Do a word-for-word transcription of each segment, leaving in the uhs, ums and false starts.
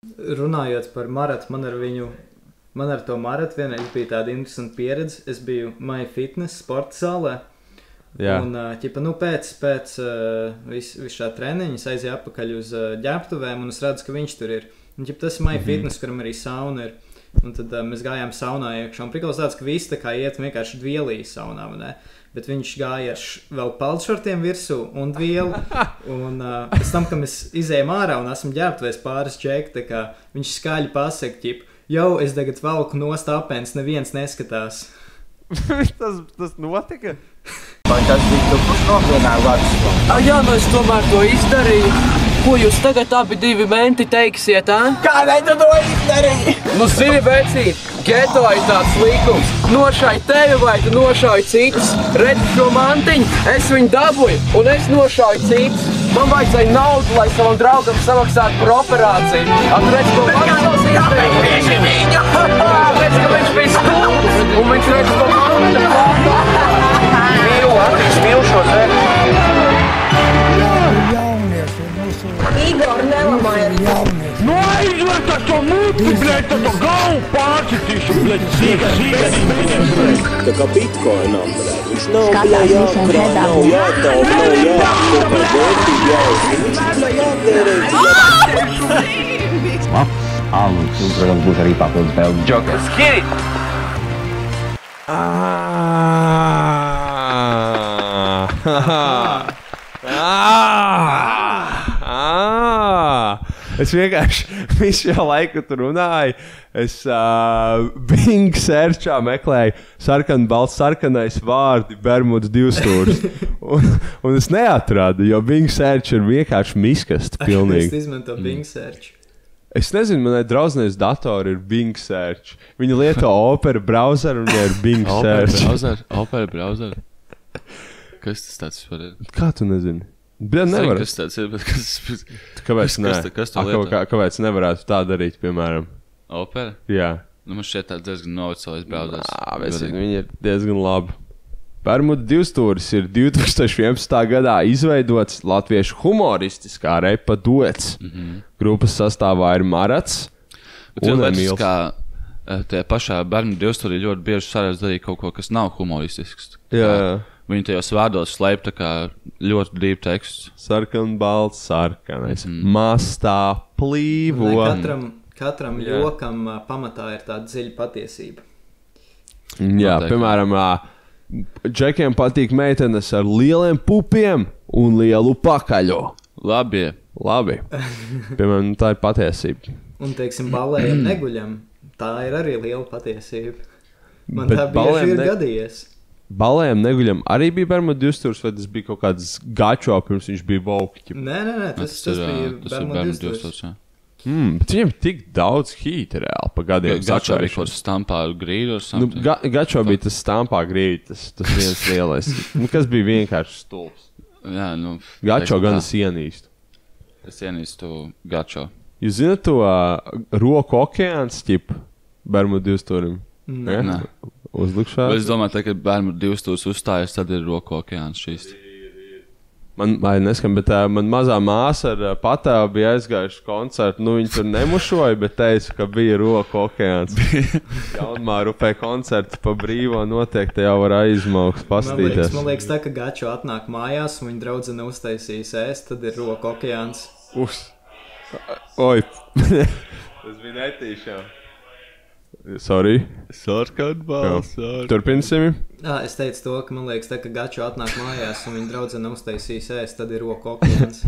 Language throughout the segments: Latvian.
Runājot par maratu, man ar viņu, man ar to maratu vienreiz bija tāda interesanta pieredze. Es biju MyFitness sporta zālē. Jā. Un, ķipa, nu, pēc, pēc uh, vis, vis šā treniņa es aizēju atpakaļ uz uh, ģērbtuvēm, un es redzu, ka viņš tur ir. Un, ķipa, tas ir MyFitness, mm-hmm. kuram arī sauna ir. Un tad uh, mēs gājām saunā iekšā. Un prikals tāds, ka visi tā kā iet vienkārši dvielī saunā, ne? Bet viņš gāja ar š, vēl paltšortiem virsū un dvielu. Un uh, pēc tam, kad mēs izējām ārā un esam ģērbtuvēs pāris čeki, tā kā viņš skaļi pasaka, ķip, jau es tagad valku nost apēns, neviens neskatās. tas, tas notika? Vai tas bija tu pusnopienā vārds? Jā, nu es tomēr to izdarīju. Ko jūs tagad abi divi menti teiksiet, ā? Kādēļ tu to izdarīji? Nu, zini, vecīt, geto ir tāds līkums. Nošauj tevi vai tu nošauj citus. Redzi šo mantiņu, es viņu dabūju un es nošauju citus. Man vajadzēja naudu, lai savam draugam samaksātu par operāciju. At redz, ko Maksals izdarīja? Tieši viņu! Redz, ka viņš bija stulbs un viņš redz, ko Maksals. Mīlu, Latvijas mīlu šo zemi. Igor, nelamājies! Nu aizver to muti, bļet, to galvu pārcitīšu, bļet, sīga, sīga, sīga. Tā kā bitcoinam, bļet, viņš nav, bļet, jākrāt, nav jātaup, nav jākopā, vērtīgi jāuzsver, viņš nav jātērē, bļet. Alu, jums, protams, būs arī papildus vēl Jokers. Skiri! Es vienkārši visu šo laiku tur runāju. Es uh, Bing searchā meklēju sarkanu, balts, sarkanais vārdi, Bermudas divstūris. un, un es neatradu, jo Bing search ir vienkārši miskasti pilnīgi. Es izmanto Bing search. Es nezinu, manai draudzenei datori ir Bing search. Viņa lieto Opera browseru un viņa ir Bing search. Browser, Opera browser. Kas tas tāds var ir? Kā tu nezini? Bija nevar. Kas tāds ir, bet kas... Kāpēc ne? Kas, kas tu A, lieto? kā, kāpēc nevarētu tā darīt, piemēram? Opera? Jā. Nu, man šķiet tāds diezgan novecojis browsers. Nā, bet viņi ir diezgan labi. Bermuda divstūris ir divi tūkstoši vienpadsmitā gadā izveidots latviešu humoristiskā repa duets. Mm-hmm. Grupas sastāvā ir Marats un Emīls. Kā tie pašā Bermuda divstūrī ļoti bieži saredz darīt kaut ko, kas nav humoristisks. Jā, jā. Viņi tajos vārdos slēp tā kā ļoti dīvu tekstu. Sarkan, balts, sarkanais. Mm. Mastā plīvo. Ne, katram, katram ļokam uh, pamatā ir tāda dziļa patiesība. Jā, Noteikti. Piemēram, džekiem patīk meitenes ar lieliem pupiem un lielu pakaļu. Labi. Labi. Piemēram, tā ir patiesība. Un, teiksim, balējam neguļam. Tā ir arī liela patiesība. Man Bet tā bieži ir ne... gadījies. Balējam neguļam arī bija Bermuda divstūris, vai tas bija kaut kāds gačo, pirms viņš bija vauki? Nē, nē, nē, tas, tas, tas bija Bermuda divstūris. Mm, bet viņam tik daudz hīta reāli pa gadiem. Gačo bija kaut kas stampā grīdu or nu, ga, Gačo bija tas stampā grīdu, tas, tas viens lielais. Nu, kas bija vienkārši stulbs. Jā, nu... Gačo gan es ienīstu. Es ienīstu Gačo. Jūs zināt to uh, roku okeāns, ķip, Bermuda divstūrim? Nē. Nē. Uzlikšā. Es domāju, tā, ka Bermuda divstūris uzstājas, tad ir roku okeāns šīs. Man, vai neskan, bet uh, man mazā māsa ar uh, patēvu bija aizgājuši koncertu. Nu, viņi tur nemušoja, bet teica, ka bija roku okeāns. Jaunmāru upē koncerti pa brīvo notiek, te jau var aizmaukt, pastīties. Man liekas, man liekas tā, ka Gačo atnāk mājās un viņa draudzene uztaisīs ēst, tad ir roku okeāns. Ups. Oi. Tas bija netīšām. Sorry. Sarkanbalts. Turpināsim. Jā, es teicu to, ka man liekas tā, ka Gačo atnāk mājās un viņa draudzene uztaisīs ēst, tad ir roku okeāns.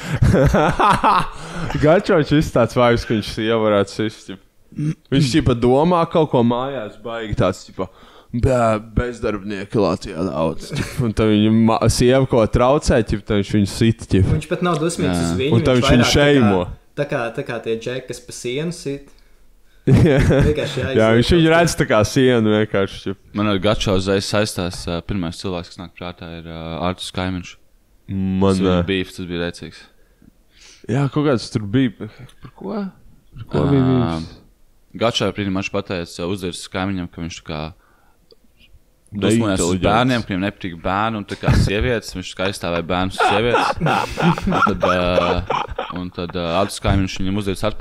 Gačo viņš viss tāds vajus, ka viņš sieva varētu sist. Viņš ķipa domā kaut ko mājās, baigi tāds ķipa bezdarbnieki Latvijā daudz. Un tad viņa sieva ko traucē, ķipa, tad viņš viņu sit. Ķipa. Viņš pat nav dusmīgs uz viņu. Un tad viņš viņu šeimo. Tā kā, tā kā tie džeki, kas pa sienu sit. Jā, jā viņš viņu redz tā kā sienu vienkārši. Man ar Gačo uzreiz saistās, uh, pirmais cilvēks, kas nāk prātā, ir uh, Artus Kaimiņš. Man... Tas bija bīfs, tas bija rēcīgs. Jā, kaut kāds tur bija. Par ko? Par ko bija bīfs? Gačo ir pretī maču pateicis uzdirs Kaimiņam, ka viņš tā kā dusmojās uz bērniem, ka viņam nepatīk bērni un tā kā sievietes, viņš kā aizstāvēja bērnus un sievietes. Un tad, uh, un tad uh, Artus Kaimiņš viņam uzdirs atpakaļ.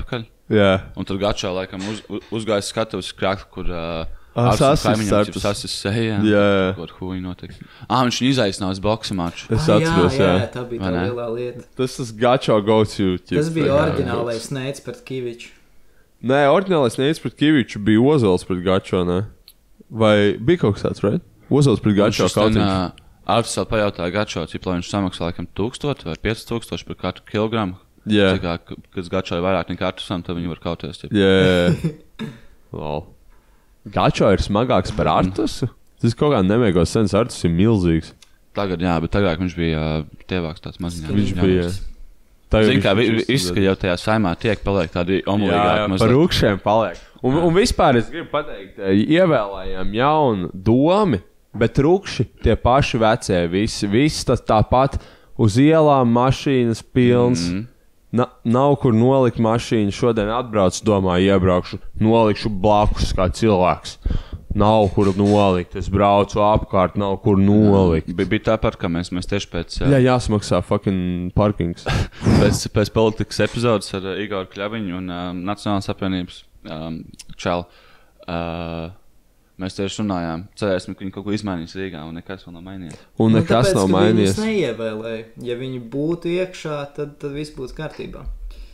Jā. Un tur Gačā laikam uz, uzgāja skatuves krākli, kur uh, ah, kaimiņam sasis sejā. Jā. Kur huji notika. Ah, viņš izaicināja uz boksa maču. Es ah, atceros, jā. jā. Jā, tā bija tā lielā lieta. Tas tas Gačā go-to. Tas bija oriģinālais Neids pret Kiviču. Nē, oriģinālais Neids pret Kiviču bija Ozols pret Gačo, ne? Vai bija kaut kas tāds, right? Ozols pret Gačo kautiņš. Artis vēl pajautāja Gačo, cik lai viņš samaksā laikam tūkstoti vai pieci tūkstoši par katru kilogramu. Jā. Kā, kad Gačo ir vairāk nekā Artisam, tad viņi var kauties. Jā. Yeah. Lol. Gačo ir smagāks par Artusu? Tas kaut kā nemēgos sens, Artus ir milzīgs. Tagad, jā, bet tagad viņš bija tievāks tāds maziņā. Viņš bija. Zin kā, viss, ka jau tajā saimā tiek paliek tādi omulīgāki. Jā, jā, par rūkšiem paliek. Un, un vispār es gribu pateikt, ievēlējām jaunu domi, bet rūkši tie paši vecie, visi, visi tas tāpat uz ielām mašīnas pilns. Mm-hmm. Na, nav kur nolikt mašīnu, šodien atbraucu, domāju, iebraukšu, nolikšu blakus kā cilvēks. Nav kur nolikt, es braucu apkārt, nav kur nolikt. Jā, bija tāpat, ka mēs, mēs tieši pēc... Jā, jāsmaksā fucking parkings. pēc, pēc politikas epizodes ar uh, Igoru Kļaviņu un uh, Nacionālās apvienības um, čelu. Uh, mēs tieši runājām, cerēsim, ka viņi kaut ko izmainīs Rīgā un nekas vēl nav mainījies. Un nekas nu, tāpēc, nav mainījies. Viņus neievēlēja. Ja viņi būtu iekšā, tad, tad viss būtu kārtībā.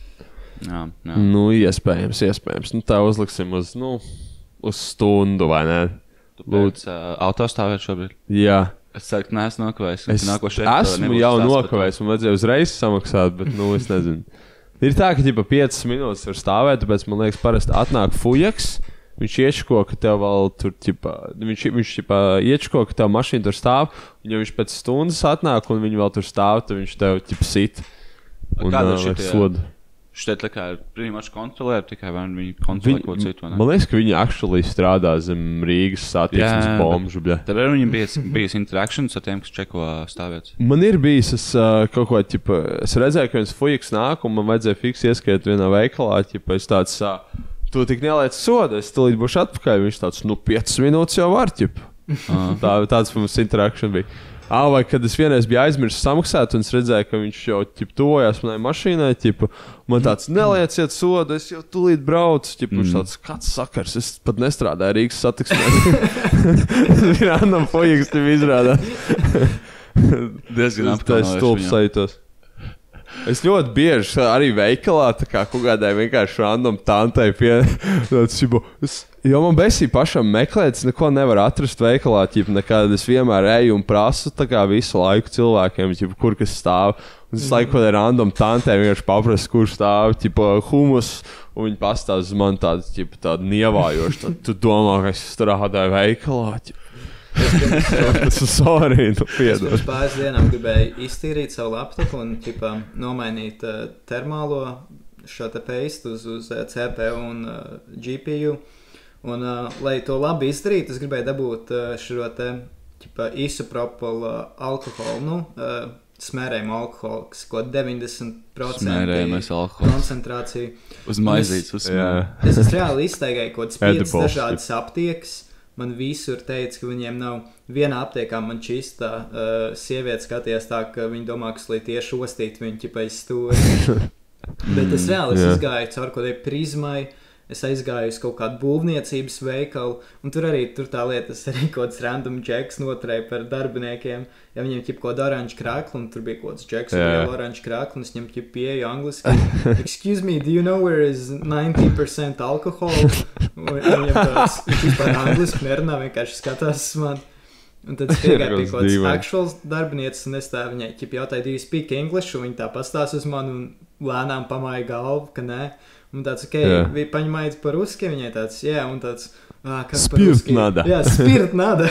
Jā, jā. Nu, iespējams, iespējams. Nu, tā uzliksim uz, nu... Uz stundu, vai ne? Tu pēc uh, autostāvēt šobrīd? Jā. Es ceru, ka neesmu nokavējis. Es esmu jau nokavējis, man vajadzēja uzreiz samaksāt, bet, nu, es nezinu. Ir tā, ka, ģipa, piecas minūtes var stāvēt, tāpēc, man liekas, parasti atnāk fujaks, viņš iečko, ka tev vēl tur, ģipa, viņš, viņš, ģipa, iečko, ka tev mašīna tur stāv, un ja viņš pēc stundas atnāk, un viņi vēl tur stāv, tad viņš tev, ģipa, sit. Un, kāda uh, šitie? Sodu. Šeit kā ir brīnimaši kontrolēt, tikai vai viņi kontrolē Viņ, ko citu, vai ne? Man liekas, ka viņi actually strādā zem Rīgas satiksmes bomžu, bļa. Tad arī viņiem bijis, bijis interaktions ar tiem, kas čeko stāvēts. Man ir bijis, es uh, kaut ko, ķipa, es redzēju, ka viens fujiks nāk, un man vajadzēja fiks ieskriet vienā veikalā, ķipa, es tāds, uh, tu tik neliec sodu, es tulīt būšu atpakaļ, viņš tāds, nu, piecas minūtes jau var, ķipa. Tā, tāds mums interaktion bija. Ah, vai kad es vienreiz biju aizmirsis samaksāt, un es redzēju, ka viņš jau ķip, tuvojās manai mašīnai, ķip, man tāds nelieciet sodu, es jau tūlīt braucu. Ķip, mm. Viņš tāds, kāds sakars, es pat nestrādāju Rīgas satiksmē. Random fojiks tev izrādā. Diezgan apkalnojuši. Es stulps sajūtos. Es ļoti bieži arī veikalā, tā kā kaut kādai vienkārši random tantai pie... Es, jo man besī pašam meklēt, es neko nevaru atrast veikalā, ķip, nekād es vienmēr eju un prasu tā kā visu laiku cilvēkiem, ķip, kur kas stāv. Un es laiku, kad ir random tantai, vienkārši paprastu, kur stāv, ķip, humus, un viņi pastāv uz mani tādu, ķip, tādu nievājošu. Tad tu domā, ka es strādāju veikalā, ķip. Tas ir sorry, tu piedod. Es pirms pāris dienām gribēju iztīrīt savu laptopu un ķipā, nomainīt uh, termālo šo te paste uz, uz uh, C P U un uh, G P U. Un, uh, lai to labi izdarītu, es gribēju dabūt uh, šo te ķipā, isopropolu uh, alkoholu, nu, uh, smērējumu alkoholu, kas ko deviņdesmit procenti koncentrāciju. Uz maizītes, uz smērējumu. Es, es reāli izteigēju kaut kāds piecas dažādas aptiekas. Man visur teica, ka viņiem nav vienā aptiekā man čistā uh, sieviete skatījās tā, ka viņi domā, ka slī tieši ostīt viņu ķipa aiz stūri. Bet es reāli es izgāju caur kaut kādai prizmai, es aizgāju uz kaut kādu būvniecības veikalu, un tur arī tur tā lieta, es arī kaut kāds random džeks noturēju par darbiniekiem, ja viņiem ķip kaut kādu oranžu krāklu, un tur bija kaut kāds džeks ar lielu oranžu krāklu, un es viņam ķip pieeju angliski, excuse me, do you know where is ninety percent alcohol? Un viņam tāds, viņš vispār angliski nerunā, vienkārši skatās uz mani. Un tad es piegāju pie kaut kāds actuals darbinieces, un es tā viņai ķip jautāju, do you speak English? Un viņa tā pastās uz mani un lēnām pamāja galvu, ka nē. Un tāds, ok, yeah. Paņemājiet par ruski, viņai tāds, jā, yeah, un tāds, ah, kas par ruski? Spirt nada. Jā, spirt nada.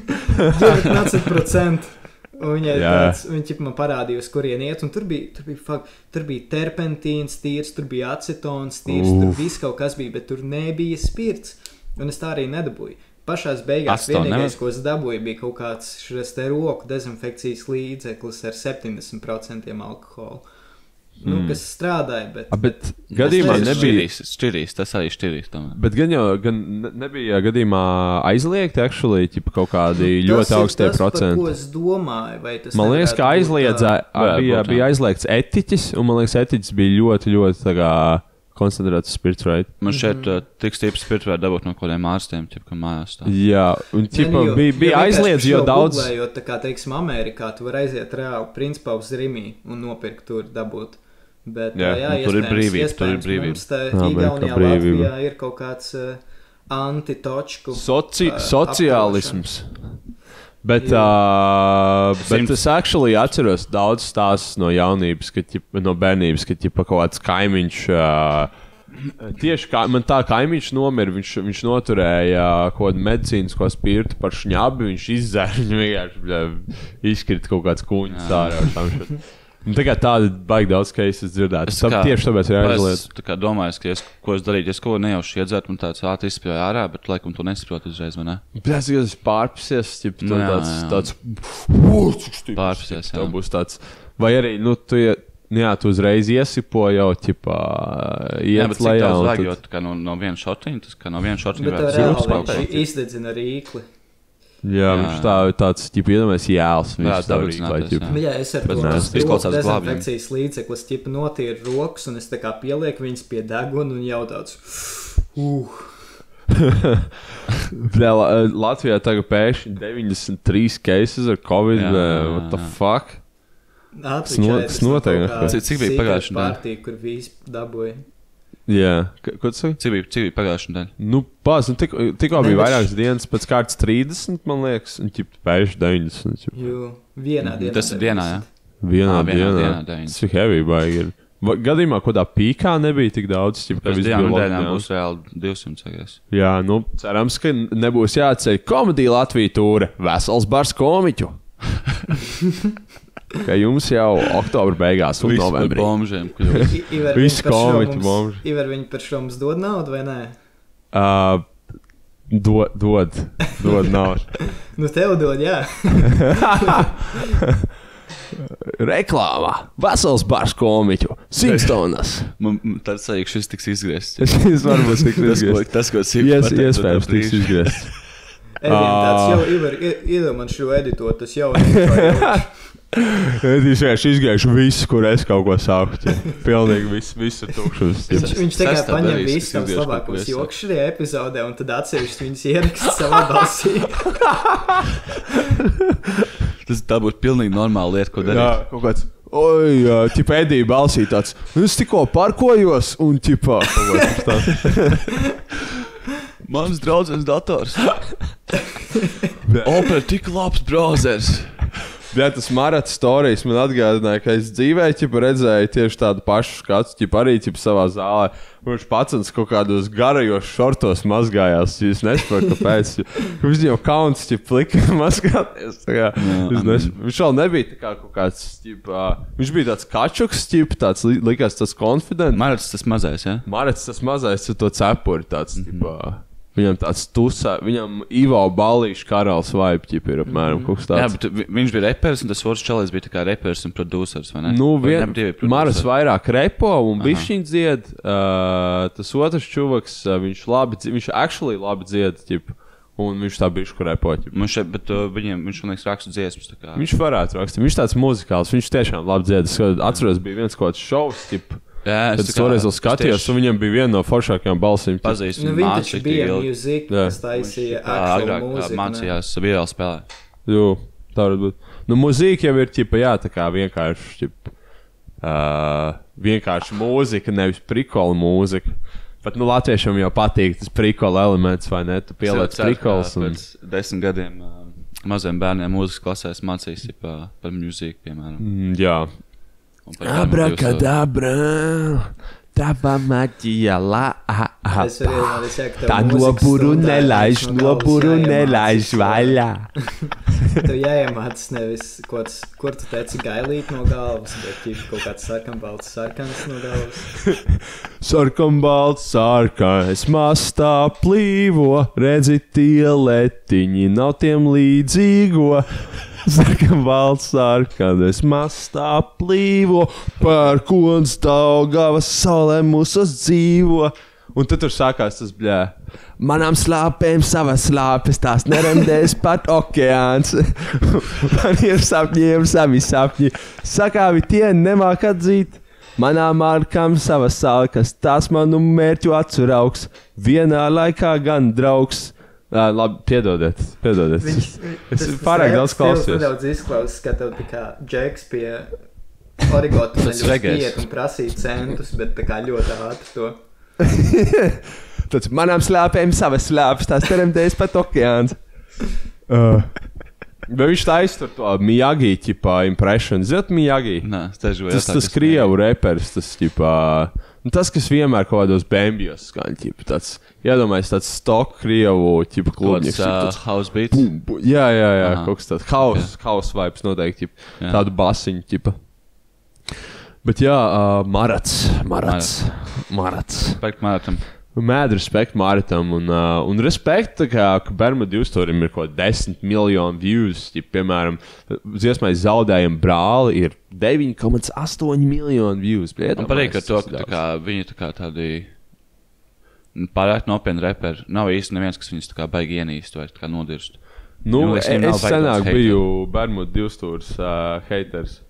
deviņdesmit procenti. Un viņai yeah. tāds, viņa ķip man parādīja, uz kurien iet, un tur bija, tur bija, fuck, tur bija terpentīns tīrs, tur bija acetons tīrs, Uf. Tur viss kaut kas bija, bet tur nebija spirts. Un es tā arī nedabūju. Pašās beigās Aston, vienīgais, ne? Ko es dabūju, bija kaut kāds šis te roku dezinfekcijas līdzeklis ar septiņdesmit procenti alkoholu. Nu, mm. kas strādāja, bet... A, bet gadījumā nebija... Šķirīs, tas arī šķirīs. Tomēr. Bet gan jau gan nebija gadījumā aizliegti, actually, ķipa kaut kādi nu, ļoti augstie tas, procenti. Par ko es domāju, vai tas... Man liekas, ka aizliedzā, bija, bija aizliegts etiķis, un man liekas, etiķis bija ļoti, ļoti tā kā koncentrēts spirits, right? Man šeit mm. uh, tik stipri spirits var dabūt no kādiem ārstiem, tip, ka mājās tā. Jā, un tipa ja, bija, bija aizliedz, jo daudz... Googlējot, tā kā, teiksim, Amerikā, tu var aiziet reāli principā uz Rimī un nopirkt tur dabūt. Bet, jā, jā tur ir brīvība, tur ir brīvība. Mums te Igaunijā, Latvijā ir kaut kāds uh, antitočku Soci, uh, sociālisms. Bet, uh, bet es actually atceros daudz stāstus no jaunības, ka, ķip, no bērnības, ka ķipa kaut kāds kaimiņš, uh, tieši kā, man tā kaimiņš nomira, viņš, viņš noturēja kaut kādu medicīnisko spirtu par šņabi, viņš izzēra, viņš vienkārši izkrita kaut kāds kuņas ārā. Tā kā tāda baigi daudz cases dzirdēt. Tā, kā, tieši tāpēc ir aizliedz. Es tā kā domāju, ka es, ko es darītu, es ko nejauši iedzētu, man tāds ātri izspļoja ārā, bet laikam tu nesaproti uzreiz, vai ne? Bet es tikai pārpasies, ķip, nu, jā, tāds, jā. tāds, pārpasies, jā. Tā būs tāds, vai arī, nu, tu, jā, tu uzreiz iesipo jau, ķipā, iet jā, bet lejā. Cik daudz un vajag, tad... jo tā kā no, no viena šotiņa, tas kā no viena šotiņa bet tev reāli viņš izdedzina rīkli. Jā, jā, viņš tā tāds, ķip, iedomājas jēls. Jā, tā rīklēt, jā. Jā, es ar to dezinfekcijas līdzeklis, ķip, notīru rokas, un es tā kā pielieku viņas pie deguna un jau tāds, uh. Latvijā tagad pēkšņi deviņdesmit trīs cases ar Covid, jā, what the fuck? Tas notiek. Cik bija pagājuši partija, kur vīz dabūja? Jā, ko tu saki? Cik bija, cik bija pagājuši nedēļ? Nu, pās, nu, tik, tikko bija vairākas dienas, pēc kārtas trīsdesmit, man liekas, un ķip pēkšņi deviņdesmit. Jo, vienā dienā. Tas ir dienā, jā? Vienā, à, vienā dienā. dienā deviņdesmit. Cik heavy baigi ir. Gadījumā, kodā pīkā nebija tik daudz, ķip, ka pēc viss dienām bija nedēļām būs reāli divsimt, sagās. Jā, nu, cerams, ka nebūs jāatceļ komedija Latvija tūre, vesels bars komiķu. Ka jums jau oktobra beigās un novembrī. Bombžiem. Visi komiķi bombži. Iver viņi par šo mums dod naudu, vai nē? Uh, do, dod. Dod naudu. Nu tev dod, jā. Reklāmā. Vesels bars komiķu. Singstonas. Man tāds sajūta, šis tiks izgriests. Šis varbūt tiks izgriests. Tas, ko sīk yes, iespējams tiks izgriests. Edien, tāds jau Iver, iedomā šo editot, tas jau ir. Es vienkārši izgājuši visu, kur es kaut ko sāku. Pilnīgi viss, viss ir tukšs. Viņš, viņš tā kā paņem visus tavus labākos joks šajā epizodē un tad atsevišķi viņus ieraksta savā balsī. Tas tā būtu pilnīgi normāla lieta, ko darīt. Jā, kaut kāds, oi, jā, ķipa Edija balsī tāds, es tikko parkojos un ķipā. Mans draudzens dators. Opera tik labs brauzers. Jā, tas Marats stāstījis man atgādināja, ka es dzīvē ķipa, redzēju tieši tādu pašu skatu, ķipa, arī ķipa, savā zālē. Viņš pats kaut kādos garajos šortos mazgājās. Es nesaprotu, kāpēc. Viņš jau kauns plika mazgāties. Jā, nes... Viņš vēl nebija tā kā kaut kāds. Ķipa, viņš bija tāds kačuks, ķipa, tāds likās tas confident. Marats tas mazais, jā? Ja? Marats tas mazais ar to cepuri tāds. Mm-hmm. Ķipa, viņam tāds tusā, viņam Ivo Balīša karalis vibe, ķip, ir apmēram kaut kas tāds. Jā, bet viņš bija reperis, un tas otrs čalis bija tā kā reperis un producers, vai ne? Nu, vien, Maras vairāk repo un bišķiņ dzied, uh, tas otrs čuvaks, uh, viņš labi, viņš actually labi dzied, ķip, un viņš tā bišķu repo, ķip. Šeit, bet uh, viņiem, viņš man liekas rakstu dziesmas, tā kā. Viņš varētu rakstīt, viņš tāds muzikāls, viņš tiešām labi dzied, es atceros, bija viens kaut kāds šovs, ķip. Jā, es toreiz vēl skatījos, un viņam bija viena no foršākajām balsīm. Pazīst, nu, viņi taču bija mūzika, kas taisīja actual mūziku. Mācījās vielu spēlē. Jū, tā varētu būt. Nu, mūzika jau ir, ķipa, jā, tā kā vienkārši, ķipa, uh, vienkārši mūzika, nevis prikola mūzika. Bet, nu, latviešam jau patīk tas prikola elements, vai ne? Tu pieliec prikols. Un... Pēc desmit gadiem uh, maziem bērniem mūzikas klasēs mācīs, ķipa, par mūziku, piemēram. Mm, jā. Abrakadabra, tava maģija la, aha, tā noburu nelaiž, noburu nelaiž vaļā. Tev jāiemācas nevis, kods, kur tu teici gailīt no galvas, bet kaut kāds sarkanbalts sarkans no galvas. Sarkanbalts sarkans mastā plīvo, redzi tie letiņi, nav tiem līdzīgo. Sarkanbalts sarkanas mastā plīvo, par kons Daugavas saulē mūsos dzīvo. Un tad tur sākās tas, bļā, manām slāpēm savas slāpes, tās neremdēs pat okeāns. Man ir sapņiem savi sapņi, sakāvi tie nemāk atzīt. Manā markām savas salkas, tās manu mērķu atsuraugs, vienā laikā gan draugs. Uh, labi, piedodiet, piedodiet. Viņš, es tas, pārāk daudz klausījos. Tas nedaudz izklausās, ka tev tā kā Džeks pie Origo tuneļos iet un prasīt centus, bet tā kā ļoti ātri to. Tāds manām slāpēm savas slāpes, tās teremtējas pat okeāns. Uh. Bet viņš taisa tur to Miyagi, ķipā, impression. Zināt, Miyagi? Nē, tas tas, tas krievu reperis, tas, ķipā, nu, tas, kas vienmēr kaut kādos bambijos skan, ķipā, tāds, iedomājies, tāds stok krievu, ķipā, klubnieks. Tāds uh, house beats? Bum, bum, jā, jā, jā, aha. Kaut kas tāds, house, okay. House vibes noteikti, ķipā, tādu basiņu, ķipā. Bet jā, uh, Marats, Marats, Marats. Respekt Maratam. Mad respekt Maratam un, uh, un respekt, kā, ka Bermuda divstūrim ir kaut desmit miljonu views. Ja, piemēram, dziesmai Zaudējam brāli ir deviņi komats astoņi miljonu views. Man patīk, ka to, ka tā kā, viņi tā kā tādi pārāk nopietni reperi. Nav īsti neviens, kas viņus tā kā baigi ienīst vai tā kā nodirst. Nu, es, es senāk biju Bermuda divstūrs uh, haters.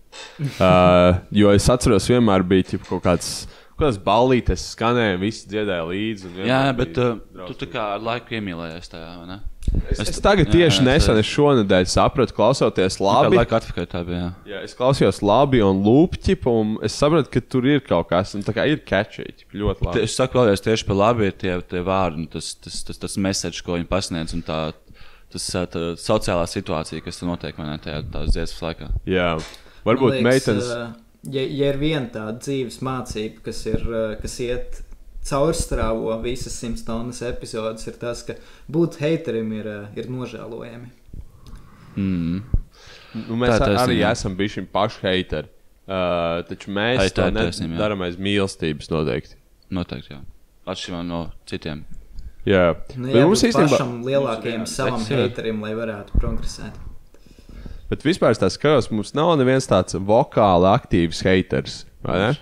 uh, jo es atceros, vienmēr bija ķip, kaut kāds Kādas ballītes skanēja, visi dziedāja līdzi. Jā, bet uh, tu tā kā ar laiku iemīlējies tajā, vai ne? Es, es tagad tieši jā, nesen, es šonedēļ sapratu, klausoties labi. Tā laika atpakaļ tā bija, jā. Jā, es klausījos labi un lūpķipu, un es sapratu, ka tur ir kaut kas, un tā kā ir catchy, ļoti labi. Es saku vēlreiz tieši par labi ir tie, tie vārdi, un tas, tas, tas, tas message, ko viņi pasniedz, un tā, tas tā, sociālā situācija, kas tur notiek, vai ne, tajā tās dziesmas laikā. Jā, varbūt meitenes... Uh... Ja, ja ir viena tāda dzīves mācība, kas, ir, kas iet caurstrāvo visas Simpsonas epizodes, ir tas, ka būt heiterim ir, ir nožēlojami. Mm. Nu, mēs tā, arī jā. Esam bijuši paši heiteri, uh, taču mēs Hei, to nedaram aiz mīlestības noteikti. Noteikti, jā. Atšķirībā no citiem. Jā. Nu, jā, mums īstenībā pašam lielākajam savam heiterim, lai varētu progresēt. Bet vispār tās skatos, mums nav neviens tāds vokāli aktīvs haters, vai ne?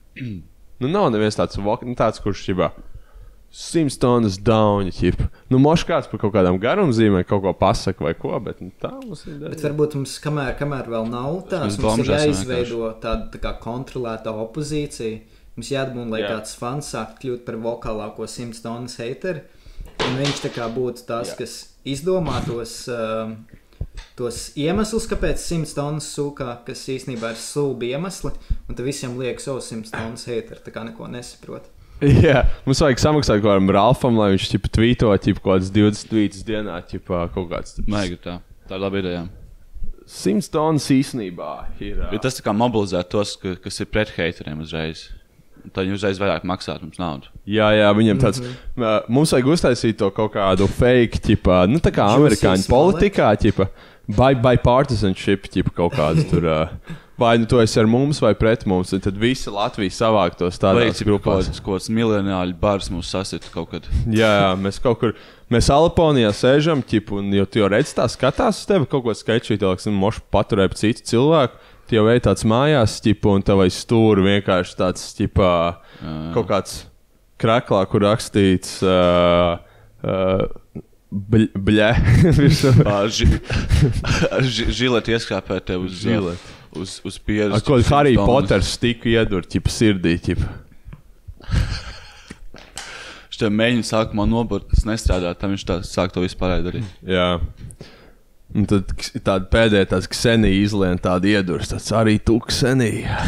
Nu, nav neviens tāds, nu, tāds kurš ķibā Simpsonas dauņa ķipa. Nu, moš kāds par kaut kādām garumzīmēm kaut ko pasaka vai ko, bet nu, tā mums ir. Bet varbūt mums, kamēr, kamēr vēl nav tāds, mums ir jāizveido tāda tā kā kontrolēta opozīcija. Mums jāatbūna, lai Jā. Kāds fans sāk kļūt par vokālāko Simpsonas hateri. Un viņš tā kā būtu tas, Jā. Kas izdomā tos... Uh, tos iemeslus, kāpēc Simpsonas sūkā, kas īstenībā ir sulbi iemesli, un tad visiem liekas, o, Simpsonas hateri, tā kā neko nesaprot. Jā, mums vajag samaksāt kaut kādam Ralfam, lai viņš ķipa tvīto, ķipa kaut kāds divdesmit tvītus dienā, ķipa kaut kāds. Maiga tā, tā ir laba ideja. Simpsonas īstenībā ir... Jo tas tā kā mobilizē tos, kas ir pret hateriem uzreiz. Tad viņi uzreiz vairāk maksāt mums naudu. Jā, jā, viņam tāds... Mm-hmm. uh, mums vajag uztaisīt to kaut kādu fake, ķipa, nu tā kā amerikāņu politikā, ķipa, by, by partisanship, ķipa kaut kādu tur... Uh, vai nu to esi ar mums vai pret mums, un tad visi Latvija savāk tos tādās grupās. Kaut kāds miljonāļu bars mūs sasita kaut kad. Jā, jā, mēs kaut kur... Mēs Alponijā sēžam, ķipa, un jau tu jau redz tā skatās uz tevi kaut ko skaičītāks, un mošu paturē pa citu cilvēku. Tu jau ej tāds mājās, ķipa, un tev aiz stūri vienkārši tāds, ķipa, kaut kāds kraklā, kur rakstīts uh, uh, bļ, bļē. Žileti ieskāpē tev uz žileti. Uz, uz pieras. Ar ko Harry Potters stiku iedur, ķipa, sirdī, ķipa. Viņš tev mēģina sākumā noburt, tas nestrādā, tam viņš tā sāk to vispār darīt. Jā. Un tad tāda pēdējā tāds Ksenija izlien tādu iedurs, tāds arī tu Ksenija.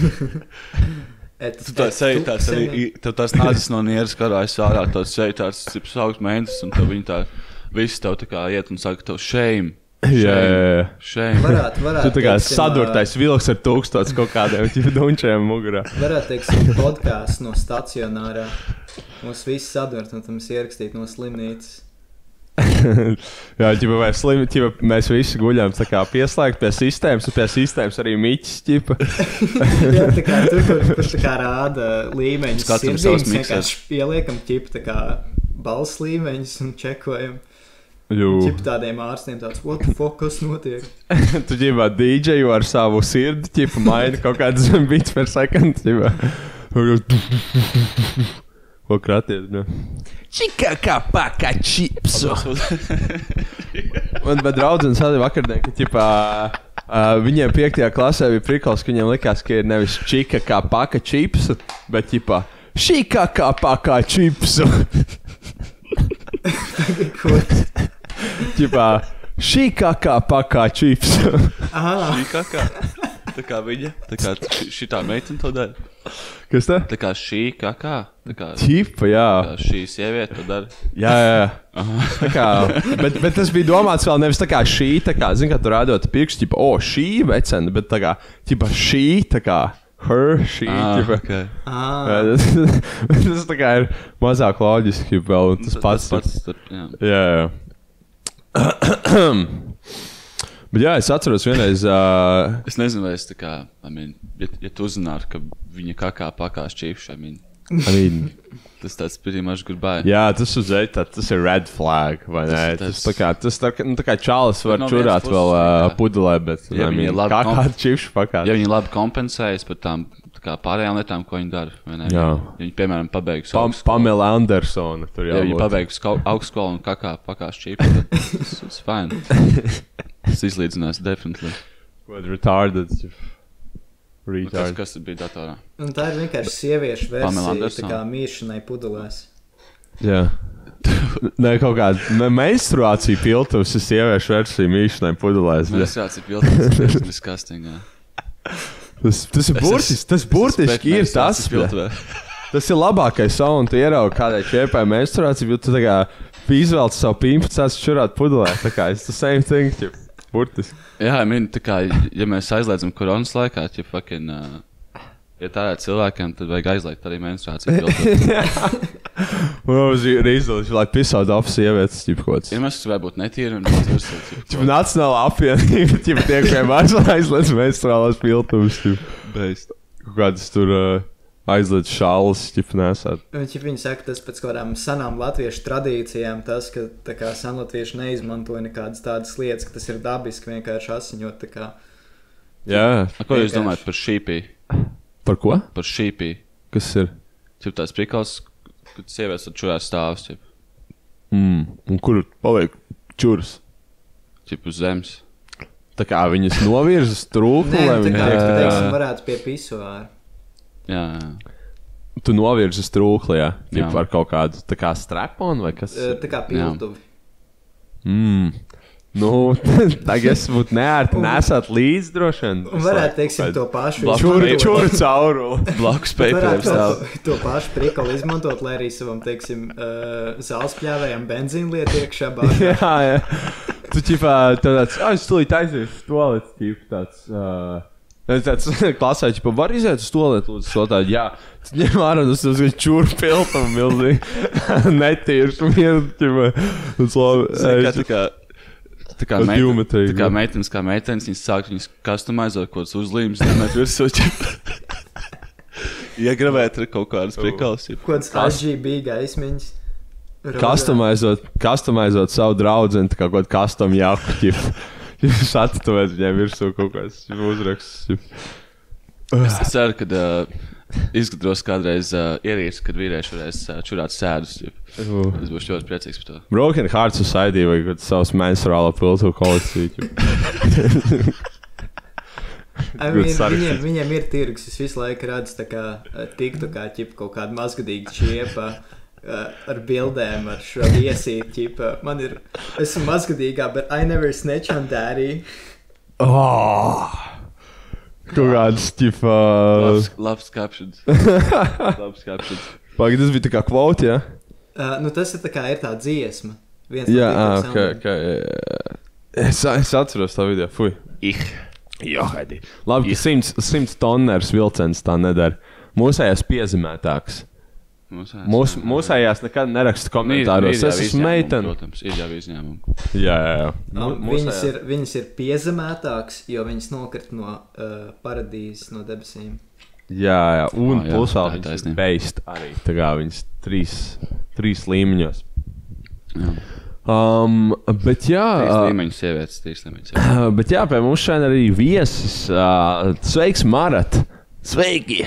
Tu tā seji tāds arī, tev tās nācis no nieras karājas ārā, tāds seji tāds cips augsts mēnesis, un tev viņi tā, visi tev tā kā iet un saka tev shame. Jā, jā, jā. Shame. Varētu, varētu. Tu tā kā teiksim, sadurtais vilks ar tūkstots kaut kādiem dunčiem mugurā. Varētu, teiksim, podkāsts no stacionārā. Mums visi sadurt, un tam mēs ierakstīt no slimnīcas. Jā, ķipa, mēs, slim, ķipa, mēs visi guļām tā kā pieslēgt pie sistēmas, un pie sistēmas arī miķis, ķipa. Jā, tā kā tur, kur, kur tā kā rāda līmeņus sirdīm, vienkārši pieliekam, ķipa, tā kā balss līmeņus un čekojam. Ķipa tādiem ārstiem tāds, what the fuck, kas notiek? Tu, ķipa, dīdžeju ar savu sirdi, ķipa, maini kaut kādas beats per second, ķipa. Ko kratiet, ne? Čikaka paka čipsu. Man bet draudzene sādīja vakardien, ka, ķipā, Uh, viņiem piektajā klasē bija prikals, ka viņiem likās, ka ir nevis čika kā paka čipsu, bet ģipā šika kā paka čipsu. Ģipā šika kā paka čipsu. Šika kā? Tā kā viņa, tā kā šitā meitene to dara. Kas tā? Tā kā šī kakā. Tā kā ķipa, jā. Tā kā šī sieviete to dara. Jā, jā, jā. Tā kā, bet, bet tas bija domāts vēl nevis tā kā šī, tā kā, zin, kā tu rādot pirkstu, ķipa, o, šī vecena, bet tā kā, ķipa, šī, tā kā, her, šī, ah, ķipa. Okay. Ah. Tas, tas tā kā ir mazāk loģiski, vēl tas pats. Tas pats tur, jā. Jā, jā. Bet jā, es atceros vienreiz... Uh... Es nezinu, vai es tā kā, I mean, ja, ja tu uzzinātu, ka viņa kakā pakās čipšu, I mean, I mean... tas tāds pretty much goodbye. Jā, tas uzreiz, tā, tas ir red flag, vai ne? Tas, tas, tas tā kā, tas tā, nu, tā kā čalis var no čurāt vēl uh, pudelē, bet... Ja I mean, kakā komp... čipšu pakās. Ja viņi labi kompensējas par tām tā kā pārējām lietām, ko viņi dara, vai ne? Jā. Ja viņi, piemēram, pabeigus Pam, augstskolu. Pamela Andersona. Tur ja jābūt. viņi pabeigus augstskolu un kakā pakās čipšu, tas ir fine. Tas izlīdzinās, definitely. What, retarded? Retard. Kas, kas bija datorā? Un tā ir vienkārši sieviešu versija, tā kā mīšanai pudelēs. Jā. Nē, kaut kāda menstruācija piltuvs ir sieviešu versija mīšanai pudelēs. Menstruācija piltuvs ir disgusting, jā. Tas, tas ir burtiski, tas burtiski ir tas. Tas ir labākais savu, un tu ieraugi kādai čēpai menstruāciju, bet tu tā kā izvēlci savu pimpu, cās čurāt pudelē. Tā kā it's the same thing, ķip. Burtiski. Jā, I mean, tā kā, ja mēs aizliedzam koronas laikā, ja fucking, uh, ja tādēt cilvēkiem, tad vajag aizliegt arī menstruāciju filtru. Mums ir izdeļas, lai pisāt ap sievietes, ķip, kods. Ja mēs varbūt netīri un mēs virsot, ķip. Ķip, nacionāla apvienība, ķip, tiek vienmēr aizliedz menstruālās filtrus, ķip. Beist. Kaut kādas tur... Uh, aizliedz šālas, ķip, nesāt. Viņi saka, tas pēc kādām senām latviešu tradīcijām, tas, ka tā kā senlatvieši neizmantoja nekādas tādas lietas, ka tas ir dabiski vienkārši asiņot, tā kā... Jā. A, ko jūs domājat par šīpī? Par ko? Par šīpī. Kas ir? Ķip tās prikals, kad sievietes ar čurās stāvs, ķip. Mm, un kur paliek čuras? Ķip uz zemes. Tā kā viņas novirzas trūku, Nē, lai tā kā, viņi... teiksim, varētu pie pisuāra. Jā, jā. Tu novirzi uz trūkli, jā? Jā. Ar kaut kādu tā kā straponu vai kas? Tā kā piltuvi. Mm. Nu, tagad es būtu neērti nesāt līdzi droši vien. Un varētu, teiksim, to pašu... Čuru, čuru cauru. Blakus paperiem stāv. To, to pašu prikalu izmantot, lai arī savam, teiksim, uh, zālespļāvējam benzīnu lietu iekšā bāžā. Jā, jā. Tu ķipā tāds, ah, es tūlīt aizies toalets, ķip, tāds... Uh, Tāds klasē, ķipa, var iziet uz toaleti, lūdzu, sotāji, jā. Tad ņem ārā, tas uz čuru piltam, milzīgi. Netīrs, un vienu, ķipa, un slavi. Kā tā kā, tā kā, meiten, tā kā meitenes, kā meitenes, viņas sāk viņas customizot, kaut kāds uzlīmes, nemēt virsū, ķipa. Iegravēt ar kaut kādas prikals, ķipa. Kaut kāds R G B gaismiņas. Customizot, customizot savu draudzeni, tā kā kaut kādu custom jaku, ķipa. Jūs atstuvēt viņai virsū kaut kāds uzraksts. Es ceru, ka uh, izgudros kādreiz uh, ierīci, kad vīrieši varēs uh, čurāt sēdus. Uh. Es būšu ļoti priecīgs par to. Broken Heart Society vai kaut savas menstruālo piltu kolekciju. I mean, viņiem, viņiem ir tirgus. Es visu laiku redzu tā kā tiktu kā ķipa kaut kāda mazgadīga čiepa. Uh, ar bildēm, ar šo viesīti, ķipa. Man ir, esmu mazgadīgā, but I never snitch on daddy. Oh! Kaut kāds, ķipa... Labs, labs captions. Labs captions. Pagad, tas bija tā kā kvoti, ja? Uh, nu, tas ir tā kā ir tā dziesma. Viens jā, no ok, ok. Es, es atceros tā video, fuj. Ich. Jo, haidī. Labi, ka simts, simts tonners vilcens tā nedara. Mūsējās piezemētāks. Mūsējās, Mūs, mūsējās nekad neraksta komentāros. Es esmu meitene. Protams, ir jau izņēmumi. Jā, jā, jā. No, viņas, ir, viņas ir piezemētāks, jo viņas nokrit no uh, paradīzes, no debesīm. Jā, jā. Un oh, plusā viņas ir beist arī. Tā kā viņas trīs, trīs līmeņos. Jā. Um, bet jā. Trīs līmeņu sievietes, trīs līmeņu sievietes. Uh, bet jā, pie mums šeit arī viesis. Uh, sveiks, Marat! Sveiki!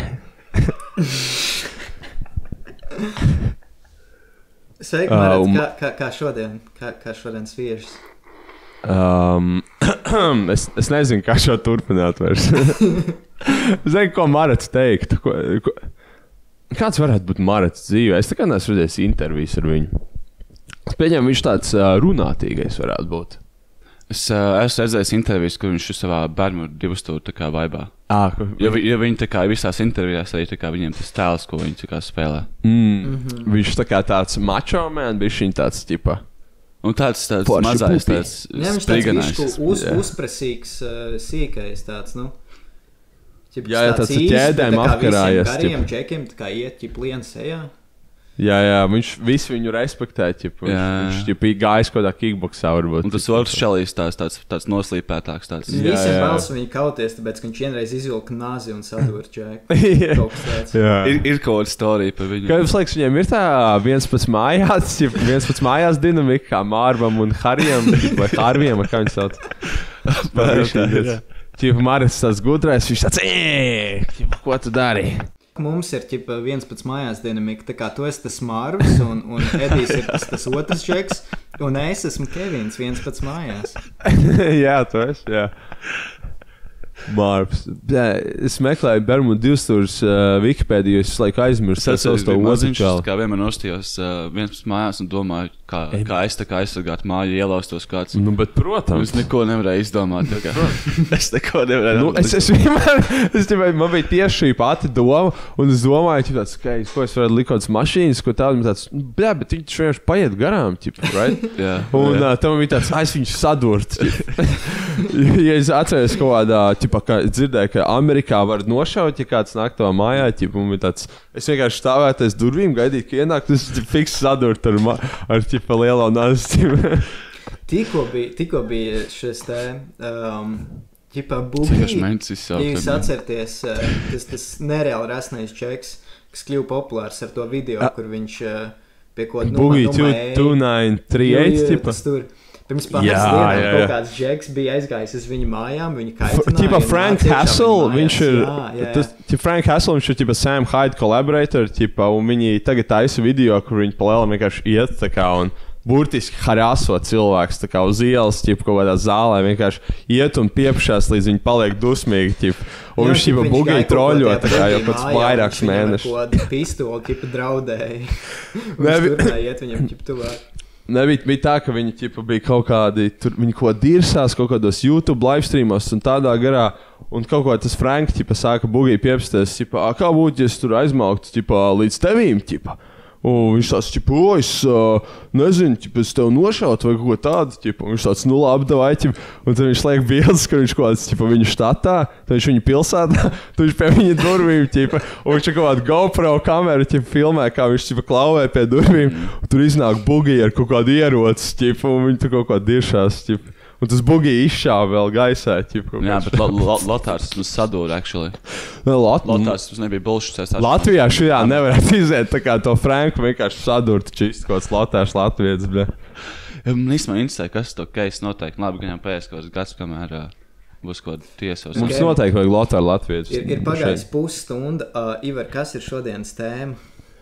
Sveiki, Marat, uh, um, kā, kā, kā šodien, kā, kā šodien sviežas? Um, es, es nezinu, kā šo turpināt vairs. Es zinu, ko Marats teikt. Ko, ko, kāds varētu būt Marats dzīvē? Es tā kā neesmu redzējis intervijas ar viņu. Es pieņemu, viņš tāds uh, runātīgais varētu būt. Es uh, esmu redzējis intervijas, kur viņš ir savā bērnu divstūru tā kā vaibā. Ah, ka... Jo, jo viņi tā kā visās intervijās arī tā kā viņiem tas tēls, ko viņi tā kā spēlē. Mm. Mm-hmm. Viņš tā kā tāds mačo man, viņš viņa tāds tipa. Un tāds tāds Porši mazais, pupi. Tāds jā, viņš spriganais. Tāds višku uz, yeah. uzpresīgs, uh, sīkais tāds, nu. Ķip, jā, jā, tāds ar ķēdēm apkarājies. Gariem džekiem tā kā iet, ķip lien sejā. Jā, jā, viņš visu viņu respektē, ķip, viņš, viņš ķip, gājis kaut kādā kickboksā varbūt. Un tas otrs čelīs tāds, tāds, tāds noslīpētāks. Tāds. Visiem vēlas viņu kauties, tāpēc, ka viņš vienreiz izvilka nāzi un sadūra čēku. ir, ir kaut kāda storija par viņu. Kā jums liekas, viņiem ir tā viens pats mājās, ķip, viens pats mājās dinamika, kā Mārvam un Harijam, vai Harvijam, kā viņi sauc. Ķip, Marits tāds gudrais, viņš tāds, ķip, ko tu dari? Mums ir ķipa, viens pats mājās dinamika, tā kā tu esi tas Marvis un, un Edijs ir tas, tas otrs čeks, un es esmu Kevins, viens pats mājās. Jā, tu esi, jā. Marvis. Jā, es meklēju Bermudu divstūras uh, Wikipēdiju, es laiku aizmirstu. Es esmu to oziņš, kā vienmēr nostījos uh, viens pats mājās un domāju, kā, kā es tā kā aizsargāt māju, ielaustos kāds. Nu, bet, protams. Es neko nevarēju izdomāt. es neko nevarēju nu, es, es vienmēr, es vienmēr, man bija tieši šī pati doma, un es domāju, tāds, ka, ko es varētu likt kādas mašīnas, ko tādu, tāds, bļā, bet viņi taču vienkārši paiet garām, ķip, right? jā, un jā. Uh, tam bija tāds, es viņus sadurt. Ja es atceros kaut kādā, ķipa, kā dzirdēju, ka Amerikā var nošaut, ja kāds nāk tavā mājā, ķipa, un bija tāds, es vienkārši stāvētais durvīm, gaidīju, ka ienāk, tas fiks sadurt ar, ma, ar ķipa, lielo nāzi. tikko, bija, tikko bija šis te, um, ķipa, bugi, ja jūs atcerties, uh, tas, tas nereāli resnais čeks, kas kļuva populārs ar to video, A. kur viņš uh, pie ko Bugi two nine three eight, ķipa. Pirms pāris dienām kaut kāds džeks bija aizgājis uz viņu mājām, viņu kaitināja. Tipa Frank Hassel, viņš ir, jā, jā. Tas, tipa Frank Hassel, viņš ir tipa Sam Hyde collaborator, tipa, un viņi tagad taisa video, kur viņi palēlam vienkārši iet, tā kā, un burtiski haraso cilvēks, tā kā uz ielas, tipa, kaut kādā zālē, vienkārši iet un piepušās, līdz viņi paliek dusmīgi, tipa, un jā, viņš tipa bugi troļo, tā kā jau pēc vairāks mēnešus. Viņš viņam ar pistoli, tipa, draudēja. Viņš turnēja iet viņam, tipa, tuvāk. Nebija bija tā, ka viņi ķipa, bija kaut kādi, tur, viņi kaut kā dirsās kaut kādos YouTube livestreamos un tādā garā, un kaut kā tas Frank ķipa, sāka bugī piepsties, ķipa, kā būtu, ja es tur aizmauktu ķipa, līdz tevīm, ķipa. Un viņš tāds, ķipa, o, es uh, nezinu, ķipa, es tev nošaut vai kaut ko tādu, ķipa, un viņš tāds, nu labi, davai, ķipa, un tad viņš liek bildes, ka viņš kaut kāds, ķipa, viņu štatā, tad viņš viņu pilsētā, tad viņš pie viņa durvīm, ķipa, un viņš kaut kādu GoPro kameru, ķipa, filmē, kā viņš, ķipa, klauvē pie durvīm, un tur iznāk bugi ar kaut kādu ieroci, ķipa, un viņi tur kaut kā diršās, ķipa. Un tas bugi izšāva vēl gaisā. Ķipa, jā, bet Lotārs mums sadūra, actually. Lat... Lotārs mums nebija bullshit. Latvijā šajā nevarētu iziet tā kā to Franku vienkārši sadūrt, čist kaut kāds Lotārs Latvijas, bļa. Man īstenībā interesē, kas to case noteikti. Labi, gan jau pēc kāds gads, kamēr uh, būs kaut kāda tiesas. Mums okay. noteikti vajag Lotāru Latvijas. Ir, ir pagājis pusstunda. Uh, Ivar, kas ir šodienas tēma?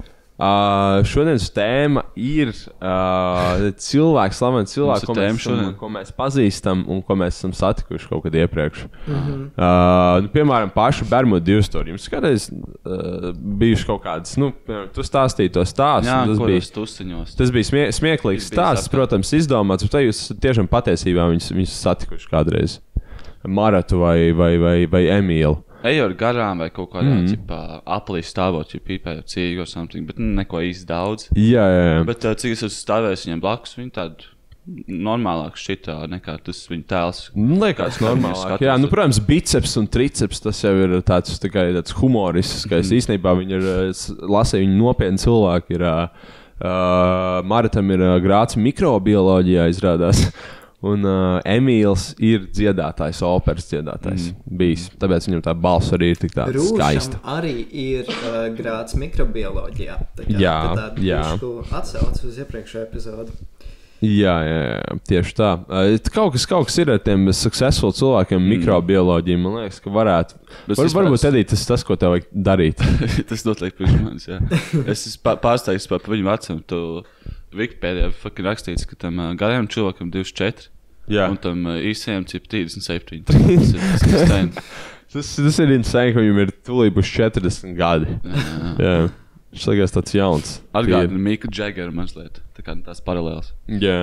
Uh, šodienas tēma ir uh, cilvēks, slavens cilvēks, ko mēs, esam, ko mēs pazīstam un ko mēs esam satikuši kaut kad iepriekš. Mm-hmm. Uh, nu, piemēram, pašu Bermudu divstūri. Jums kādreiz uh, bijuši kaut kādas, nu, piemēram, tu stāstīji to stāstu. Jā, tas bija, tusiņos. Tas bija smie, smieklīgs stāsts, protams, izdomāts, bet te jūs tiešām patiesībā viņus, viņus satikuši kādreiz. Maratu vai, vai, vai, vai Emīlu. Eju ar garām vai kaut kādā mm. cipā, aplī stāvot, ja pīpēju cīgu vai something, bet neko īsti daudz. Jā, jā, jā. Bet uh, cik es esmu stāvējis viņiem blakus, viņi tādu normālāk šitā nekā tas viņa tēls. Liekas normālāk. Jā, nu, protams, biceps un triceps, tas jau ir tāds, tā kā, tāds humoristiskais. Mm. Īstenībā viņi ir, lasīju, viņi nopietni cilvēki ir, uh, Maratam ir uh, grāts mikrobioloģijā izrādās. Un uh, Emīls ir dziedātājs, operas dziedātājs mm. bijis. Tāpēc viņam tā balss arī ir tik tāda skaista. Rūšam arī ir uh, grāts mikrobioloģijā. Tā kā, jā, tā jā. Atsauc uz iepriekšējo epizodu. Jā, jā, jā, tieši tā. Uh, kaut, kas, kaut kas ir ar tiem successful cilvēkiem mm. mikrobioloģiju. Man liekas, ka varētu. Var, varbūt Edī, tas tas, ko tev vajag darīt. Tas noteikti pirms manis, jā. Es esmu pārsteigts par viņu vecumu. Tu... Wikipēdijā rakstīts, ka tam uh, garajam cilvēkam divdesmit četri, Jā. Un tam uh, īsajam cip trīsdesmit septiņi. Tas ir tas insane. tas, tas ir insane, ka viņam ir tūlīt būs četrdesmit gadi. Jā. Jā. Šis liekas tāds jauns. Atgādina Mika Džagera mazliet. Tā kā tās paralēlas. Jā.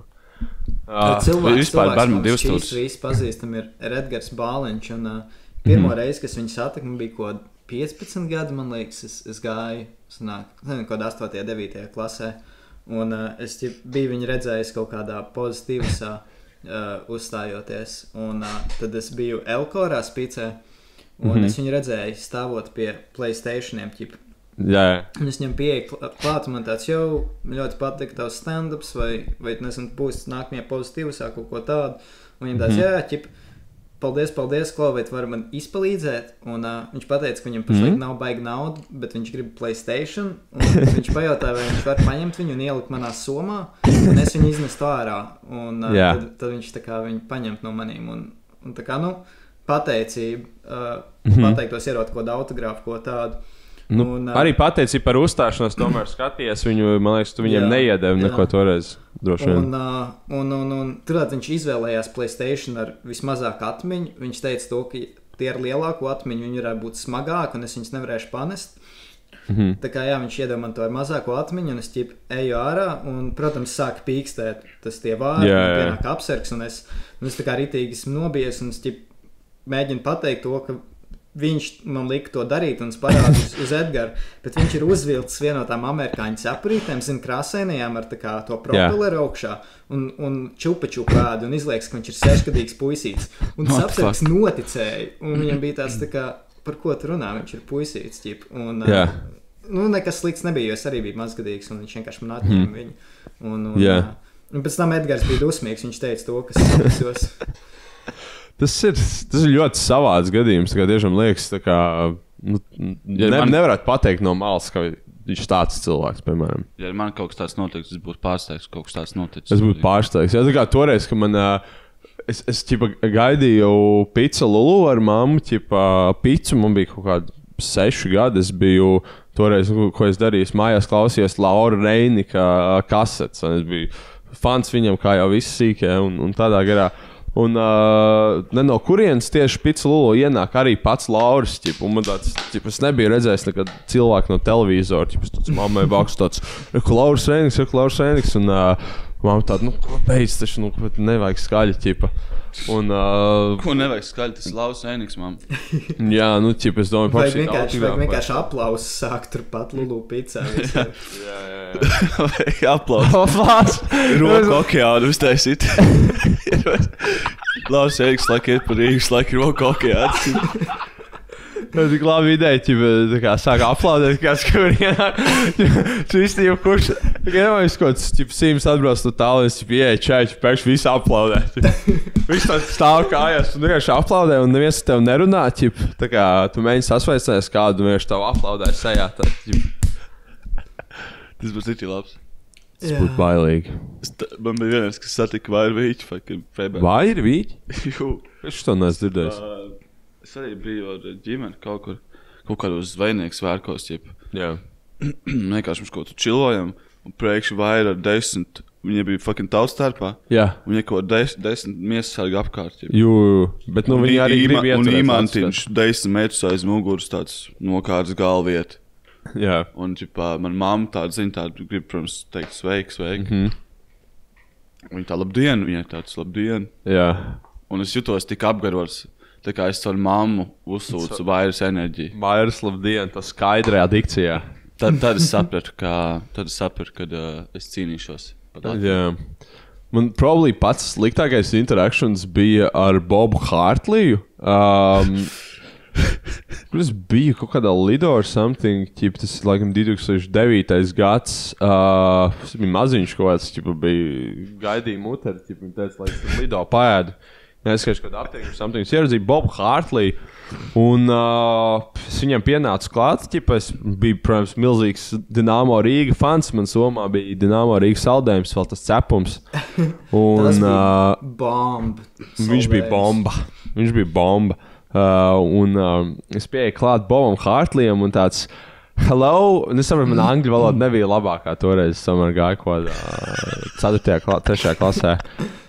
Uh, cilvēks, cilvēks mums šīs visi pazīstam ir Edgars Bāliņš. Un uh, pirmo mm. reizi, kas viņu satika, man bija kaut piecpadsmit gadi, man liekas, es, es gāju, sanāk, nezinu, kaut astotajā, devītajā klasē. Un uh, es ķip, biju viņu redzējis kaut kādā pozitīvasā uh, uzstājoties. Un uh, tad es biju Elkorā spīcē, un mm-hmm. es viņu redzēju stāvot pie PlayStationiem, ķip. Jā. Un es viņam pieeju klāt, man tāds jau ļoti patika tavs stand-ups, vai, vai nezinu, būs nākamajā pozitīvasā kaut ko tādu. Un viņam tāds, mm-hmm. jā, ķip, paldies, paldies, Klau, vai tu vari man izpalīdzēt? Un uh, viņš pateica, ka viņam pašlaik mm. nav baigi naudu, bet viņš grib PlayStation. Un viņš pajautāja, vai viņš var paņemt viņu un ielikt manā somā, un es viņu iznestu ārā. Un uh, yeah. tad, tad viņš tā kā viņu paņemt no manīm. Un, un tā kā, nu, pateicība, uh, mm-hmm. pateiktos ierot kaut kādu autogrāfu, ko tādu. Nu, un, uh, arī pateicība par uzstāšanos, tomēr skaties viņu, man liekas, tu viņam jā, neiedevi neko jā. Toreiz droši vien. Un, uh, un, un, un turāt viņš izvēlējās PlayStation ar vismazāku atmiņu. Viņš teica to, ka tie ar lielāku atmiņu viņi varētu būt smagāki un es viņus nevarēšu panest. Mm-hmm. Tā kā jā, viņš iedeva man to ar mazāko atmiņu un es ķip eju ārā un, protams, sāka pīkstēt tas tie vārdi, jā, jā. Pienāk apserks un es, un es tā kā ritīgi esmu nobijies un es ķip mēģinu pateikt to, ka viņš man lika to darīt un es parādu uz, uz Edgaru, bet viņš ir uzvilcis vienu no tām amerikāņu cepurītēm, zin, krāsainajām ar tā kā to propeleru augšā un, un čupa čupa ēdu un izliekas, ka viņš ir sešgadīgs puisīts. Un tas apsargs noticēja un viņam bija tāds tā kā, par ko tu runā, viņš ir puisīts, ķip. Un, yeah. nu, nekas slikts nebija, jo es arī biju mazgadīgs un viņš vienkārši man atņēma mm. viņu. Un, un, yeah. un pēc tam Edgars bija dusmīgs, viņš teica to, kas sapņos. Tas ir, tas ir ļoti savāds gadījums. Tā kā tiešām liekas, tā kā, nu, ja ne, man... nevarētu pateikt no malas, ka viņš ir tāds cilvēks, piemēram. Ja man kaut kas tāds notiks, es būtu pārsteigts, ka kaut kas tāds noticis. Es būtu pārsteigts. Jā, tā kā toreiz, ka man, es, es ķipa, gaidīju pizza Lulu ar mammu, ķipa, pizzu, man bija kaut kādi seši gadi, es biju toreiz, ko es darīju, mājās klausījos Laura Reinika kasetes, un es biju fans viņam, kā jau visi sīkie, un, un tādā garā. Un uh, ne no kurienes tieši pizza Lulu ienāk arī pats Lauris, ķip, un man tāds, ķip, es nebiju redzējis nekad cilvēku no televizora, ķip, es tāds mammai bakstu tāds, reku Lauris Reiniks, reku Lauris Reiniks, un uh, mamma tāda, nu, ko beidz, taču, nu, nevajag skaļi, ķipa. Un, uh, ko nevajag skaļi, tas ir Lauris Reiniks, mamma. Jā, nu, ķip, es domāju, vajag vienkārši, vajag vienkārši aplausus sākt turpat Lulu pizzā. jā, jā, jā. Vajag aplausus. Roku okeānu uztaisīt. Lauris Reiniks laik iet par Rīgas, laik roku okeānu. Tas ir labi ideja, tā kā sāk aplaudēt, kāds, ka var ienāk. Tu īsti jau kurš, tā kā nevajag kaut kāds simts atbrauc no tālu, un es ieeju čaiķi, pēkšņi visi aplaudē. Viss tāds stāv kājās, tu vienkārši aplaudē, un neviens tev nerunā, ķip, tā kā tu mēģini sasveicināties kādu, un vienkārši tev aplaudē sejā. Tā, tas būs ļoti labs. Tas yeah. būtu bailīgi. Man bija vienais, kas satika Vairvīķi, fucking Febē. Vairvīķi? Jū. Es to neesmu dzirdējis. Uh, es arī biju ar ģimeni kaut kur, kaut kādos zvejnieku svērkos, ķip. Jā. Vienkārši mums kaut kur čilojam, un priekši Vaira ar desmit, viņa bija fucking tauts starpā. Jā. Viņa kaut des, desmit miesasarga apkārt, ķip. Jū, bet nu viņi arī grib ieturēt. Un Imantiņš desmit metrus aiz muguras tāds nokārtas galvieti. Jā. Un, ģipā, man mamma tāda, zina, tāda grib, protams, teikt sveiki, sveiki. Mm-hmm. Viņa tā labdien, viņai tāds labdien. Jā. Un es jutos tik apgarots, tā kā es ar mammu uzsūcu Vairas enerģiju. Vairas labdien, tas skaidrajā dikcijā. Tad, tad es sapratu, ka, tad es sapratu, kad uh, es cīnīšos. Jā. Man probably pats sliktākais interaktions bija ar Bobu Hartliju. Um, Kur es biju kaut kādā lido or something, ķip, tas ir laikam divi tūkstoši devītais gads, uh, tas bija maziņš kaut kāds, ķip, bija gaidīja muteri, ķip, viņa teica, lai es lido paēdu. Es skaidrs, kad apteikšu or something, es ieraudzīju Bobu Hartliju, un uh, es viņam pienācu klāt, ķip, es biju, protams, milzīgs Dinamo Rīga fans, man somā bija Dinamo Rīga saldējums, vēl tas cepums. Un, tas bija uh, bomba. Viņš bija bomba, viņš bija bomba. Uh, un uh, es pieeju klāt Bobam Hartlijam un tāds hello, un es saprotu, man angļu valoda nebija labākā toreiz, es tomēr gāju kaut kādā ceturtajā, trešajā klasē.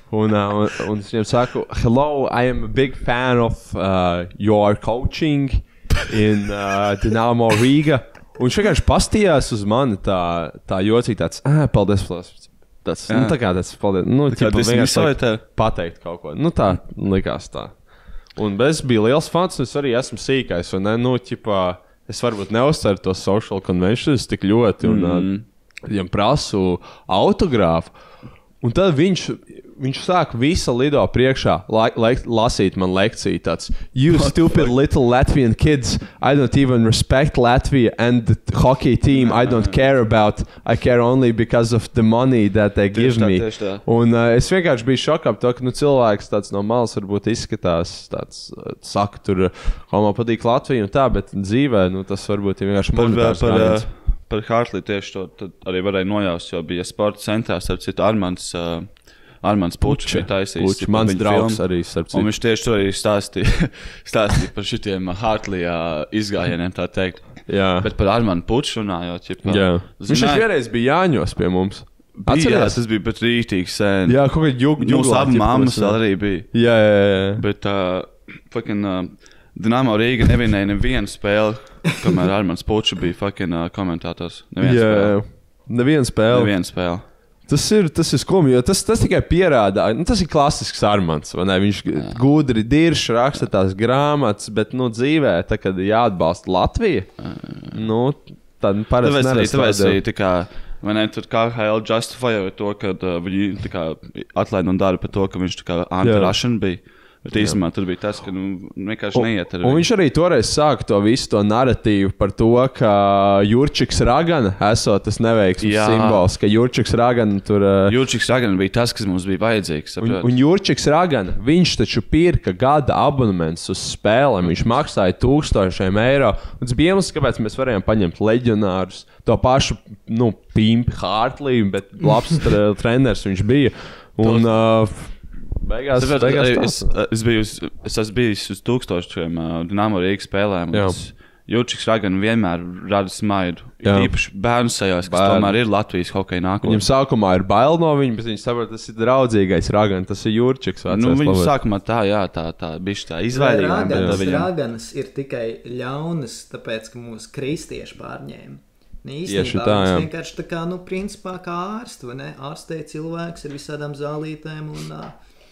Un, uh, un, un es viņam saku, hello, I am a big fan of uh, your coaching in uh, Dinamo Riga. Un viņš vienkārši pastījās uz mani tā, tā jocīgi tāds, ah, paldies, paldies. Tas, nu, tā kā tas, paldies. Nu, tā kā vienkārši pateikt kaut ko. Nu, tā likās tā. Un es biju liels fans, un es arī esmu sīkais. Un, ne, nu, ķipā, es varbūt neuzceru tos social conventions tik ļoti, un mm. uh, viņam prasu autogrāfu. Un tad viņš, viņš sāk visa lido priekšā la, la, lasīt man lekciju tāds You stupid little Latvian kids, I don't even respect Latvia and the hockey team I don't care about, I care only because of the money that they give tā, me. Tā. Un uh, es vienkārši biju šokā par to, ka nu, cilvēks tāds no malas varbūt izskatās, tāds uh, saka, tur, kā man patīk Latvija un tā, bet dzīvē, nu, tas varbūt ir vienkārši monetārs gājiens. Par Hartley tieši to arī varēja nojaust, jo bija sporta centrā, starp citu, Armands, uh, Armands Pučs bija taisījis. Pučs, mans draugs filmu, arī, starp citu. Un viņš tieši tur arī stāstīja, stāstīja par šitiem Hartley uh, izgājieniem, tā teikt. Jā. Bet par Armandu Puču runājot, ķipā. Jā. Viņš taču vienreiz bija Jāņos pie mums. Bija, jā, tas bija pat rītīgi sen. Jā, kaut kā juk, mūsu abi mammas vēl arī bija. Jā, jā, jā. Bet, uh, fucking, uh, Dinamo Riga nevinēja nevienu spēli, kamēr Armands Pučs bija fucking uh, komentātors. Nevienu jā, spēli. Nevienu spēli. Nevienu spēli. Tas ir, tas ir skumji, jo tas, tas tikai pierāda, nu, tas ir klasisks Armands, vai ne? Viņš jā. Gudri dirš, raksta tās grāmatas, bet, nu, dzīvē, tā, kad jāatbalsta Latvija, nu, tad parasti neres tāpēc arī, tā kā, vai ne, tur K H L justifēja to, kad uh, viņi, tā kā, atlaid no darba par to, ka viņš, tā kā, anti-Russian bija. Bet īstenībā tur bija tas, ka nu, vienkārši neiet ar viņu. Un viņš arī toreiz sāka to visu to narratīvu par to, ka Jurčiks Ragana esot tas neveiksmes simbols, ka Jurčiks Ragana tur... Uh... Jurčiks Ragana bija tas, kas mums bija vajadzīgs. Un, un Jurčiks Ragana, viņš taču pirka gada abonements uz spēlēm, viņš maksāja tūkstošiem eiro. Un tas bija iemesls, kāpēc mēs varējām paņemt leģionārus, to pašu, nu, Pimpi Hartley, bet labs treneris viņš bija. Un... Uh, Beigās, Tāpēc, beigās es, es, biju uz, es esmu bijis uz tūkstošiem uh, Dinamo Rīgas spēlēm. Jurčiks Ragana vienmēr rada smaidu. Īpaši bērnu sajās, kas Bērn. tomēr ir Latvijas hokeja nākotnē. Viņam sākumā ir bail no viņa, bet viņš saprot, tas ir draudzīgais Ragana, tas ir Jurčiks. Nu, viņam sākumā tā, jā, tā, tā bišķi tā izvairīgā. Raganas, viņam... Raganas ir tikai ļaunas, tāpēc, ka mūs kristieši pārņēma. Īstenībā tā, viņš vienkārši tā kā, nu, principā kā ārsti, vai ne? Ārstēja cilvēks ar visādām zālītēm un... Uh,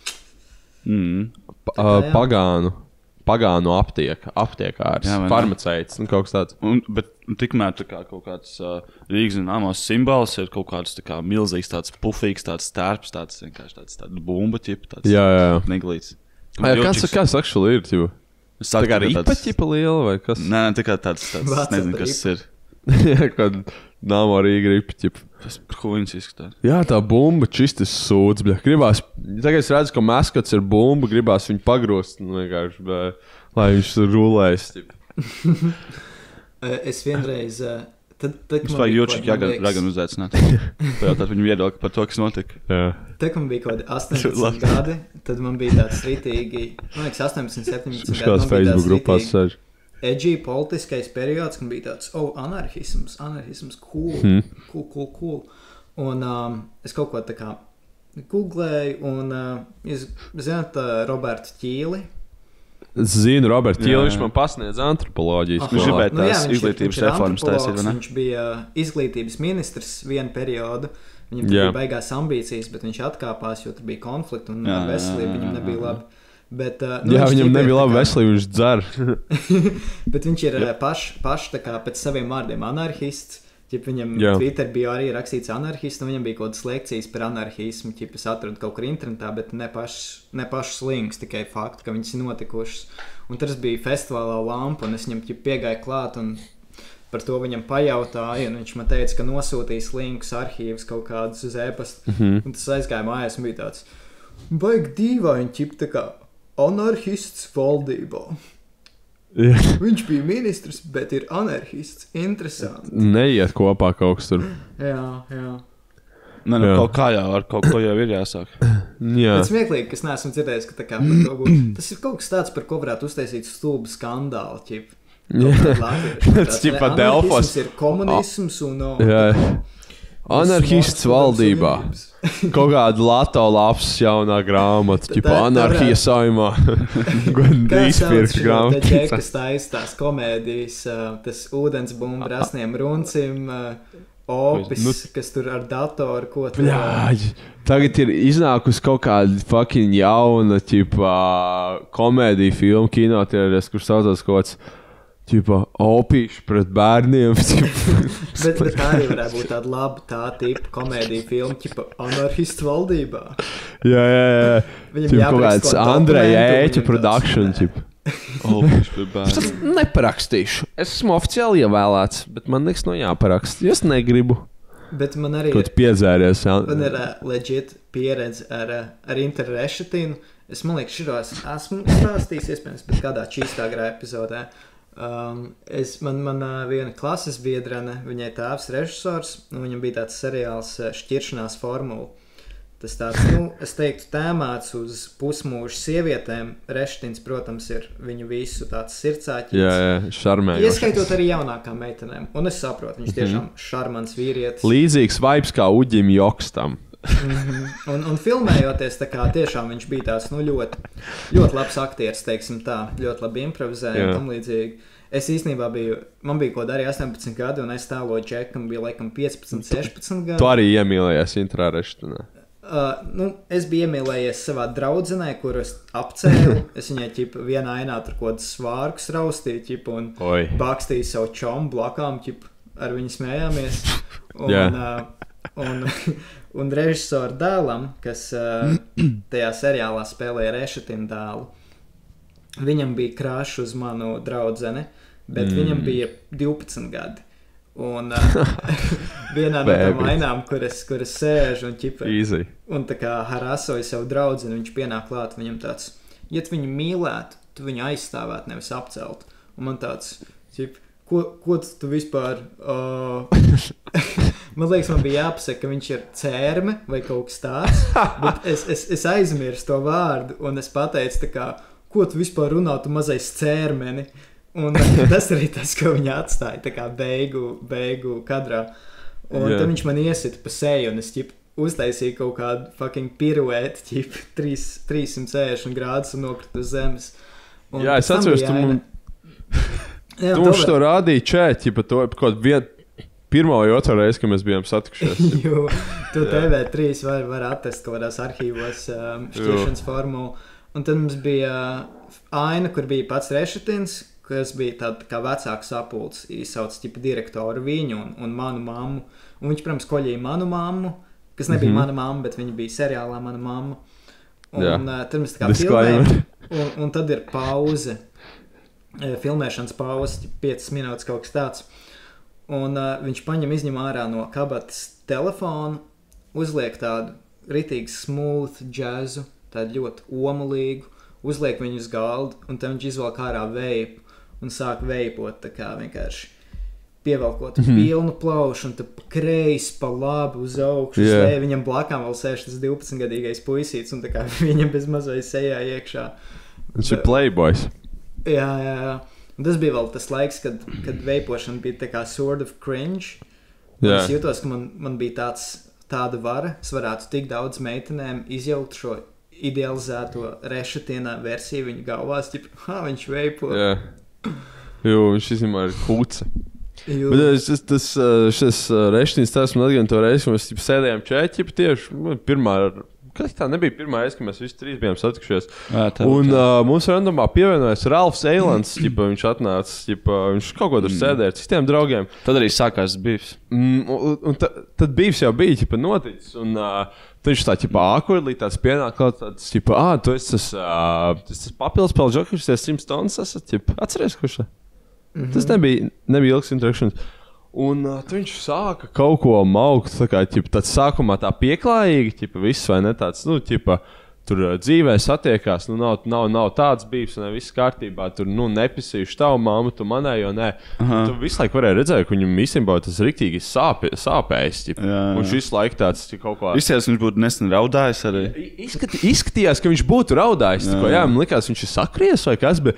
Mm. Pa, pagānu, pagānu aptieka, aptiekārs, jā, farmaceits, nu kaut kas tāds. Un, bet tikmēr tā kā kaut kāds uh, Rīgas un Amos simbols ir kaut kāds tā kā milzīgs, tāds pufīgs, tāds stērps, tāds vienkārši tāds, tāds bumba ķipa, tāds jā, jā, jā. neglīts. Jā, kas, kas actually ir, ķipa? Tā kā ripa ķipa liela vai kas? Nē, nē, tā kā tāds, tāds es nezinu, kas tas ir. Jā, kad Namo Rīga ripa ķipa. Tas par ko viņas izskatās? Jā, tā bumba čistis sūdz, bļa. Gribās, tagad es redzu, ka maskots ir bumba, gribās viņu pagrost, nu vienkārši, bļa, lai viņš tur rulēs, ķipa. Es vienreiz... Tad, tad, Mums vajag Jurčik Raganu uzaicināt. Pajautāt viņu viedokli par to, kas notika. Jā. Tad man bija kaut kādi astoņpadsmit gadi, tad man bija tāds ritīgi, man liekas, astoņpadsmit, septiņpadsmit gadi. Kāds Facebook grupās sēž. Edgy politiskais periods, kad bija tāds, oh, anarhisms, anarhisms, cool, hmm. cool, cool, cool. Un um, es kaut ko tā kā googlēju, un uh, jūs zināt uh, Robertu Ķīli? Es zinu, Roberts Ķīli, viņš man pasniedz antropoloģijas. Viņš gribēja tās nu, jā, viņš izglītības ir, reformas taisīt, vai ne? Viņš bija izglītības ministrs vienu periodu. Viņam bija beigās ambīcijas, bet viņš atkāpās, jo tur bija konflikti un jā, veselība viņam nebija labi. Bet, uh, nu, jā, viņam nebija labi veselība, viņš dzer. Bet viņš ir paši paš, tā kā pēc saviem vārdiem anarhists. Ķip, viņam jā. Twitter bija arī rakstīts anarhists, un viņam bija kaut kādas lekcijas par anarhismu. Ķip, es atradu kaut kur internetā, bet ne pašs ne paš slinks, tikai fakti, ka viņas ir notikušas. Un tas bija festivālā lampa, un es viņam ķip, piegāju klāt un par to viņam pajautāju, un viņš man teica, ka nosūtīs linkus, arhīvus kaut kādus uz e-pastu. Mm-hmm. Un tas aizgāja mājās un bija tāds, baigi dīvaini, ķip, tā kā anarhists valdībā. Jā. Viņš bija ministrs, bet ir anarhists. Interesanti. Neiet kopā kaut kas tur. Jā, jā. Nē, nu, kaut kā jau ar kaut ko jau ir jāsāk. Jā. Tas smieklīgi, ka es neesmu dzirdējis, ka tā kā par to būtu. Tas ir kaut kas tāds, par ko varētu uztaisīt stulbu skandālu, ķip. Tas ķipa Delfos. Ir komunisms un... Jā. Anarhists valdībā. kaut kāda Lato lapas jaunā grāmata, ķipa anarhija saimā. Kā sauc šo te ģekas taistās komēdijas, tas ūdensbumba rasniem runcim, opis, nu, kas tur ar datoru, ko tur... Bļāģi, tagad ir iznākusi kaut kāda fucking jauna, ķipa, komēdija filma kinotēries, kur saucās kaut kāds, ķipa, opīši pret bērniem. bet, bet tā arī varētu būt tāda laba tā tipa komēdija filma, ķipa, anarhistu valdībā. Jā, jā, jā. Viņam ķipa, kaut kāds Andreja Ēķa production, ķipa. Es neparakstīšu. Es esmu oficiāli ievēlēts, bet man nekas no jāparakst. Es negribu. Bet man arī ir, piedzēries, jā. Man ir uh, legit pieredze ar, uh, ar interrešatīnu. Es, man liekas, širos esmu stāstījis, iespējams, bet kādā čīstāgrā epizodē. Um, es, man man uh, viena klases biedrene, viņai tēvs režisors, un viņam bija tāds seriāls uh, Šķiršanās formula. Tas tāds, nu, es teiktu, tēmāts uz pusmūžu sievietēm. Rešetins, protams, ir viņu visu tāds sirdsāķis. Jā, jā, šarmējošs. Ieskaitot arī jaunākām meitenēm. Un es saprotu, viņš tiešām šarmants vīrietis. Līdzīgs vibes kā Uģim Jokstam. Mm-hmm. un, un filmējoties, tā kā tiešām viņš bija tāds, nu, ļoti, ļoti labs aktieris, teiksim tā, ļoti labi improvizēja un tam līdzīgi. Es īstenībā biju, man bija kaut arī astoņpadsmit gadi, un es tēloju Džekam, bija laikam piecpadsmit, sešpadsmit gadi. Tu arī iemīlējies intrā Rešetinā. Uh, nu, es biju iemīlējies savā draudzenē, kuru es apcēlu. Es viņai ķipa, vienā ainā tur kaut kādas svārkus raustīju ķipa, un Oi. Bakstīju savu čomu blakām, ķipa, ar viņu smējāmies. Un, yeah. uh, un, un režisoru dēlam, kas uh, tajā seriālā spēlēja Rešetina dēlu, viņam bija krāšs uz manu draudzeni, bet mm. viņam bija divpadsmit gadi. Un uh, vienā no tām ainām, kur es, kur es sēžu un, ķipa, un tā kā harasoju savu draudzeni, viņš pienāk klāt, viņam tāds, ja tu viņu mīlētu, tu viņu aizstāvētu, nevis apcelt. Un man tāds, ķipa, ko, ko tu vispār... Uh... man liekas, man bija jāpasaka, ka viņš ir cērme vai kaut kas tāds, bet es, es, es aizmirstu to vārdu, un es pateicu tā kā, ko tu vispār runā, tu mazais cērmeni. Un tas arī tas, ko viņa atstāja tā kā beigu, beigu kadrā. Un yeah. tad viņš man iesita pa seju, un es ķip, uztaisīju kaut kādu fucking pirueti, ķip, trīssimt sešdesmit grādus un nokritu uz zemes. Un jā, es atceros, tu man... tu mums to rādīji čēt, ķipa to, kaut vien... pirmo vai otro reizi, kad mēs bijām satikušies. jo, tu T V trīs var, var atrast kaut kādās arhīvos um, šķiršanas formulu. Un tad mums bija uh, aina, kur bija pats Rešetins, kas bija tāda kā vecāks sapulcs, izsauc tipa direktoru viņu un, un manu mammu. Un viņš, protams, koļīja manu mammu, kas nebija mm-hmm. mana mamma, bet viņa bija seriālā mana mamma. Un yeah. uh, tad mēs tā kā filmējam, un, un tad ir pauze, filmēšanas pauze, piecas minūtes kaut kas tāds. Un uh, viņš paņem, izņem ārā no kabatas telefonu, uzliek tādu ritīgi smooth džazu, tādu ļoti omulīgu, uzliek viņu uz galdu, un tad viņš izvelk ārā veipu un sāk veipot, tā kā vienkārši pievelkot mm-hmm. pilnu plaušu, un tad pa kreisi, pa labi uz augšu, yeah. Sēja, viņam blakām vēl sēž tas divpadsmitgadīgais puisīts, un tā kā viņam bez mazai sejā iekšā. Viņš ir playboys. Jā, jā, jā. Un tas bija vēl tas laiks, kad, kad veipošana bija tā kā sort of cringe. Yeah. Es jūtos, ka man, man bija tāds, tāda vara, es varētu tik daudz meitenēm izjaukt šo idealizēto Rešetina versiju viņu galvās, tipa, ha, viņš veipo. Jā. Jo, viņš izņemā ir kūca. Jo. Bet tas, tas, šis Rešetins tās man atgādina to reizi, ka mēs tipa, sēdējām čēķi, tieši pirmā, kad tā nebija pirmā reize, ka mēs visi trīs bijām satikušies. Jā, tā, un tā. Uh, mums randomā pievienojas Ralfs Eilants, ķipa, viņš atnāca, ķipa, viņš kaut ko tur mm. sēdēja ar citiem draugiem. Tad arī sākās bīvs. Mm, un un ta, tad bīvs jau bija, ķipa, noticis, un uh, viņš tā, ķipa, ākurlī tāds pienāk, tāds, ķipa, ā, tu esi tas, uh, tas, tas papildus pēl džokers, tas simts tonnas esat, ķipa, atceries, kurš tā? Mm-hmm. Tas nebija, nebija ilgs interaktions. Un uh, viņš sāka kaut ko maukt, tā kā, ķipa, tāds sākumā tā pieklājīgi, ķipa, viss vai ne tāds, nu, ķipa, tur uh, dzīvē satiekās, nu, nav, nav, nav tāds bijis, ne, viss kārtībā, tur, nu, nepisījuši tavu mammu, tu manējo, nē. Aha. Tu visu laiku varēji redzēt, ka viņam īstenībā tas riktīgi sāpē, sāpējis, ķipa. Jā, jā. Un šis laiku tāds, ķipa, kaut kā... Izskatījās, viņš būtu nesen raudājis arī. Izskati, izskatījās, ka viņš būtu raudājis, tā ko, jā, man likās, viņš ir sakries vai kas, bet...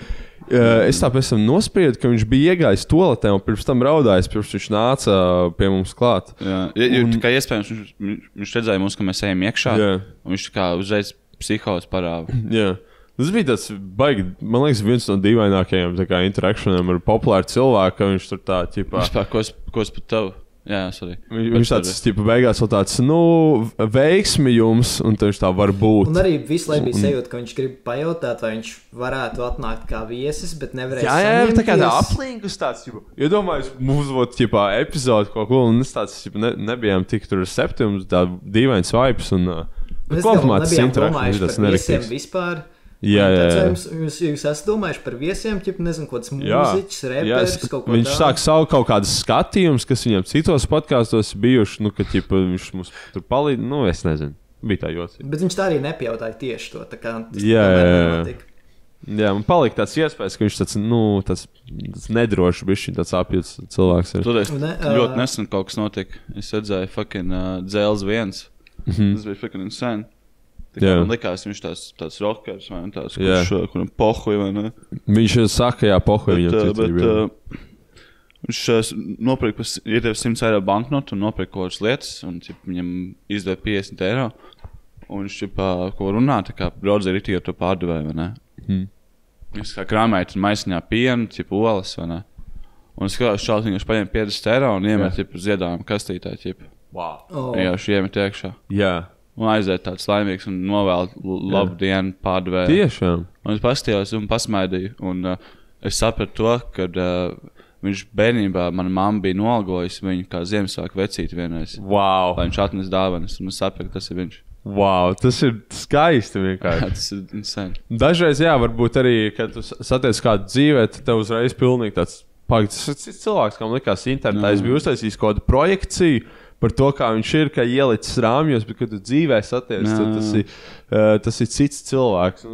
Uh, es tā pēc tam nospriedu, ka viņš bija iegājis toaletē un pirms tam raudājis, pirms viņš nāca pie mums klāt. Jā, ja, un... kā iespējams, viņš, viņš redzēja mums, ka mēs ejam iekšā, jā. Un viņš kā uzreiz psihos parāva. Jā. Tas bija tāds baigi, man liekas, viens no dīvainākajiem tā kā interaktioniem ar populāru cilvēku, ka viņš tur tā, ķipā... Vispār, ko es, ko es pat tev? Jā, sorry. Viņš, viņš tāds, ķipa, beigās vēl tāds, nu, veiksmi jums, un viņš tā var būt. Un arī visu laiku bija sajūta, ka viņš grib pajautāt, vai viņš varētu atnākt kā viesis, bet nevarēja jā, jā, jā, tā kā tā aplinkus tāds, ķipa, iedomājos, mums būtu, ķipā, epizodi kaut ko, un es tāds, ķipa, ne, nebijām tik tur septiņus, tā dīvains vibes, un uh, kopumā tas interakcijas, tas nerektīgs. Vispār. Jā, jā, jā. Jums, jūs, jūs esat domājuši par viesiem, ķip, nezinu, kāds mūziķis, reperis, kaut ko viņš sāk savu kaut kādas skatījumus, kas viņam citos podkāstos bijuši, nu, ka, ķip, viņš mums tur palīdz, nu, es nezinu, bija tā jocīgi. Bet viņš tā arī nepjautāja tieši to, tā kā tas jā, jā, jā. Jā, man palika tāds iespējas, ka viņš tāds, nu, tāds, tāds nedrošs bišķiņ, tāds apjūts cilvēks ir. Toreiz ne, uh... ļoti nesen kaut kas notika, es redzēju fucking uh, Dzēles viens, mm-hmm. tas bija fucking insane. Yeah. Man likās, viņš tāds, tāds rockers, vai tāds, kurš, yeah. kuram pohuj, vai ne? Viņš saka, jā, pohuj viņam. Bet, bet uh, viņš uh, nopirka, iedeva simts eiro banknotu un nopirka kaut kādas lietas, un cip, viņam izdeva piecdesmit eiro. Un viņš, cip, uh, ko runā, tā kā brodzē ritīgi ar to pārdevēju, vai ne? Hmm. Viņš kā krāmēja tur maisiņā pienu, cip, olas, vai ne? Un es skatās šāds, viņš paņem piecdesmit eiro un iemet, yeah. cip, ziedājumu kastītā, cip. Wow. Oh. Jā, viņš iemet iekšā. Jā. Yeah. Un aiziet tāds laimīgs un novēl labu jā. Dienu pārdevēju. Tiešām. Un es pastījos un pasmaidīju. Un uh, es sapratu to, ka uh, viņš bērnībā, mana mamma bija noalgojusi viņu kā Ziemassvētku vecīti vienreiz. Wow. Lai viņš atnes dāvanas. Un es sapratu, ka tas ir viņš. Wow, tas ir skaisti vienkārši. Tas ir insane. Dažreiz, jā, varbūt arī, kad tu satiec kādu dzīvē, tad tev uzreiz pilnīgi tāds pagad. Tas ir cilvēks, kam likās internetā. Es biju uztaisījis kaut kādu projekciju par to, kā viņš ir, kā ielicis rāmjos, bet, kad tu dzīvē satiec, tad tas ir, uh, tas ir cits cilvēks.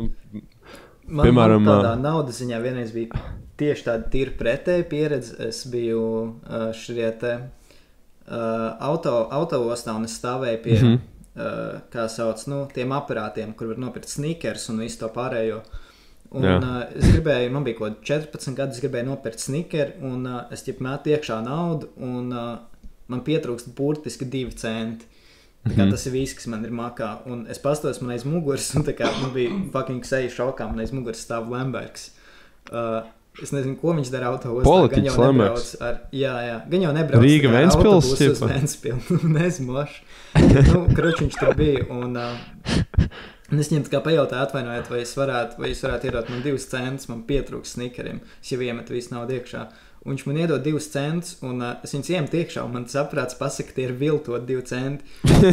Man, Piemēram, man tādā naudas ziņā vienreiz bija tieši tāda tīra pretēja pieredze. Es biju uh, šie te uh, auto, autoostā un es stāvēju pie, mm-hmm. uh, kā sauc, nu, tiem aparātiem, kur var nopirkt sneakers un visu to pārējo. Un uh, es gribēju, man bija kaut četrpadsmit gadi, es gribēju nopirkt sneakeru un uh, es ķip mētu iekšā naudu un uh, man pietrūkst burtiski divi centi. Tā kā tas ir viss, kas man ir makā. Un es pastos man aiz muguras, un tā kā man bija fucking seja šokā, man aiz muguras stāv Lembergs. Uh, es nezinu, ko viņš dara autoostā. Politiķis Lembergs. Ar, jā, jā. Gan jau nebrauc Rīga Ventspils, uz Ventspilu. Nezmoši. Nu, kruč viņš tur bija. Un, uh, un es viņam tā kā pajautāju, atvainojiet, vai es varētu, vai es varētu iedot man divus centus, man pietrūkst snikeriem. Es jau iemetu visu naudu iekšā. Un viņš man iedod divus centus, un uh, es viņus iemetu iekšā, un man saprāts pasaka, ka tie ir viltot divi centi.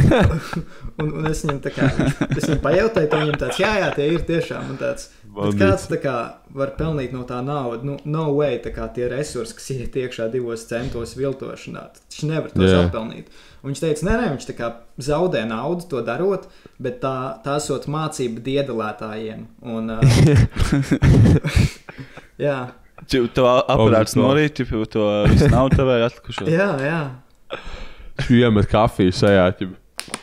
un, un es viņam tā kā, es viņam pajautāju, to viņam tāds, jā, jā, tie ir tiešām, un tāds, bet kāds tā kā var pelnīt no tā naudu, nu, no way, tā kā tie resursi, kas iet iekšā divos centos viltošanā, viņš nevar tos yeah. atpelnīt. Un viņš teica, nē, nē, viņš tā kā zaudē naudu to darot, bet tā, tā sot mācība diedelētājiem, un, uh, jā. Tu aparāts norīt, tu to visu nav tevēji atlikušo. Jā, jā. Tu iemet kafiju sajā, ķibu.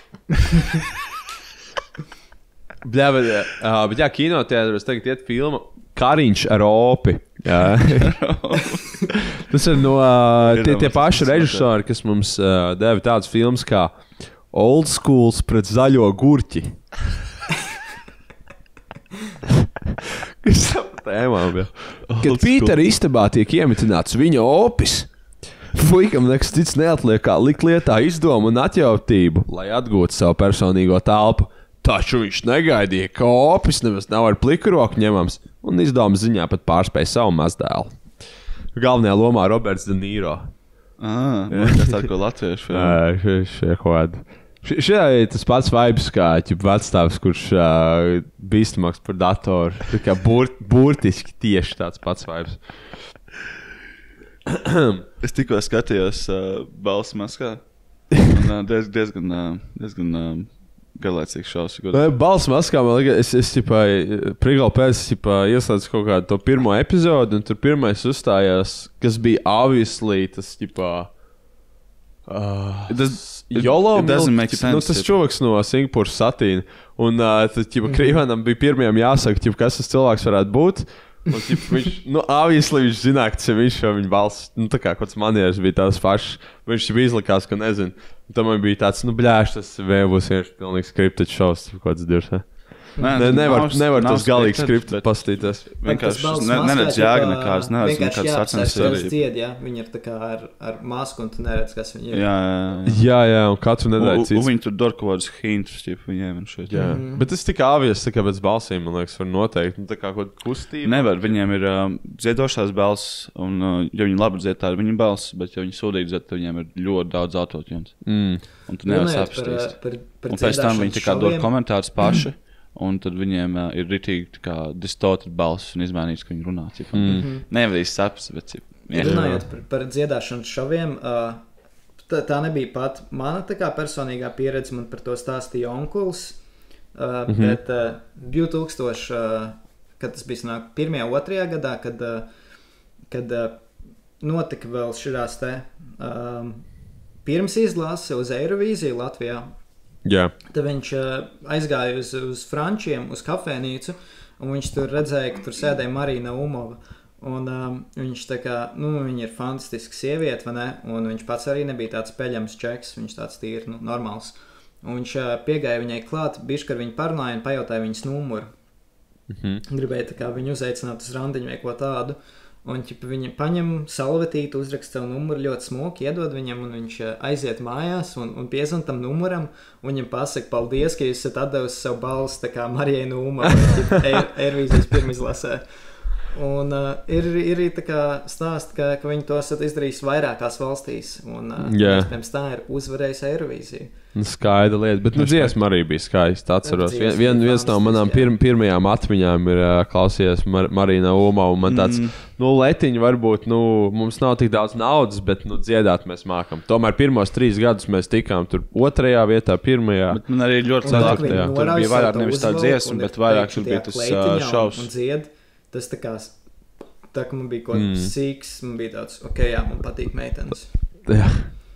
Bļā, bet, uh, bet jā, kinoteātros tagad iet filma Kariņš ar opi. Jā. Tas ir no uh, tie, tie paši režisori, kas mums uh, deva tādas filmas kā Old Schools pret zaļo gurķi. Kas tam tēmām bija? Kad Pītera istabā tiek iemitināts viņa opis, puikam nekas cits neatliek kā likt lietā izdomu un atjautību, lai atgūtu savu personīgo telpu. Taču viņš negaidīja, ka opis nemaz nav ar pliku roku ņemams un izdoma ziņā pat pārspēja savu mazdēlu. Galvenajā lomā Roberts De Niro. Ah, tas tā ko latviešu filmu. Jā, šie kaut Šajā ir tas pats vibes, kā vecstāvs, kurš uh, bīstamāks par datoru. Tā kā bur, burtiski tieši tāds pats vibes. Es tikko skatījos uh, Balss maskā. Un, uh, diez, diezgan uh, diezgan uh, garlaicīgs šaus. Balss maskā, man liekas, es, es ķipā, prigal pēc ieslēdzu kaut kādu to pirmo epizodu, un tur pirmais uzstājās, kas bija obviously tas, ķipā, uh, tas Jolo, milk, sense, nu, tas čovaks no Singapūras satīna. Un uh, tad, ķipa, Krīvanam bija pirmajam jāsaka, ķipa, kas tas cilvēks varētu būt. Un, ķip, viņš, nu, obviously viņš zināja, ka tas ir viņš, jo viņa balss, nu, tā kā kaut kāds manieris bija tās pašas. Viņš jau izlikās, ka nezinu. Un tam man bija tāds, nu, bļāš, tas vēl būs vienkārši pilnīgi scripted shows, kaut kāds dirs, ne? Nē, ne, nevar, nevar tas galīgi skripti pastīties. Vienkārši neredz jēga nekāds, neredz nekāds sacenes arī. Dzied, jā, viņi ir tā kā ar, ar masku un tu neredz, kas viņi ir. Jā, jā, jā, jā un katru nedēļu cits. Un viņi tur dod kaut kādus hintus, ķip, viņiem un šeit. Jā, mm-hmm. Bet tas tik āvies, tā kā pēc balsīm, man liekas, var noteikt. Nu, tā kā kaut kustība. Nevar, viņiem ir um, dziedošās balss, un, uh, ja viņi labi dzied, tā ir viņa balss, bet ja viņi sūdīgi dzied, tad viņiem ir ļoti daudz autotjons. Mm. Un tu nevar saprast. Un pēc tam viņi tā kā dod komentārus paši. Un tad viņiem uh, ir ritīgi distorted balss un izmainīts, ka viņi runā. Mm. Nevarīs saprast, bet cip, runājot par, par dziedāšanas šoviem, uh, tā, tā nebija pat mana tā kā personīgā pieredze, man par to stāstīja onkuls, uh, mm-hmm. bet uh, divtūkstoši, uh, kad tas bija sanāk, pirmajā, otrajā gadā, kad, uh, kad uh, notika vēl širās te um, pirms izlase uz Eirovīziju Latvijā. Yeah. Tad viņš uh, aizgāja uz, uz Frančiem, uz kafēnīcu, un viņš tur redzēja, ka tur sēdēja Marina Umova. Un um, viņš tā kā, nu, viņa ir fantastiska sieviete, vai ne? Un viņš pats arī nebija tāds peļams čeks, viņš tāds tīri, nu, normāls. Un viņš uh, piegāja viņai klāt, bišķi ar viņu parunāja un pajautāja viņas numuru. Mm-hmm. Gribēja tā kā viņu uzaicināt uz randiņu vai ko tādu. Un ķipa, viņa paņem salvetīti, uzraksta savu numuru ļoti smuki, iedod viņam, un viņš aiziet mājās un, un piezvan tam numuram, un viņam pasaka, paldies, ka jūs esat atdevusi savu balsi tā kā Marijai Nūma Eirovīzijas pirmizlasē. Un uh, ir, ir arī tā kā stāst, ka, ka viņi to esat izdarījis vairākās valstīs, un uh, yeah. pirms tā ir uzvarējis Eirovīziju. Skaida lieta, bet nu dziesma arī bija skaista, atceros. Vien, vien, viens no manām pir, pirmajām atmiņām ir uh, klausies Mar Marina Uma, un man tāds, mm. nu, letiņi varbūt, nu, mums nav tik daudz naudas, bet, nu, dziedāt mēs mākam. Tomēr pirmos trīs gadus mēs tikām tur otrajā vietā, pirmajā. Bet man arī ļoti ceturtajā. Tur bija vairāk nevis tā dziesma, bet vairāk tur bija tas uh, šovs. Un dzied, tas tā kā, tā kā man bija kaut kāds mm. sīks, man bija tāds, ok, jā, man patīk meitenes. Jā.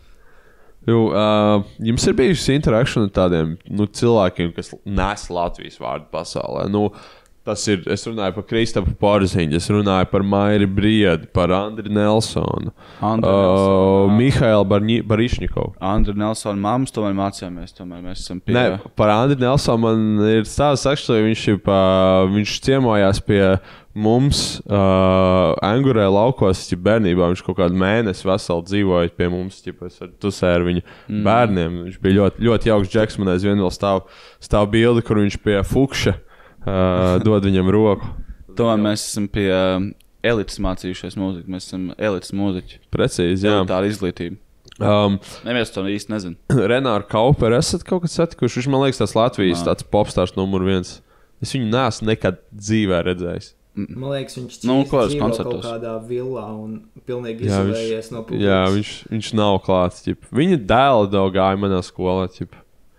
Jū, uh, jums ir bijušas interakšana ar tādiem, nu, cilvēkiem, kas nes Latvijas vārdu pasaulē. Nu, tas ir, es runāju par Kristapu Porziņu, es runāju par Mairi Briedi, par Andri Nelsonu, Andri uh, Nelsonu Mihailu Barišņikovu. Andri Nelsonu mammas tomēr mācījāmies, tomēr mēs esam pie... Ne, par Andri Nelsonu man ir stāsts, actually, viņš, ir pa, viņš ciemojās pie mums uh, Angurē laukos, ja bērnībā viņš kaut kādu mēnesi veselu dzīvoja pie mums, ja es ar tusē ar viņu mm. bērniem. Viņš bija ļoti, ļoti jauks džeks, man aizvien vēl stāv, stāv bildi, kur viņš pie Fukša uh, dod viņam roku. Tomēr mēs esam pie uh, elites mācījušies mūziku, mēs esam elites mūziķi. Precīzi, jā. Elitāra izglītība. Um, Neviens to īsti nezin. Renāru Kauperu esat kaut kad satikuši? Viņš, man liekas, tās Latvijas Nā. tāds popstārs numur viens. Es viņu neesmu nekad dzīvē redzējis. Man liekas, viņš nu, dzīvo kaut kādā villā un pilnīgi izvēlējies no publikas. Jā, viņš, viņš nav klāts. Ķip. Viņa dēla daudz gāja manā skolā, ķip,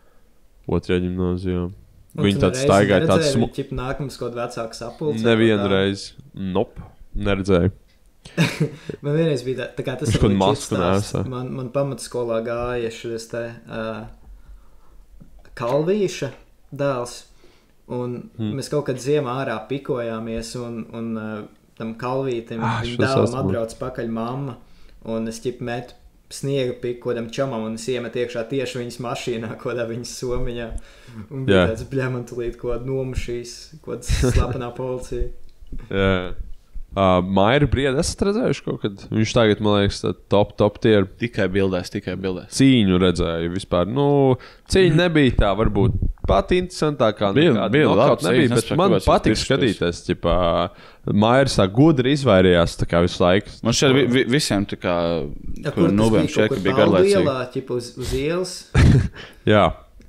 otrajā ģimnāzijā. Viņa tāds staigāja tāds smu... Viņa nākams kaut vecāks apulcē. Nevienu reizi. Nop, neredzēju. Man vienreiz bija tā, tā kā tas viņš ir līdz stāsts. Man, man pamatskolā gāja šis te uh, Kalvīša dēls. Un hmm. mēs kaut kad ziemā ārā pikojāmies, un, un uh, tam Kalvītim ah, viņa dēlam atbrauc pakaļ mamma, un es ķip metu sniega piku kodam čomam, un es iemetu iekšā tieši viņas mašīnā, kodā viņas somiņā. Un bija yeah. tāds, bļā, man tulīt kaut nomušīs, kaut slapenā policija. Jā. Yeah. Uh, Mairi Briedi esat redzējuši kaut kad? Viņš tagad, man liekas, top, top tier. Tikai bildēs, tikai bildēs. Cīņu redzēju vispār. Nu, cīņa nebija tā, varbūt pat interesantākā. Bija, bija labi. Nebija, bet man patīk skatīties, ķipā, Mairis tā gudri izvairījās tā kā visu laiku. Man šeit vi, vi, visiem tā kā, ja, kur nubēm šeit, bija garlaicīgi. Lielā, ķipa uz, uz ielas. Jā.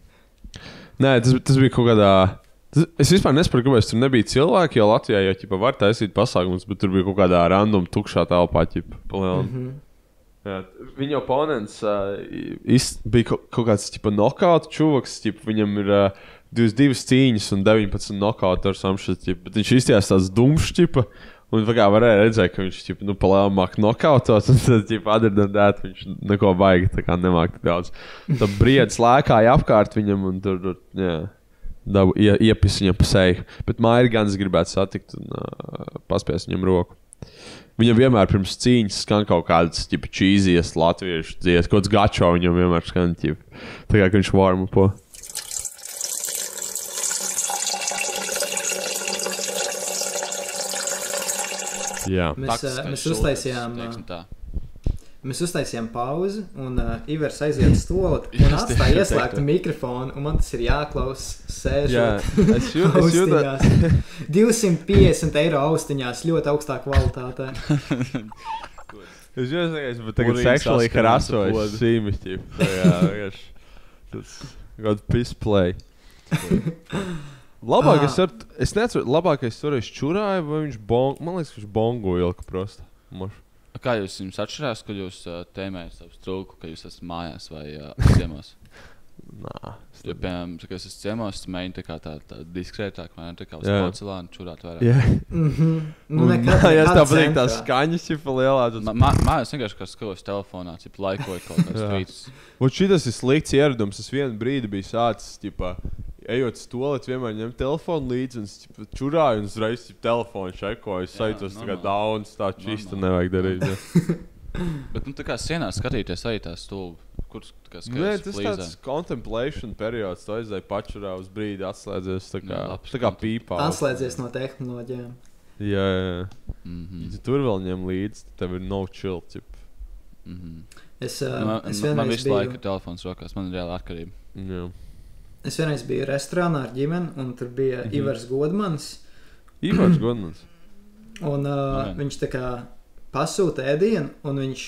Nē, tas, tas bija kaut kādā... Es vispār nesaprotu, kāpēc tur nebija cilvēki, jo Latvijā jau ķipa, var taisīt pasākumus, bet tur bija kaut kādā random tukšā telpā. Ķipa, mm-hmm. Jā, viņa oponents uh, iz, bija kaut, kaut kāds nokautu čuvaks. Ķipa, viņam ir uh, divas, divas cīņas un deviņpadsmit nokautu ar samšat. Bet viņš izstījās tāds dumšs. Ķipa, un kā varēja redzēt, ka viņš ķipa, nu, palēl māk nokautot. Un tad other than that, viņš neko baigi tā kā nemāk tik daudz. Tad Briedis lēkāja apkārt viņam un tur, tur jā. dabu, ie, iepis viņam pa seju. Bet Mairi gan es gribētu satikt un uh, paspēs viņam roku. Viņam vienmēr pirms cīņas skan kaut kādas ķipa čīzies latviešu dzies, kaut kāds gačo viņam vienmēr skan ķipa. Tā kā, ka viņš warm upo. Jā. Mēs, uh, mēs uztaisījām... Uh, Mēs uztaisījām pauzi, un uh, Ivers aiziet uz stolati un atstāja ieslēgtu mikrofonu, un man tas ir jāklaus sēžot austiņās. divsimt piecdesmit eiro austiņās, ļoti augstā kvalitātē. Es jūtas, bet tagad sexually harasojas sīmi, ķip. Jā, vienkārši. Tas kaut pisplay. Labākais ar... Es neceru, labākais toreiz čurāja, vai viņš bong... Man liekas, ka viņš bongo ilka prosta. Moš. Kā jūs jums atšķirās, kad jūs uh, tēmējat savu strūku, ka jūs esat mājās vai uh, ciemos? Nā. Jo, piemēram, kad es esmu ciemos, tu mēģini tā kā tā, tā diskrētāk, vai ne? Tā kā uz porcelānu čurāt vairāk. Jā. Mhm. Nu, nekad, mājās tā patīk tās skaņas, čipa lielā. Ma, ma, mājās vienkārši kā skatos telefonā, čipa laikoju kaut kāds tweets. Vot šitas ir slikts ieradums. Es vienu brīdi biju sācis, čipa, ejot stolēt, vienmēr ņem telefonu līdzi un čipa, čurāju un uzreiz čipa, telefonu šekoju. Es sajūtos tā kā dauns, tā čista nevajag darīt. Bet nu tā kā sienā skatīties arī tā stulbi. Kur tā kā skaties Nē, tas plīzē. tāds contemplation periods. Tu aizēji pačurā uz brīdi, atslēdzies tā kā, jā, tā kā pīpā. Atslēdzies no tehnoloģijām. Jā, jā. Mm-hmm. Ja tur vēl ņem līdzi, tev ir no chill, čip. Mm-hmm. Es, uh, man, es man vienreiz visu biju... laiku telefons rokās, man ir reāli atkarība. Jā. Es vienreiz biju restorānā ar ģimeni, un tur bija mm-hmm. Ivars Godmans. Ivars Godmans? Un uh, viņš tā kā pasūta ēdienu, un viņš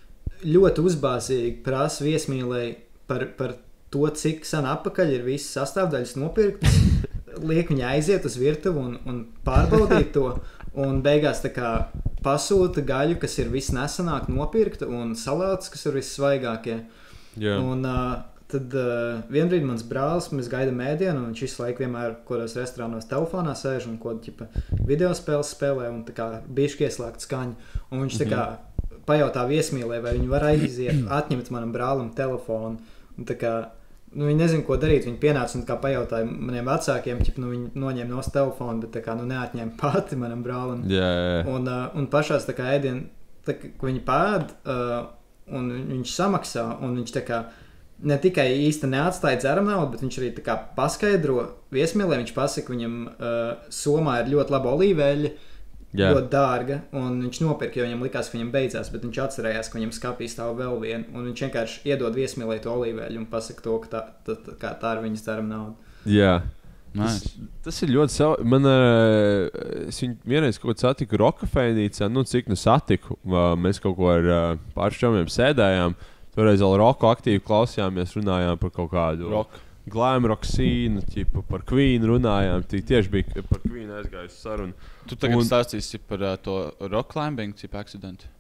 ļoti uzbāzīgi prasa viesmīlēji par, par to, cik sen apakaļ ir visas sastāvdaļas nopirktas. Liek viņa aiziet uz virtuvi un, un pārbaudīt to, un beigās tā kā pasūta gaļu, kas ir visnesenāk nopirkta, un salātus, kas ir vissvaigākie. Yeah. Un uh, tad uh, vienbrīd mans brālis, mēs gaidām ēdienu, un viņš visu laiku vienmēr kādos restorānos telefonā sēž un kaut ķipa video spēles spēlē, un tā kā bišķi ieslēgt skaņu. Un viņš tā kā pajautā viesmīlē, vai viņi var aiziet, atņemt manam brālim telefonu. Un tā kā, nu, viņi nezinu, ko darīt. Viņi pienāca un tā kā pajautāja maniem vecākiem, ķip, nu, viņi noņēma no telefonu, bet tā kā, nu, neatņēma pati manam brālim. Jā, jā. Un, uh, un pašās tā kā ēdienu, tā kā viņi pēd, uh, un viņš samaksā, un viņš tā kā ne tikai īsti neatstāja dzeram naudu, bet viņš arī tā kā paskaidro viesmīlē, viņš pasaka, viņam uh, somā ir ļoti laba olīveļa, yeah. ļoti dārga, un viņš nopirka, jo viņam likās, ka viņam beidzās, bet viņš atcerējās, ka viņam skapī stāv vēl viena, un viņš vienkārši iedod viesmīlē to olīveļu un pasaka to, ka tā, tā, tā, tā ir viņas dzeram nauda. Jā. Tas, tas ir ļoti savu. Man, uh, es viņu vienreiz kaut ko satiku Rokafēnīcā, nu cik nu satiku, uh, mēs kaut ko ar uh, pāršķomiem sēdējām, toreiz vēl roku aktīvi klausījāmies, runājām par kaut kādu rock. Glam rock scene, ķipa, par Queen runājām, tī tieši bija par Queen aizgājusi saruna. Tu tagad un... stāstīsi par uh, to rock climbing, tipa accidentu?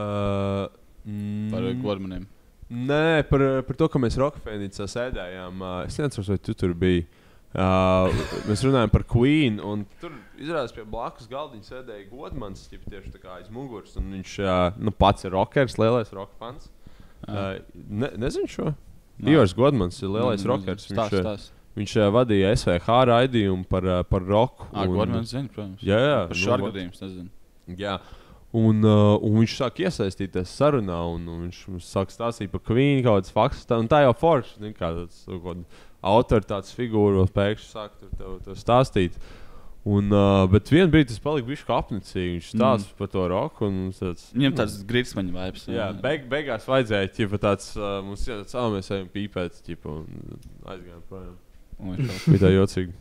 Uh, mm, par uh, Gormaniem? Nē, par, par to, ka mēs Rokafēnīcā sēdējām, uh, es neatceros, vai tu tur biji. Uh, mēs runājam par Queen, un tur izrādās pie blakus galdiņa sēdēja Godmans, ķip, tieši tā kā aiz muguras, un viņš uh, nu, pats ir rockers, lielais rock fans. Uh, ne, nezinu šo? Ivars Godmans ir lielais mm, rockers. Viņš, tās, tās. viņš uh, vadīja S V H raidījumu par, uh, par roku. Ā, Godmans zina, protams. Jā, jā. Par šārgadījums, nezinu. Jā. Un, uh, un viņš sāk iesaistīties sarunā, un, un viņš sāk stāstīt par Queen, kaut kādas faktas, tā, un tā jau forši, ne, kā tāds kaut autoritātes figūra, pēkšņi sāk tur tev, tev stāstīt. Un, uh, bet vienā brīdī tas palika bišķi apnicīgi. Viņš stāsta mm. par to roku. Tāds, viņam tāds grītsmaņa vibes. Jā, beig, beigās vajadzēja, ķipa, tāds, uh, mums jātāds, ā, mēs ejam pīpēt, ķipa, un aizgājām projām. Bija tā jocīgi.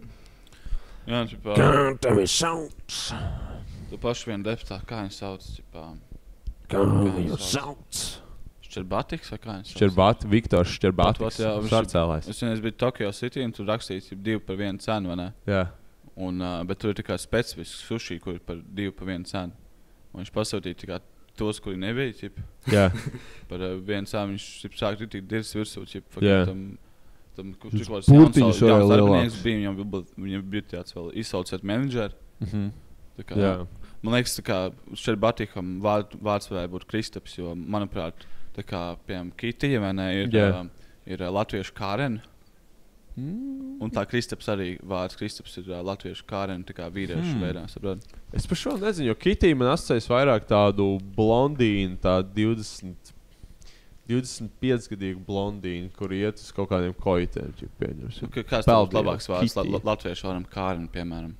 Jā, ķipa. Kā tevi sauc? Tu paši vien deputā, kā viņi sauc, ķipa. Kā viņu sauc? Šķerbatiks vai kā viņš sauc? Šķerbati, Viktors Šķerbatiks, šārcēlājs. Es vienreiz biju Tokyo City un tur rakstīts divi par vienu cenu, vai ne? Jā. Un, uh, bet tur ir tā kā specifisks sushi, kur ir par divu par vienu cenu. Un viņš pasūtīja tā kā tos, kuri nebija, ķip. Jā. Par uh, vienu cenu viņš ķip, sāk ritīgi dirs virsū, ķip. Jā. Tam, tam, kurš ir Pūtiņš vēl vēl lielāks. Bija, viņam, viņam bija tāds vēl izsaucēt menedžeri. Mhm. Tā kā, jā. Man liekas, tā kā Šķerbatikam vārd, vārds varētu būt Kristaps, jo, manuprāt, tā kā, piemēram, Kitija, vai ne, ir, uh, ir uh, latviešu Karen. Mm. Un tā Kristaps arī, vārds Kristaps ir uh, latviešu Kārena, tā kā vīriešu hmm. veidā, saprot? Es par šo nezinu, jo Kitī man asociējas vairāk tādu blondīnu, tādu divdesmit, divdesmit pieci gadīgu blondīnu, kur iet uz kaut kādiem koitēm, ja pieņems. Kāds tev labāks vārds la, la, latviešu varam Kārena, piemēram?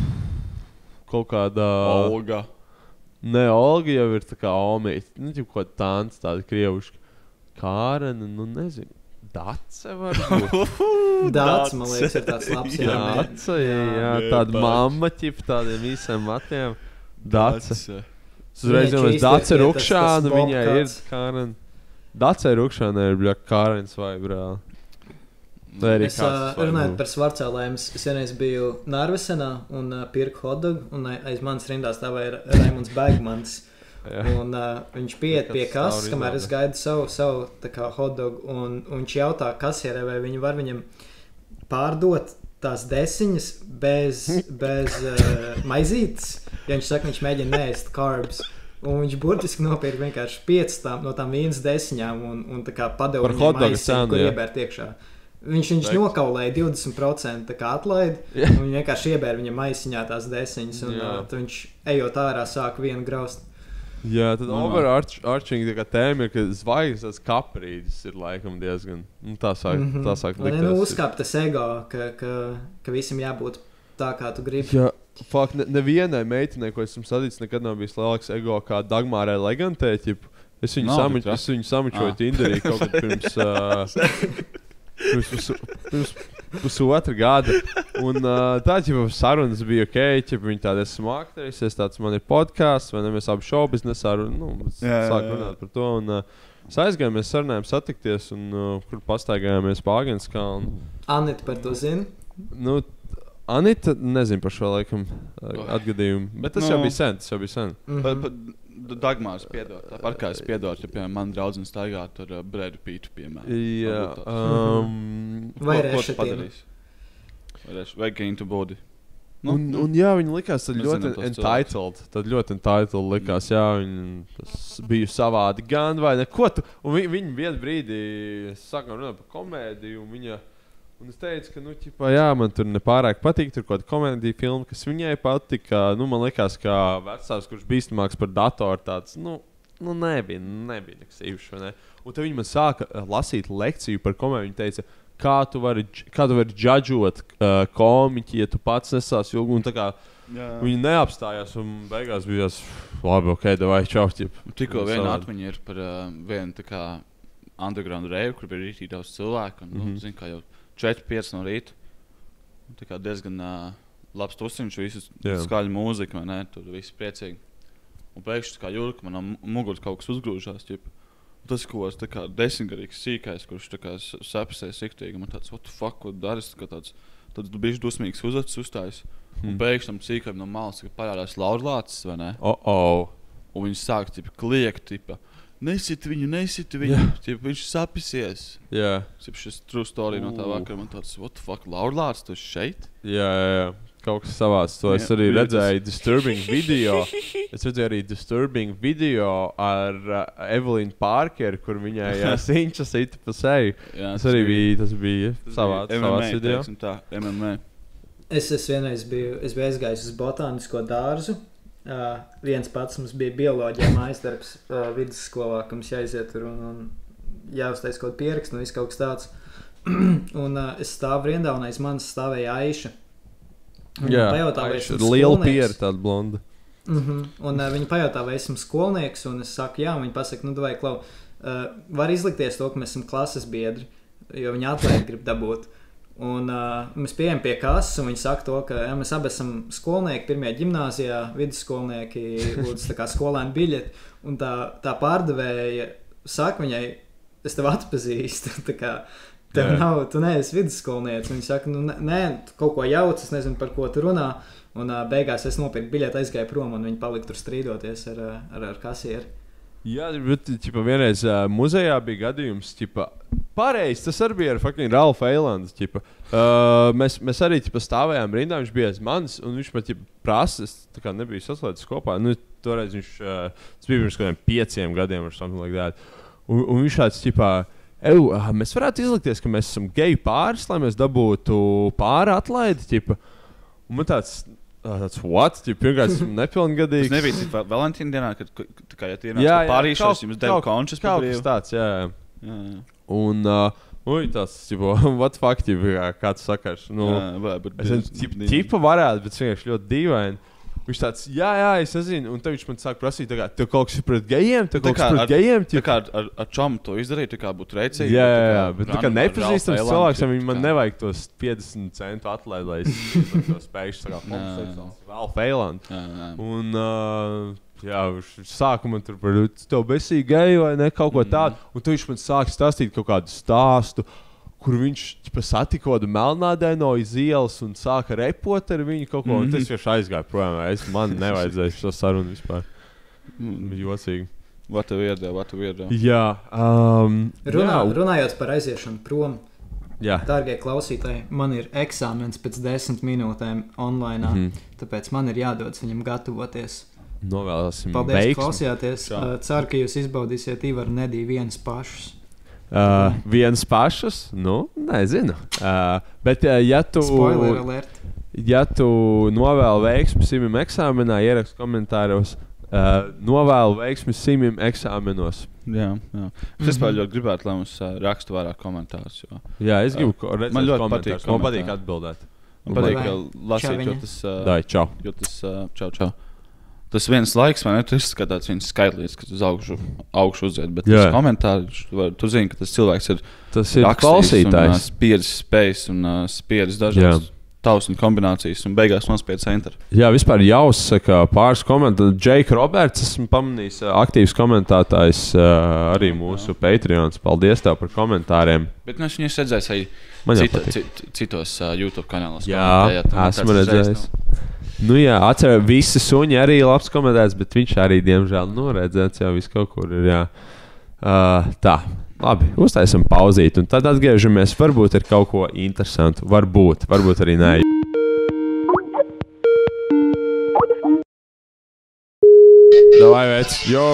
Kaut kāda... Olga. Nē, Olga jau ir tā kā omīt. Nu, jau kaut kāda tāns, tāda krievuška. Kārena, nu nezinu. Dace varbūt. Dace, man liekas, ir tāds labs. Jā, Dace, jā, jā, tāda mamma ķip tādiem īsiem matiem. Dace. Es uzreiz jau mēs Dace Rukšāna, viņai ir Kārena. Dace Rukšāna ir bļa Kārens vai brāl. Es uh, runāju par svarcēlēm. Es vienreiz biju Narvesenā un uh, pirku hotdogu, un aiz manas rindā stāvēja Raimunds Begmans. Un uh, viņš pieiet pie kases, kamēr es gaidu savu, savu tā kā hotdogu, un, un viņš jautā kasierē, vai viņi var viņam pārdot tās desiņas bez, bez uh, maizītes, ja viņš saka, viņš mēģina neēst carbs. Un viņš burtiski nopirka vienkārši piecas tām, no tām vienas desiņām un, un tā kā padeva viņam maisiņu, kur iebērt iekšā. Viņš, viņš nokaulēja divdesmit procenti tā kā atlaidi, yeah. un viņš vienkārši iebēra viņam maisiņā tās desiņas, un uh, viņš ejot ārā sāk vienu graust. Jā, tad overarching tēma ir, ka zvaigznes kaprītis ir laikam diezgan, nu tā sāk, mm -hmm. tā sāk likties. Lai nu uzkāp tas ego, ka, ka, ka visam jābūt tā, kā tu gribi. Jā, fuck, ne, nevienai meitenei, ko esmu sadīts, nekad nav bijis lielāks ego kā Dagmārai Legantē, ķip. Es viņu, no, samič, es viņu samičoju ah. Tinderī kaut kad pirms... Uh, pirms pus, pirms pusotra gada. Un uh, tā, ja sarunas bija ok, ja viņi tādi esmu akteris, es tāds man ir podcasts, vai ne, mēs abi šoubiznesā, nu, sāk runāt par to. Un uh, es aizgāju, mēs sarunājām satikties, un uh, kur pastaigājāmies pa Agenskalnu. Anita par to zina? Nu, Anita nezinu par šo laikam atgadījumu, bet tas no. jau bija sen, tas jau bija sen. Mm-hmm. Dagmārs piedod, tāpat kā es piedodu, ja piemēram man draudzene staigāt ar uh, Bredu Pītu, piemēram. Jā. Um, vai rešetiem. Vai Gain to Body. Nu, un, un jā, viņi likās tad ļoti entitled. Tad ļoti entitled likās, jā, viņi tas bija savādi gan vai neko. Tu, un viņi, viņi vienu brīdi sākām runāt par komēdiju, un viņa... Un es teicu, ka, nu, ķipā, jā, man tur nepārāk patīk, tur kaut kāda komēdija filma, kas viņai patika. Nu, man likās, ka vecāks, kurš bīstamāks par datoru, tāds, nu, nu nebija, nebija nekas īpašs, vai ne? Un tad viņi man sāka lasīt lekciju par komēdiju. Viņa teica, kā tu vari, kā tu vari judžot uh, komiķi, ja tu pats nesās ilgu. Un tā kā jā. Viņi neapstājās, un beigās bijās, labi, ok, davai, čau, ķip. Tikko viena atmiņa ir par uh, vienu, tā kā, underground reivu, kur bija rītī daudz cilvēku, un, mm-hmm. nu, zin, kā jau četri pieci no rīta. Tā kā diezgan uh, labs tusiņš, visu skaļu mūziku, vai ne, tur visi priecīgi. Un pēkšņi kā jūra, ka man no muguras kaut kas uzgrūžās, ķip. Un tas kaut tā kā desmitgadīgs sīkais, kurš tā kā sapasēja siktīgi, man tāds, what the fuck, ko daris, kā tāds, tāds bišķi dusmīgs uzacis uzstājas. Hmm. Un pēkšņi tam sīkajam no malas, ka parādās laurlācis, vai ne? Oh, oh. Un viņi sāk, tipa, kliegt, tipa, nesit viņu, nesit viņu, yeah. Tipa, viņš sapisies. Jā. Yeah. Tipa, šis true story uh. no tā vakar, man tāds, what the fuck, laurlācis, tu esi šeit? Jā, jā, jā. Kaut kas savāds. To es arī redzēju disturbing video. Es redzēju arī disturbing video ar uh, Evelīnu Parkeru, kur viņai jāsiņča sita pa seju. Jā, tas arī bija, tas bija savāds, savāds video. Teiksim tā, M M A. Es, es vienreiz biju, es biju aizgājis uz botānisko dārzu. Uh, viens pats mums bija bioloģija mājasdarbs uh, vidusskolā, ka mums jāiziet tur un, un jāuztais kaut pierakstu, un viss kaut kas tāds. Un uh, es stāvu rindā, un aiz manis stāvēja Aiša. Jā, Aiša ir liela piera, tāda blonda. Mm-hmm. Un uh, viņi pajautā, vai esmu skolnieks, un es saku, jā, un viņi pasaka, nu, davai, Klau, uh, var izlikties to, ka mēs esam klases biedri, jo viņi atlaidi grib dabūt. Un uh, mēs pieejam pie kases, un viņi saka to, ka jā, mēs abi esam skolnieki, pirmajā ģimnāzijā, vidusskolnieki, lūdzu tā kā skolēnu biļeti, un tā, tā pārdevēja saka viņai, es tev atpazīstu, tā kā, tev jā. Nav, tu neesi vidusskolnieks, un viņi saka, nu nē, tu kaut ko jauc, es nezinu, par ko tu runā, un uh, beigās es nopirku biļeti, aizgāju prom, un viņi palika tur strīdoties ar, ar, ar kasieri. Jā, bet ķipa, vienreiz uh, muzejā bija gadījums, ķipa, pareizi, tas arī bija ar fucking Ralfu Eilandu, ķipa. Uh, mēs, mēs arī ķipa, stāvējām rindā, viņš bija aiz manis, un viņš man ķipa, prasa, es tā kā nebiju saslēdzis kopā, nu, toreiz viņš, uh, tas bija pirms kādiem pieciem gadiem, or something like that, un, un viņš tāds, ķipa, Eju, mēs varētu izlikties, ka mēs esam geju pāris, lai mēs dabūtu pāri atlaidi, ķipa. Un man tāds, tāds what? Ķipa, pirmkārt, esmu nepilngadīgs. Tas nebija cik Valentīna dienā, kad, kā ja tie nāc pārīšos, jums deva končus par brīvu. Kaut kas tāds, jā. jā, jā. Un, uh, uj, tāds, ķipa, what fuck, ķipa, kāds sakars. Nu, jā, vai, bet, es ķipa, ķipa varētu, bet vienkārši ļoti dīvaini. Viņš tāds, jā, jā, es nezinu, un tad viņš man sāk prasīt, tā kā, tev kaut kas ir pret gejiem, tev kaut kas pret gejiem. Tā kā ar, ar, ar čomu to izdarīt, tā kā būtu reicīgi. Jā, jā, jā, bet tā kā nepazīstams cilvēks, viņi man nevajag tos piecdesmit centu atlaid, lai es to spējuši, tā kā homoseksuāls, vēl feilant. Un, uh, jā, sākumā tur par, tev besīgi geju vai ne, kaut ko tādu, un tad viņš man sāk stāstīt kaut kādu stāstu, kur viņš ķipa, satika kādu melnādaino iz ielas un sāka repot ar viņu kaut ko, mm-hmm. un tas vienkārši aizgāja projām. Es, man nevajadzēja šo sarunu vispār. Mm. Jocīgi. What a weirdo, what a weirdo. Jā. Um, Runā, jā. Runājot par aiziešanu prom, jā. Dārgie klausītāji, man ir eksāmens pēc desmit minūtēm online, mm-hmm. tāpēc man ir jādodas viņam gatavoties. Novēlēsim Paldies, veiksmi. klausījāties. Uh, ceru, ka jūs izbaudīsiet Ivaru Nedī vienas pašus. Uh, viens pašus, nu, nezinu. Uh, bet, uh, ja tu, Spoiler alert. Ja tu novēli veiksmi simim eksāmenā, ierakst komentāros, uh, novēli veiksmi simim eksāmenos. Jā, jā. Es vispār mm-hmm. ļoti gribētu, lai mums uh, rakstu vairāk komentārus. Jo. Jā, es gribu uh, redzēt man ļoti komentārus. Man patīk atbildēt. Man patīk lasīt, jo tas... Uh, Dai, čau. Jo tas, uh, čau, čau. Tas viens laiks, man ir tas tāds viens skaitlīts, kas uz augšu, augšu uzziet, bet jā. Tas komentārs, tu zini, ka tas cilvēks ir tas ir klausītājs. Un spiedis spējas un uh, spiedis dažādas tausnu kombinācijas un beigās nospiedis enter. Jā, vispār jāuzsaka pāris komentāri. Jake Roberts, esmu pamanījis, aktīvs komentētājs uh, arī mūsu jā. Patreons. Paldies tev par komentāriem. Bet nu, es viņus redzēju arī cita, cit, citos uh, YouTube kanālos. Jā, esmu redzējis. Nu jā, atceru, visi suņi arī labs komentēts, bet viņš arī, diemžēl, noredzēts jau viss kaut kur ir, jā. Uh, tā, labi, uztaisam pauzīt, un tad atgriežamies, varbūt ir kaut ko interesantu, varbūt, varbūt arī nē. Davai, vec, jo!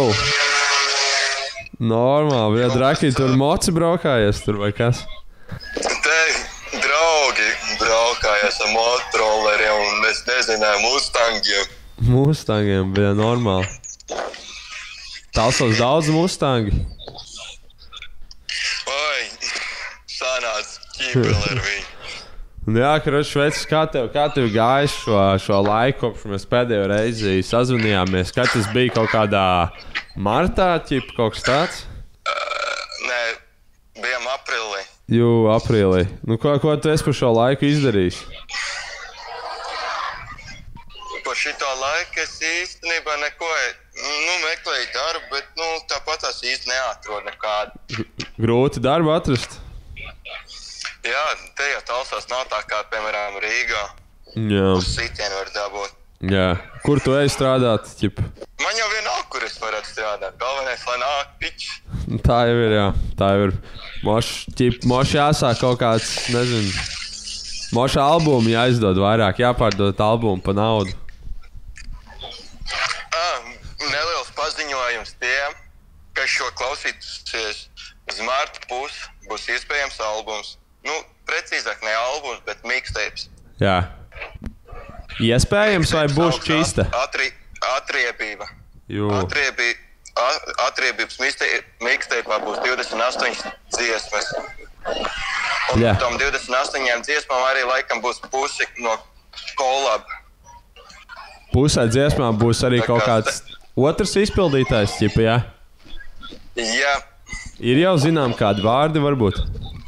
Normāli, jā, Draki, tur moci braukājies, tur vai kas? Te, draugi, braukājies ar motorolleriem un mēs nezinājām Mustangiem. Mustangiem bija normāli. Talsos daudz Mustangi? Oi, sanāc ķīpeli ar viņu. Jā, Karoči, Šveicis, kā tev, kā tev gājis šo, šo laiku, kopš mēs pēdējo reizi sazvanījāmies? Kad tas bija kaut kādā martā, ķip, kaut kas tāds? Uh, nē, bijām aprīlī. Jū, aprīlī. Nu, ko, ko tu esi par šo laiku izdarījis? Par šito laiku es īstenībā neko, nu, meklēju darbu, bet, nu, tāpat tās īsti neatrod nekādu. Grūti darbu atrast? Jā, te jau Talsos nav tā kā, piemēram, Rīgā. Jā. Uz sitienu var dabūt. Jā. Kur tu ej strādāt, ķip? Man jau vienalga, kur es varētu strādāt. Galvenais, lai nāk pičs. Tā jau ir, jā. Tā jau ir. Moš, ķip, moš jāsāk kaut kāds, nezinu, moša albumu jāizdod vairāk, jāpārdod albumu pa naudu. Ah, neliels paziņojums tiem, kas šo klausītusies uz marta pusi, būs iespējams albums. Nu, precīzāk ne albums, bet mixtapes. Jā. Iespējams vai būs čista? Atri, atriebība. Jū. Atriebī, atriebības mixtape'ā būs divdesmit astoņas dziesmas. Un Jā. tam divdesmit astoņām dziesmām arī laikam būs pusi no collab. Pusē dziesmā būs arī kaut kāds otrs izpildītājs, ķipa, jā? Jā. Ir jau zinām kādi vārdi varbūt?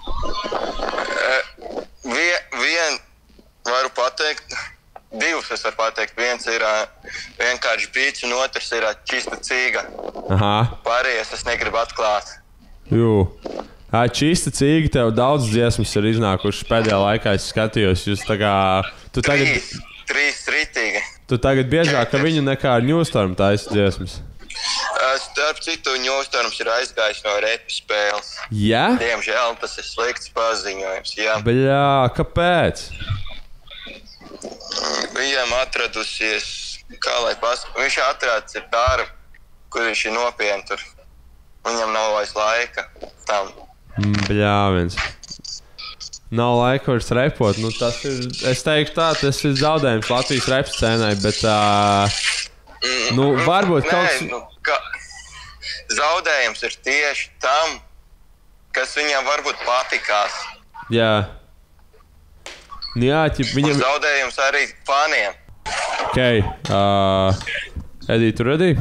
Vien, vien varu pateikt, divus es varu pateikt. Viens ir uh, vienkārši beats un otrs ir uh, čista cīga. Aha. Pārējais es negribu atklāt. Jū. Ā, čista cīga, tev daudz dziesmas ir iznākušas pēdējā laikā, es skatījos, jūs tā kā... Tu tagad, trīs, trīs rītīgi. Tu tagad biežāk, ka viņu nekā ar Newstorm taisa dziesmas. Starp citu, Newstorms ir aizgājis no repa spēles. Jā? Diemžēl tas ir slikts paziņojums, jā. Bļā, kāpēc? Viņam atradusies, kā lai pasaka, viņš atrādis ir darbu, kur viņš ir nopietni tur. Viņam nav vairs laika tam. Bļāviens. Nav laika vairs repot. Nu, tas ir, es teikšu tā, tas ir zaudējums Latvijas rep scēnai, bet, uh, nu, varbūt Nē, kaut kas... Nu, ka zaudējums ir tieši tam, kas viņam varbūt patikās. Jā. Nu, jā, ķip, viņam... Un zaudējums arī faniem. Ok. Uh, Edī, tu ready?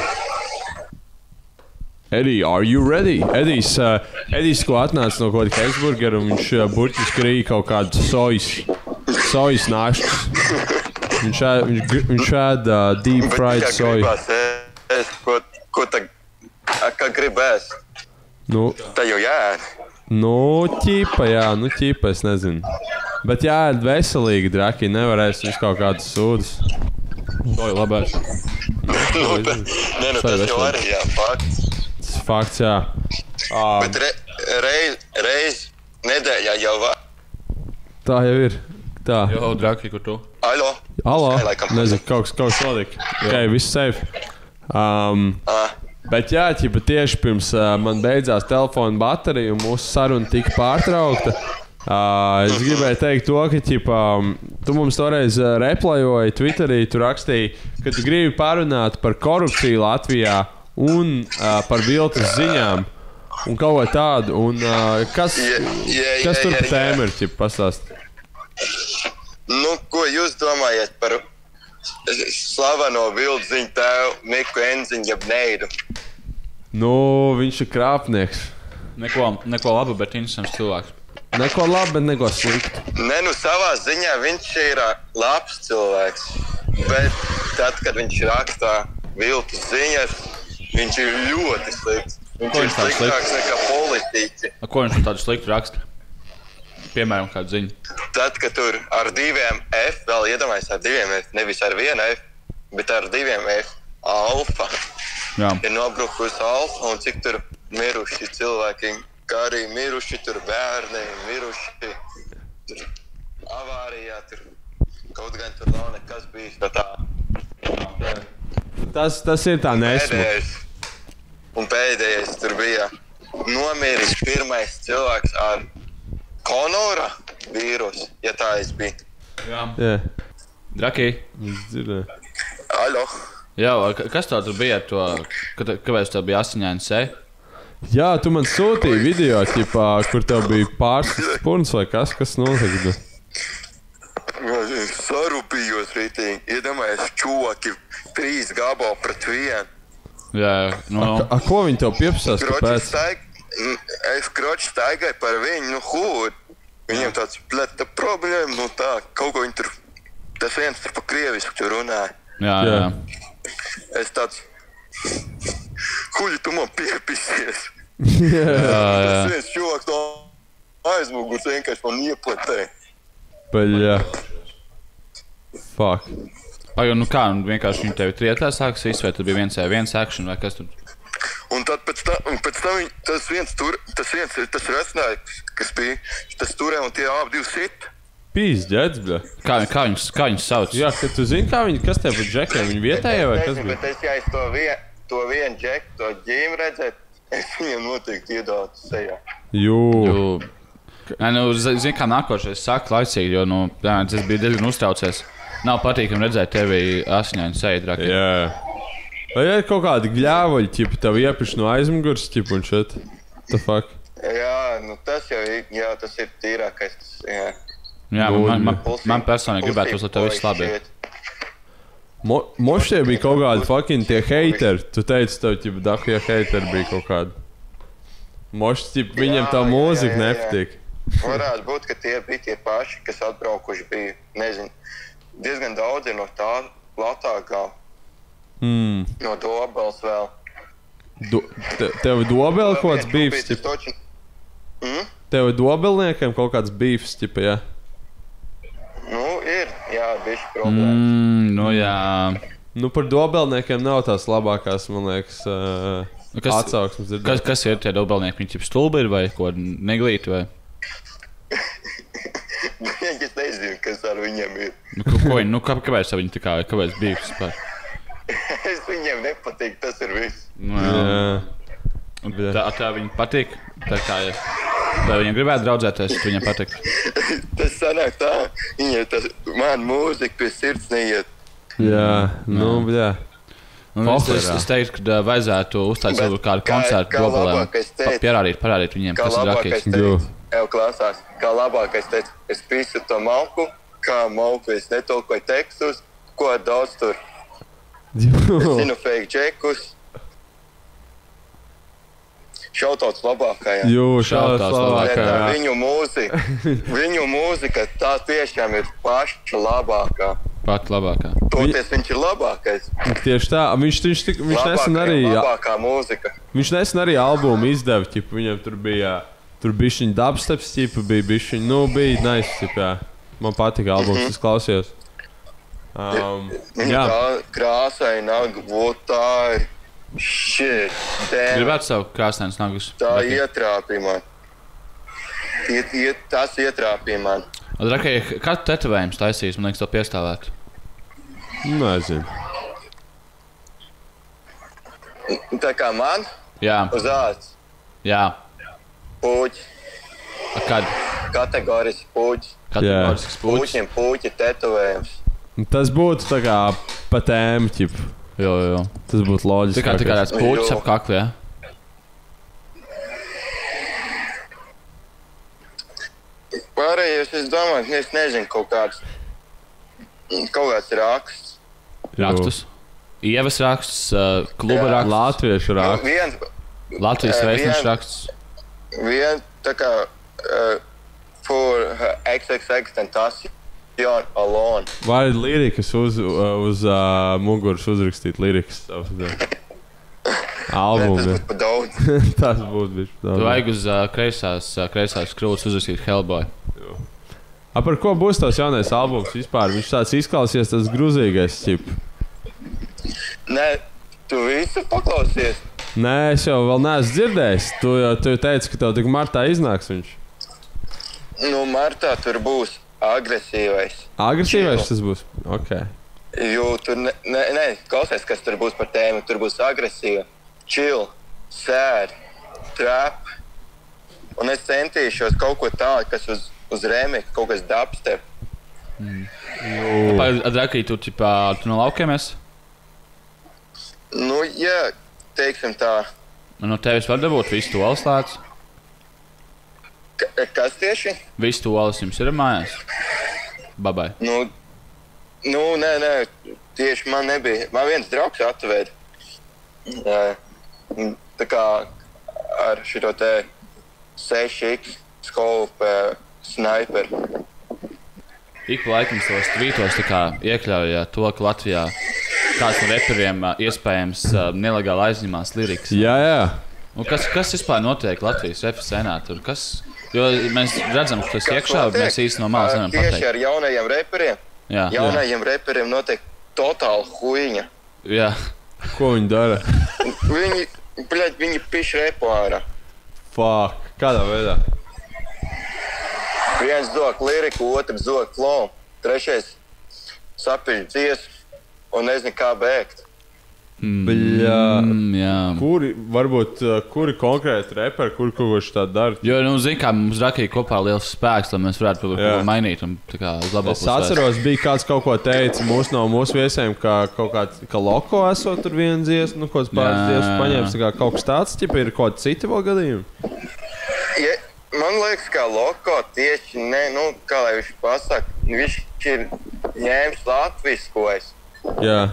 Edī, are you ready? Edijs, uh, Edijs, ko atnāca no kaut kāda Hesburgera, un viņš uh, burtiski rīja kaut kādu sojas, sojas naškas. Viņš ēd, viņš, viņš ēd uh, deep fried soju. Bet, ja gribās ēst, ko, ko tā, kā grib ēst, nu, tā jau jāēd. Nu, ķipa, jā, nu, ķipa, es nezinu. Bet jāēd veselīgi, draki, nevarēs visu kaut kādus sūdus. Soju labāk. Nu, nē, nu, tas jau arī, jā, fakts. Fakts, jā. Um, Bet re, reiz, reiz nedēļā jau var. Tā jau ir. Tā. Jo, Draki, kur tu? Alo? Alo? Laikam. Nezinu, kaut kas, kaut kas notika. Ok, viss safe. Um, ah. Bet jā, ķipa tieši pirms uh, man beidzās telefona baterija un mūsu saruna tika pārtraukta. Uh, es gribēju teikt to, ka ķipa, um, tu mums toreiz uh, replajoji Twitterī, tu rakstīji, ka tu gribi parunāt par korupciju Latvijā un uh, par viltus ziņām un kaut ko tādu. Un, uh, kas yeah, yeah, kas tur yeah, pa tēmu yeah. ir, ķip, pastāst? Nu, ko jūs domājat par slaveno viltu ziņu tēvu Miku Enziņu, jeb Neidu? Nu, viņš ir krāpnieks. Neko, neko labu, bet interesants cilvēks. Neko labu, bet neko sliktu. Ne, nu savā ziņā viņš ir labs cilvēks. Bet tad, kad viņš rakstā viltu ziņas, viņš ir ļoti slikts. Viņš Ko ir viņš tāds sliktāks slikts? nekā politiķi. A, ko viņš tādu sliktu raksta? Piemēram, kādu ziņu. Tad, kad tur ar diviem F, vēl iedomājies ar diviem F, nevis ar vienu F, bet ar diviem F, alfa. Jā. Ir nobrukusi alfa, un cik tur miruši cilvēki, kā arī miruši tur bērni, miruši tur avārijā, tur kaut gan tur nav nekas bijis no tā. Tas, tas ir tā nesmu. Pēdējais, un pēdējais tur bija nomiris pirmais cilvēks ar Konora vīrusu, ja tā es biju. Jā. Jā. Draki. Es dzirdēju. Alo. Jā, ka- kas tā tur bija ar to, ka- kāpēc tev bija asiņains seja? Jā, tu man sūtīji video, ķipā, kur tev bija pārskas purns vai kas, kas notika. Sarūpījos rītīgi. Iedomājies čoki, trīs gabali pret vienu. Jā, nu... A, a ko viņi tev piepsās, kāpēc? Staig, es kroči staigāju par viņu, nu hūd. Viņiem tāds pleta problēma, nu tā, kaut ko viņi tur, tas viens tur pa krievisku tur runāja. Jā, jā. Es tāds, huļi tu man piepisies. Jā, Tas jā. viens čovaks no aizmugurs vienkārši man iepletēja. Baļā. Fuck. Pagaid, nu kā, nu vienkārši viņi tevi trietā sāks visu, vai tur bija viens vai viens action, vai kas tur? Un tad pēc tam, un pēc tam viņ, tas viens tur, tas viens, tas resnājs, kas bija, tas turē un tie abi divi sit. Pīzdēdz, bļa. Kā, kā viņus, kā viņus sauc? Jā, ka tu zini, kā viņi, kas tev par džekiem, viņi vietējie vai kas Nezinu, bija? bet es, ja es to, vien, to vienu džeku, to ģīmu redzētu, es viņam noteikti iedātu sejā. Jū. Jū. Nē, nu, zi- zini, kā nākošais saka laicīgi, jo, nu, jā, es biju diezgan uztraucies. Nav patīkami redzēt tevi asiņaini seja, Draki. Jā. Vai ir kaut kādi gļāvoļi, ķipa, tev iepiš no aizmugurs, ķipa, un šeit? The fuck? Jā, nu tas jau ir, jā, tas ir tīrākais, tas, jā. Jā, man, man, Pulsī- man personīgi gribētu, lai tev viss labi. Mo, mošie bija kaut kādi fucking tie hateri. Tu teici, tev, ķipa, dakie hateri bija kaut kādi. Mošs, ķipa, viņiem tā Jā, jā, mūzika jā, jā. nepatīk. Varētu būt, ka tie bija tie paši, kas atbraukuši bija, nezinu, diezgan daudzi no tā Latākā, Mm. no Dobels vēl. Do, te, tev ir dobeli kaut kāds bīfs, ķipa? Toči... Mm? Tev ir dobelniekiem kaut kāds bīfs, ķipa, jā? Nu, ir, jā, bišķi problēmas. Mm, nu, jā. Nu, par dobelniekiem nav tās labākās, man liekas, uh, Kas- atsauksmes dzirdēt. Kas, kas ir tie dobelnieki? Viņi ir stulbi vai ko neglīti? Vai? Vienīgi es nezinu, kas ar viņiem ir. Nu, ko, ko viņi, nu, kā, kāpēc viņi tā kā, kāpēc bija vispār? Es viņiem nepatīk, tas ir viss. Nu, Jā. Un Tā, tā viņi patīk. Tā kā, ja, Vai viņam gribētu draudzēties, ja viņam patīk? Tas sanāk tā, viņa tas, man mūzika pie sirds neiet. Jā, nu, jā. Nu, es, es, es teiktu, ka vajadzētu uzstāt savu kādu koncertu Dobelēm. Pierādīt, parādīt viņiem, kas ir rakīts. Ev klasās, kā labākais teicu, es pisu to malku, kā malku, es netolkoju tekstus, ko daudz tur. Es zinu fake džekus. Šautauts labākajā. Jū, šautauts labākajā. Viņu mūzika, viņu mūzika, tā tiešām ir paša labākā. Pat labākā. Toties viņš ir labākais. Tieši tā, viņš, viņš, viņš, viņš nesen arī... Labākā mūzika. Viņš nesen arī albumu izdeva, ķipa, viņam tur bija... Tur bišķiņ dubsteps, ķipa, bija bišķiņ, nu, bija nice, ķipa, jā. Man patika albums, mm-hmm. es klausījos. Um, jā. Krāsai nagu, vot tā ir, shit, damn. Gribētu savu krāsainas nagus? Tā ietrāpīja man. Iet, iet, tas ietrāpīja man. Drakai, kādu tetovējums taisīs, man liekas, to piestāvētu? Nezinu. Tā kā man? Jā. Uz āds? Jā. Puķi. A kad? Kategoriski puķi. Kategorisks puķis. Puķim puķi tetovējums. Tas būtu tā kā pa tēmu, ķip. Jo, jo. Tas būtu loģiski. Tā kā tā kā tāds puķis ap kaklu, jā? Pārējos, es domāju, ka es nezinu kaut kāds, kaut kāds raksts. Rakstus? Ievas raksts, kluba raksts. Latviešu raksts. Viens. Latvijas vēstnešu raksts. Vien tā kā uh, for X X X Tentacion alone. Vai lirikas uz, uz uh, muguras uzrakstīt lirikas savus albumu? Tas būtu pa daudz. Tas būtu bišķi daudz. Tu vajag uz uh, kreisās, uh, kreisās krūtas uzrakstīt Hellboy. Jo. A, par ko būs tavs jaunais albums vispār? Viņš tāds izklausies tas gruzīgais, ķip. Nē, tu visu paklausies. Nē, es jau vēl neesmu dzirdējis. Tu jau tu teici, ka tev tik martā iznāks viņš. Nu, martā tur būs agresīvais. Agresīvais tas būs? Ok. Jo tur, ne, ne, ne, klausies, kas tur būs par tēmu. Tur būs agresīva, chill, sad, trap. Un es centīšos kaut ko tādu, kas uz, uz remix, kaut kas dubstep. Mm. Drakī, tu, ķipā, tu no laukiem esi? Nu, jā. Teiksim tā. No tevis var dabūt visu tolas tāds? K kas tieši? Visu tolas jums ir mājās? Babai. Nu, nu, nē, nē, tieši man nebija. Man viens draugs atveda. Tā kā ar šito te seši X scope sniper. Ik pa laikam tos tvītos tā kā iekļauja to, ka Latvijā kāds no reperiem iespējams nelegāli aizņemās lirikas. Jā, jā. Un kas, kas vispār notiek Latvijas repa scenā tur? Kas, jo mēs redzam, ka tas iekšā, bet mēs īsti no malas nevaram pateikt. Tieši ar jaunajiem reperiem. Jā. Jaunajiem jā. reperiem notiek totāli huiņa. Jā. Ko viņi dara? Viņi, bļaļ, viņi piš repu ārā. Fuck, kādā veidā? Viens dok liriku, otrs dok flow, trešais sapiļ dziesmu un nezinu kā bēgt. Bļā, mm, jā. Kuri, varbūt, kuri konkrēti reperi, kuri kaut ko šitādi dara? Jo, nu, zin kā, mums Rakī kopā ir liels spēks, lai mēs varētu kaut ko mainīt un tā kā uz labāku Es atceros, bija kāds kaut ko teica mūsu no mūsu viesiem, ka kaut kā, ka Loko esot tur viena dziesma, nu, kaut kāds pāris dziesmas paņēmis, tā kā kaut kas tāds, ķipa, ir kaut kādi citi vēl gadījumi? Ja, man liekas, kā Loko tieši, ne, nu, kā lai viņš pasaka, viņš ir ņēmis latviskojas. Jā.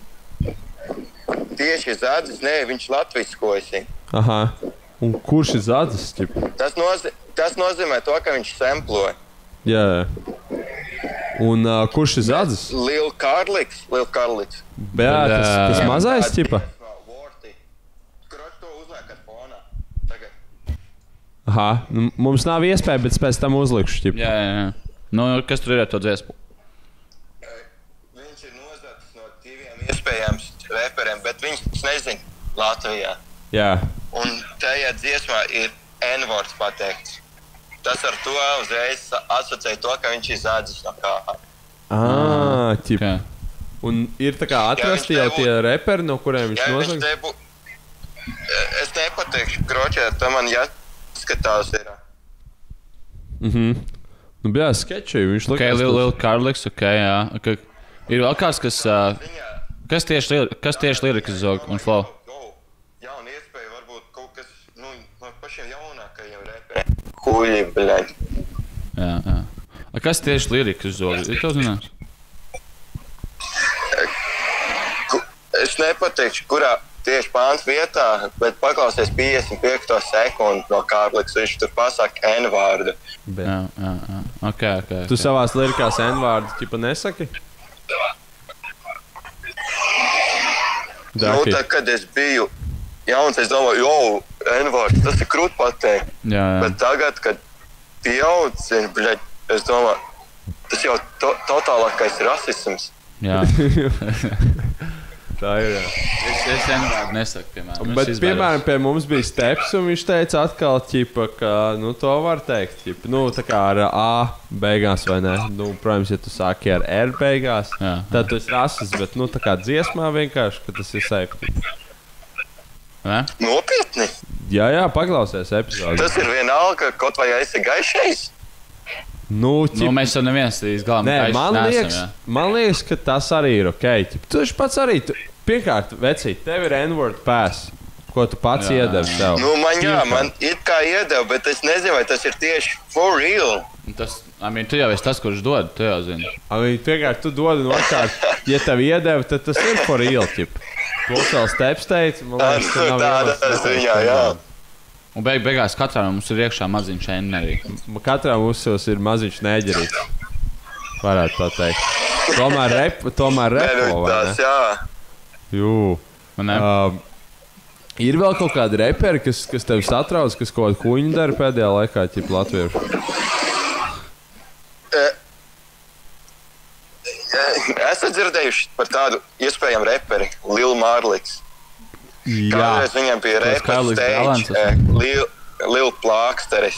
Tieši Zadzis, nē, viņš latviskojas. Aha. Un kurš ir Zadzis? Tas, nozi tas nozīmē to, ka viņš samploja. Jā, jā. Un uh, kurš ir Zadzis? Lil Karliks. Lil Karliks. Jā, tas, tas mazais, ķipa? Aha, nu, mums nav iespēja, bet es pēc tam uzlikšu, ķipa. Jā, jā, jā. Nu, kas tur ir ar to dziesmu? Viņš ir nozācis no diviem iespējams reperiem, bet viņš nezina Latvijā. Jā. Un tajā dziesmā ir N-words pateikts. Tas ar to uzreiz asociēja to, ka viņš ir Zadzis no kā. Ā, ķip. Un ir tā kā atrasti jau tie reperi, no kuriem viņš nozag? Tebu... Es nepateikšu, kročē, tā man jāskatās ir. Mhm. Nu, bija sketči, viņš likās. Ok, Lil, Lil Karliks, ok, jā. Okay. Ir vēl kāds, kas, uh, kas tieši, kas tieši lirikas zog un flow? Jauna iespēja varbūt kaut kas, nu, no pašiem jaunākajiem reperi. Kuļi, bļaļ. Jā, jā. A, kas tieši lirikas zog? Ir tev zināms? Es nepateikšu, kurā tieši pāns vietā, bet paklausies piecdesmit piekto sekundi no Karliks, viņš tur pasaka N-vārdu. Bet. Jā, jā, jā. Ok, ok. Tu okay. savās lirikās N-vārdu ķipa nesaki? Nu, tad, kad es biju jauns, es domāju, jo, N-vārds, tas ir krūt pateikt. Jā, jā. Bet tagad, kad pieaudz, bļaļ, es domāju, tas jau to, totālākais rasisms. Jā. Tā ir, jā. Es, es N-vārdu nesaku, piemēram. Bet, piemēram, pie mums bija Steps, un viņš teica atkal, ķipa, ka, nu, to var teikt, ķipa, nu, tā kā ar A beigās, vai ne? Nu, protams, ja tu sāki ar R beigās, jā, tad tu esi rasists, bet, nu, tā kā dziesmā vienkārši, ka tas ir safe. Ne? Nopietni? Jā, jā, paklausies epizodi. Tas ir vienalga, kaut vai esi gaišais? Nu, ķip... nu, mēs jau neviens tīs galām Nē, man nesam, liekas, jā. man liekas, ka tas arī ir ok. Ķip. Tu esi pats arī, tu, pirmkārt, vecīt, tev ir N-word pass, ko tu pats jā, iedevi sev. Nu, man jā, man it kā iedevi, bet es nezinu, vai tas ir tieši for real. Tas, I mean, tu jau esi tas, kurš dod, tu jau zini. I mean, pirmkārt, tu dod un otrkārt, ja tev iedevi, tad tas ir for real, ķip. Plus vēl Steps teica, man liekas, ka nav iemesls. Tādā ziņā, jā. Un beig, beigās katrā mums ir iekšā maziņš N-arī. Katrā mums ir maziņš neģerīts. Varētu tā teikt. Tomēr rep, tomēr repo, vai ne? Jā. Jū. Um, ir vēl kaut kādi reperi, kas, kas tevi satrauc, kas kaut kādu kuņu dara pēdējā laikā, ķip latviešu? Esat dzirdējuši par tādu iespējamu reperi, Lil Marliks? Jā. Kādreiz viņam bija repa stage, Lil, Lil Plāksteris.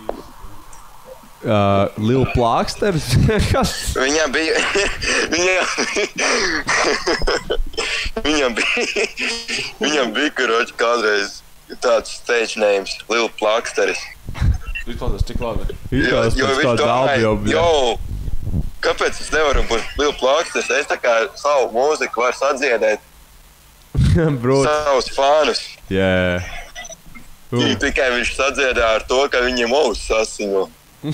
Uh, Lil Plāksteris? Kas? Viņam bija... viņam bija... viņam bija... viņam bija, karoči, kādreiz tāds stage names, Lil Plāksteris. Izklausās tik labi. Izklausās jo, pēc kā dalbjau, bļa. Jo, kāpēc es nevaru būt Lil Plāksteris? Es tā kā savu mūziku varu sadziedēt. Savus fānus. Jā. Yeah. Tikai viņš sadziedā ar to, ka viņiem ausis sasiņo.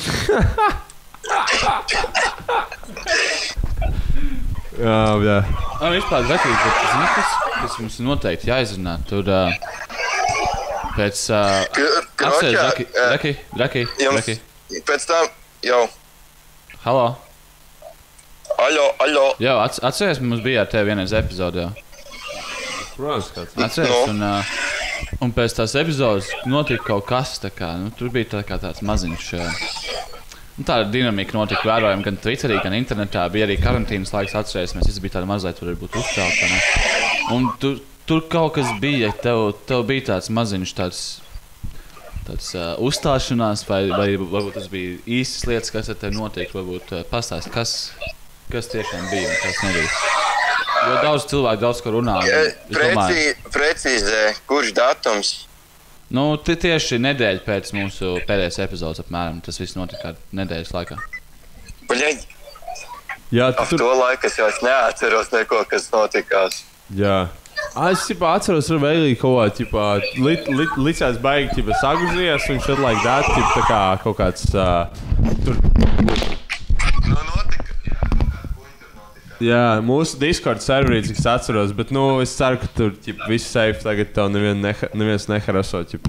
Jā, jā. Nā, vispār, Reki, zini, kas, kas mums noteikti jāizrunā. Tur uh, pēc... Uh, atceries, Reki, Reki, Reki, Reki. Pēc tam, jau. Halo. Aļo, aļo. Jā, atceries, mums bija ar tevi vienreiz epizodē. Protams, kāds. Atceries, no. un, uh, un pēc tās epizodes notika kaut kas, tā kā, nu, tur bija tā kā tāds maziņš, uh, nu, tāda dinamika notika vērojama gan Twitterī, gan internetā, bija arī karantīnas laiks, atceries, mēs visi bija tādi mazliet, tur būt uztrauti, ne? Un tur, tur kaut kas bija, tev, tev bija tāds maziņš, tāds, tāds uh, uzstāšanās, vai, vai varbūt tas bija īstas lietas, kas ar tevi notiek, varbūt uh, pastāst, kas, kas tiešām bija un kas nebija. Jo daudz cilvēku daudz ko runā. Precī, precīzē, kurš datums? Nu, tieši nedēļa pēc mūsu pēdējās epizodes apmēram. Tas viss notika nedēļas laikā. Baļaļ, jā, tu... Tur... to laiku es jau neatceros neko, kas notikās. Jā. A, es ķipā, atceros ar Vēlī kaut kā, li, li, licās baigi ķipā, saguzies, un šeit laik dāt, ķipā, tā kā kaut kāds uh, tur... Nu, notika. Jā, mūsu Discord serverī, cik es atceros, bet, nu, es ceru, ka tur, ķip, viss safe, tagad tev nevien neha, neviens neharaso, ķip.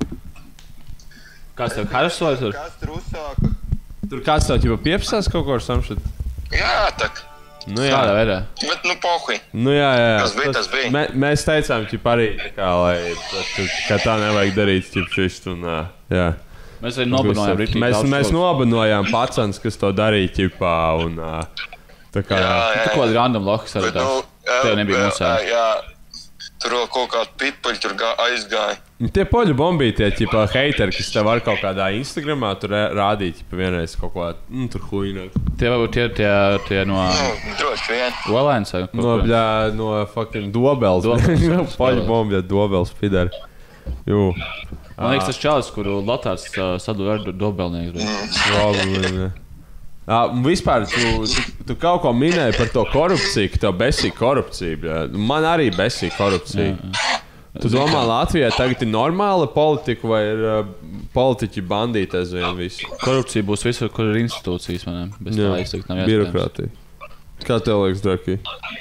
Kāds tev harasoja tur? Kas tur uzsāka? Tur kāds tev, ķipa, piepsās kaut ko ar samšat? Jā, tak. Nu, jā. Kādā veidā? Bet, nu, pohui. Nu, jā, jā. Kas bija, tas bija. Mē, mēs teicām, ķip, arī, kā, lai, ka tā nevajag darīt, ķip, šist, un, jā. Mēs arī nobanojām rītīgi mēs, daudz mēs šos. nobanojām pacens, kas to darīja, ķipā, un, tā kā, jā. Jā, jā, jā. Tu kaut kāds random lokas arī tās. Nu, Tev nebija mūsā. Jā, tur vēl kaut kādi pipaļi tur gā, aizgāja. Tie poļu bombī, tie, ķipā, heiteri, kas tev var kaut kādā Instagramā tur rādīt, ķipā, vienreiz kaut ko, nu, tur huīnāk. Tie varbūt tie, tie, tie no... Nu, droši vien. Olēns vai? No, bļā, no fucking Dobels. Dobels. Poļu bombī, Dobels, pidari. Jū. Man liekas, tas čalis, kuru Lotārs uh, sadūja ar dobelnieku. Labi, jā, vispār tu, tu, tu kaut ko minēji par to korupciju, ka tev besīja korupcija. Bļā. Man arī besīja korupcija. Jā, jā. Tu domā, Latvijā tagad ir normāla politika vai ir uh, politiķi bandīti aizvien visu? Korupcija būs visur, kur ir institūcijas, maniem. Bez jā, tā izteikt nav birokrātija. Kā tev liekas, Draki?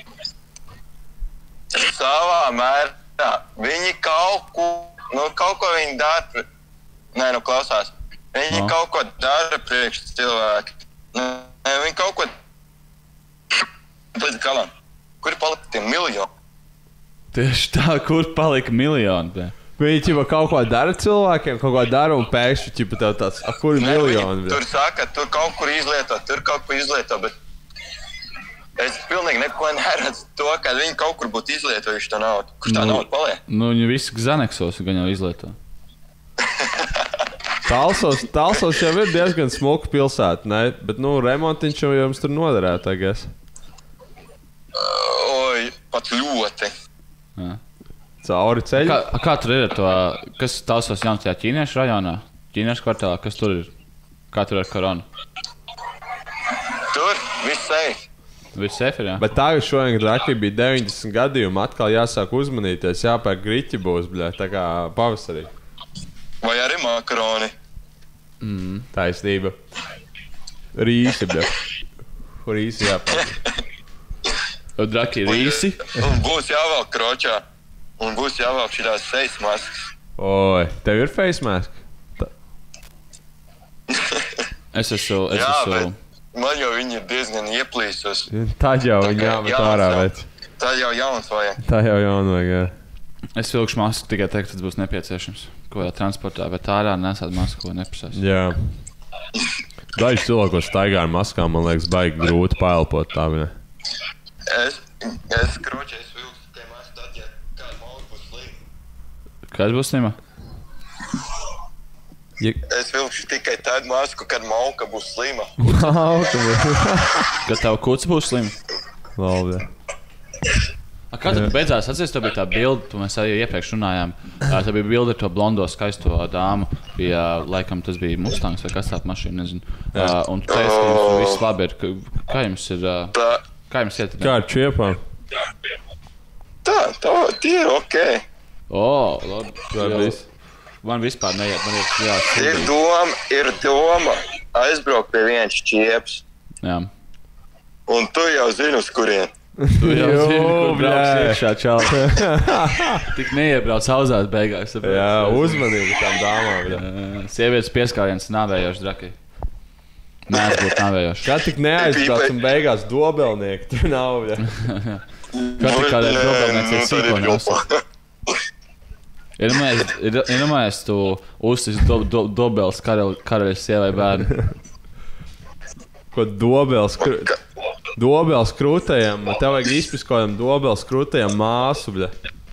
Savā mērā. Viņi kaut ko, nu kaut ko viņi dara, nē, nu klausās. Viņi no. kaut ko dara priekš cilvēki. Nu, viņi kaut ko līdz galam. Kur ir palika tie miljoni? Tieši tā, kur palika miljoni. Viņi ķipa kaut ko dara cilvēkiem, kaut ko dara un pēkšņi ķipa tev tāds, a, kur ir ne, miljoni? Tur saka, tur kaut kur izlieto, tur kaut ko izlieto, bet es pilnīgi neko neredzu to, ka viņi kaut kur būtu izlietojuši to naudu. Kur tā nu, nauda paliek? Nu, viņi visi Xaneksos gan jau izlieto. Talsos, Talsos jau ir diezgan smuka pilsēta, ne? Bet, nu, remontiņš jau jums tur noderētu, I guess. Oi, pat ļoti. Jā. Cauri ceļu. Kā, kā tur ir to, kas Talsos jauns tajā ķīniešu rajonā? Ķīniešu kvartālā, kas tur ir? Kā tur ar koronu? Tur viss safe. Viss safe ir, jā. Bet tagad šodien, kad Raki bija deviņdesmit gadījumi, atkal jāsāk uzmanīties, jāpērk griķi būs, bļā, tā kā pavasarī. Vai arī makaroni. Mm. Taisnība. Rīsi, bļā. Rīsi jāpērk. Draki, rīsi. Un būs jāvelk kročā. Un būs jāvelk šitās face maskas. Oi, tev ir face mask? Tā. es esmu, es Jā, esmu. bet man jau viņi ir diezgan ieplīsus. Tad jau viņi jāmet ārā, vec. Tad jau jauns vajag. Tā jau jauna vajag, jā. Es vilkšu masku tikai teikt, ka tas būs nepieciešams. Ko jau transportā, bet ārā nesāt masku, ko nepasās. Jā. Daži cilvēkos staigā ar maskām, man liekas, baigi grūti paelpot tā viņa. Es, es kročies vilkstu tie masku tad, ja kāda malka būs slima. Kāds būs slima? Ja... Es vilkšu tikai tad masku, kad malka būs slima. Kad tavu kuts būs slima? Labi, jā. A, kā tad beidzās? Atceries, tev bija tā bilde, tu mēs arī iepriekš runājām. Tā bija bilde ar to blondo skaisto dāmu. Bija, laikam, tas bija Mustangs vai kas tāda mašīna, nezinu. Uh, un tu teici, ka jums viss labi ir. Kā jums ir? Uh, tā. Kā jums iet? Kā ar čiepām? Tā, tā, tie ir okei. O, labi. Man vispār neiet, man iet, jā. Ir doma, ir doma aizbraukt pie viens čieps. Jā. Un tu jau zini, uz kurien. Tu jau zini, kur brauks iekšā čali. Tik neiebrauc auzās beigās. Jā, uzmanīgi tām dāmām. Sievietes pieskājiens nāvējoši Draki. Nē, es būtu nāvējoši. Kā tik neaizbrauc un beigās dobelnieki, tur nav, jā. Kā tik kādēļ dobelnieci ir sīkoni. Iedomājies, tu uztis do, do, dobels karaļas sievai bērnu. Ko dobels, kr... dobels krūtajam, tev vajag izpiskojam dobels krūtajam māsu, bļa.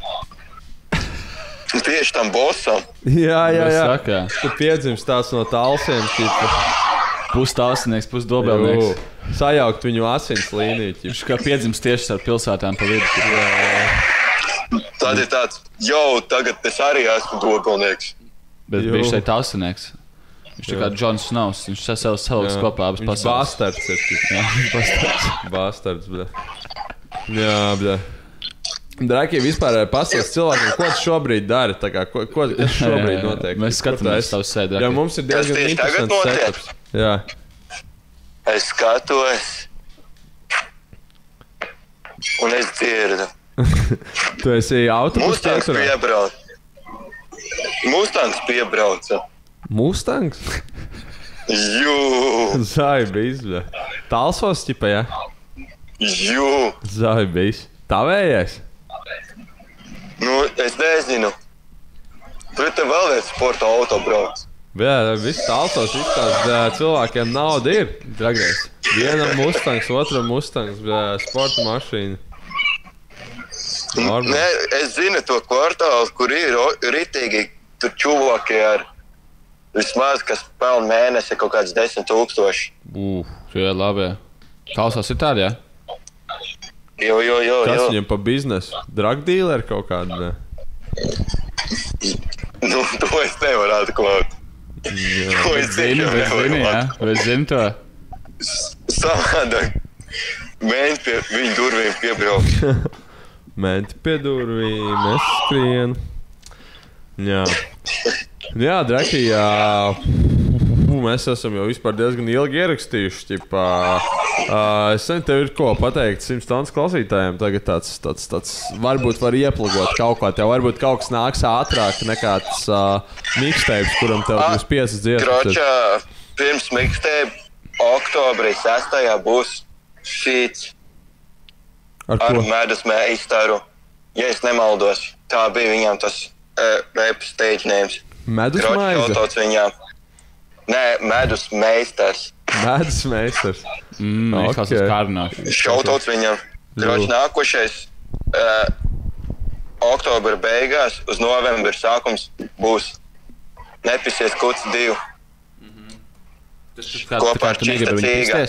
Tieši tam bossam. Jā, jā, jā. Saka, tu piedzimst tās no talsiem, čipa. Pus talsinieks, pus dobelnieks. Jū, sajaukt viņu asins līniju. Viņš kā piedzimst tieši ar pilsētām pa vidu. Jā, jā. Tad ir tāds, jau tagad es arī esmu dobelnieks. Bet Jū. Viņš šeit talsinieks. Viņš tā kā Jon Snows, viņš sev savas kopā abas viņš pasaules. Bastards ir. Jā, bastards. Bastards, bļa. Jā, bļa. Draki, vispār pasaules cilvēkiem, ko tu šobrīd dari? Tā kā, ko, ko šobrīd notiek? Mēs skatāmies tavs sēd, Draki. Jā, mums ir diezgan interesants setups. Jā. Es skatos. Un es dzirdu. Tu esi autobus Mustangs ķēturā? piebrauc. Mustangs piebrauca. Mustangs? Jū. Zaibīs, bļa. Talsos, ķipa, jā? Jū. Zaibīs. Tavējais? Nu, es nezinu. Tur te vēl viens sporta auto brauc. Jā, viss talsos, viss tās cilvēkiem nauda ir, dragais. Vienam Mustangs, otram Mustangs, bļā, sporta mašīna. Normal. Nē, es zinu to kvartālu, kur ir ritīgi tur čuvaki ar vismaz, kas pelna mēnesi kaut kāds desmit tūkstoši. Uf, jā, labi. Talsos ir tādi, jā? Jo, jo, jo, Kas jo. viņam pa biznesu? Drug dealeri kaut kādu, ne? Nu, to es nevaru atklāt. To es Zini, tiešām bet nevaru zini, jā. atklāt. Bet zini to. Savādāk. Mēģi pie viņu durvīm piebraukt. Menti pie durvīm, es skrienu. Jā. Jā, Draki, jā. Mēs esam jau vispār diezgan ilgi ierakstījuši. Ķipā, uh, es zinu, tev ir ko pateikt simts tonnas klausītājiem. Tagad tāds, tāds, tāds varbūt var ieplagot kaut ko. Tev varbūt kaut kas nāks ātrāk nekā tas uh, mixtapes, kuram tev būs piecas dziesmas. Kročā, pirms mixtape oktobrī sestajā būs šīts ar, ar medus meistaru. Ja es nemaldos, tā bija viņam tas uh, rap stage names. Medus maize? Nē, medus meistars. Medus meistars. Mm, okay. Izklausās kārdināši. Šautots viņam. Kroč nākošais uh, oktobra beigās uz novembra sākums būs Nepisies kuts divi. Mm-hmm. Tas ir kāds, kopā ar Čista Cīga.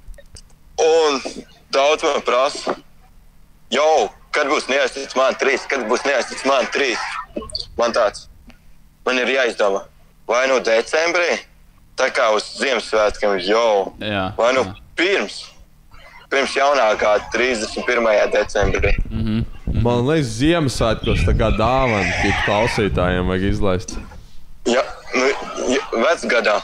Un daudz man prasa, jau, kad būs neaizsits man trīs, kad būs neaizsits man trīs. Man tāds, man ir jāizdomā, vai nu decembrī, tā kā uz Ziemassvētkiem, jau, jā, vai nu jā. pirms, pirms jaunākā trīsdesmit pirmajā decembrī. Mm-hmm. Man liekas, Ziemassvētkos tā kā dāvana, tipu klausītājiem vajag izlaist. Jā, nu, ja, vecgadā.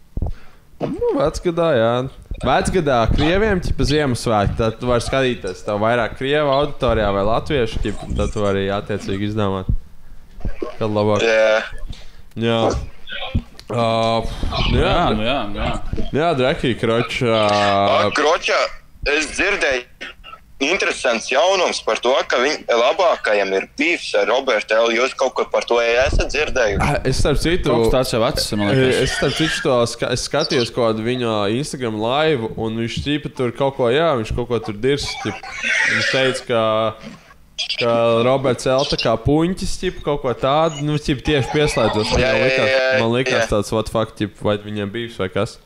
Nu, vecgadā, jā. Vecgadā krieviem, tipa Ziemassvētki, tad tu vari skatīties tev vairāk krievu auditorijā vai latviešu, tipa, tad tu vari attiecīgi izdomāt, kad labāk. Jā. Jā. Uh, jā, jā, nu jā, jā. Jā, Draki, Kroč. Uh... Kročā, es dzirdēju interesants jaunums par to, ka viņa labākajam ir beefs ar Robertu L. Jūs kaut ko par to esat dzirdējuši? Es starp citu... Kaut kas tāds jau vecs, man liekas. Es starp citu to ska es skatījos kaut kādu viņa Instagram live, un viņš tīpa tur kaut ko, jā, viņš kaut ko tur dirs. Ķip. Viņš teica, ka... ka Roberts L. tā kā puņķis, ķip, kaut ko tādu, nu, ķip, tieši pieslēdzos. Jā, jā, jā, jā, man likās jā. tāds, what fuck, ķip, vai viņiem beefs vai kas?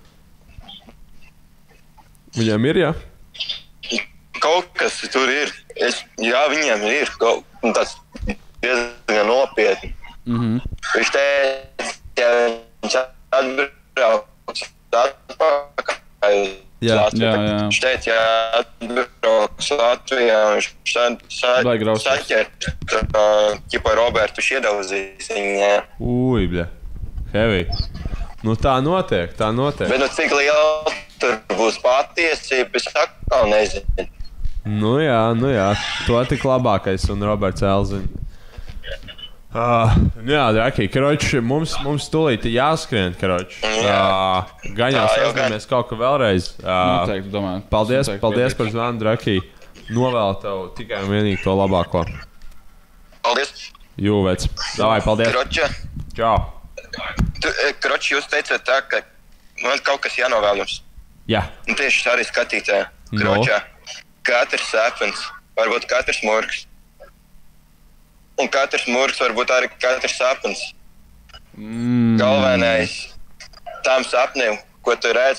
Viņiem ir, jā? Kaut kas tur ir. Es, jā, viņiem ir kaut tāds diezgan nopietni. Mm-hmm. Viņš teica, ja viņš atbrauks atpakaļ. Jā, jā, jā. Viņš teica, ja atbrauks Latvijā, viņš sa saķert ķipa Robertu iedaudzīs viņā. Ui, bļa. Heavy. Nu tā notiek, tā notiek. Bet nu cik liela tur būs patiesība, es atkal nezinu. Nu jā, nu jā. To tik labākais un Roberts Elziņ. Uh, jā, Draki, Karoči, mums, mums tūlīt jāskrien, Karoči. Uh, gaņā sazināmies kaut kā vēlreiz. Uh, Noteikti, domāju. Paldies, Noteikti, paldies par zvanu, Draki. Novēlu tev tikai un vienīgi to labāko. Paldies. Jū, vec. Davai, paldies. Kroča. Čau. Tu, Kroči, jūs teicat tā, ka man kaut kas jānovēl jums. Jā. Un tieši arī skatītāji. Kročā. No. Katrs sapnis, varbūt katrs murgs. Un katrs murgs, varbūt arī katrs sapnis. Mm. Galvenais tam sapnim, ko tu redz,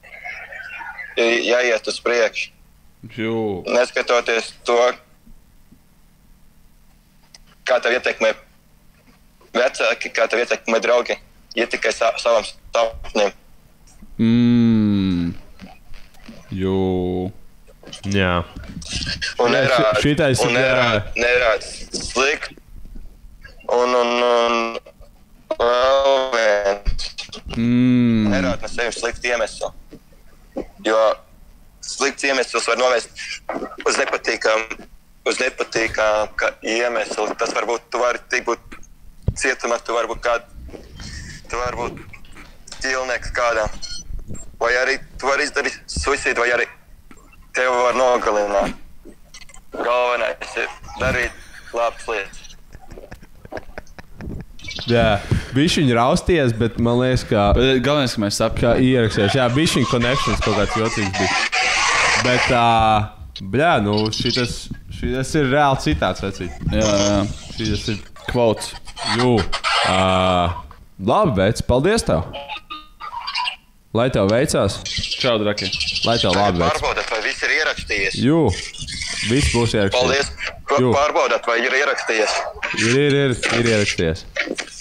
jāiet uz priekšu. Jū. Neskatoties to, kā tev ietekmē vecāki, kā tev ietekmē draugi, iet tikai sa savam sapnim. Mm. Jū. Jā. Un nerād, šitais un nerād, nerād slikt. Un, un, un vēl viens. Mm. Nerād no sevi slikt iemeslu. Jo slikts iemesls var novest uz nepatīkam, uz nepatīkam iemeslu. Tas varbūt tu vari tik būt cietumā, tu vari būt kād, tu vari būt ķilnieks kādam. Vai arī tu vari izdarīt suicīdu, vai arī tevi var nogalināt. Galvenais ir darīt labas lietas. Jā, bišķiņ rausties, bet man liekas, ka... Bet galvenais, ka mēs sapratām. Ka ieraksties. Jā, bišķiņ connections kaut kāds jocīgs bija. Bet, uh, bļā, nu, šitas, šitas ir reāli citāts, vecīt. Jā, jā. Šitas ir... Quotes. Jū. Uh, labi, vec, paldies tev. Lai tev veicās. Čau, Draki. Lai tev labi veic. Pārbaudat, vai viss ir ierakstījies. Jū, viss būs ierakstījies. Paldies. Pārbaudat, vai ir ierakstījies. Ir, ir, ir, ir ierakstījies.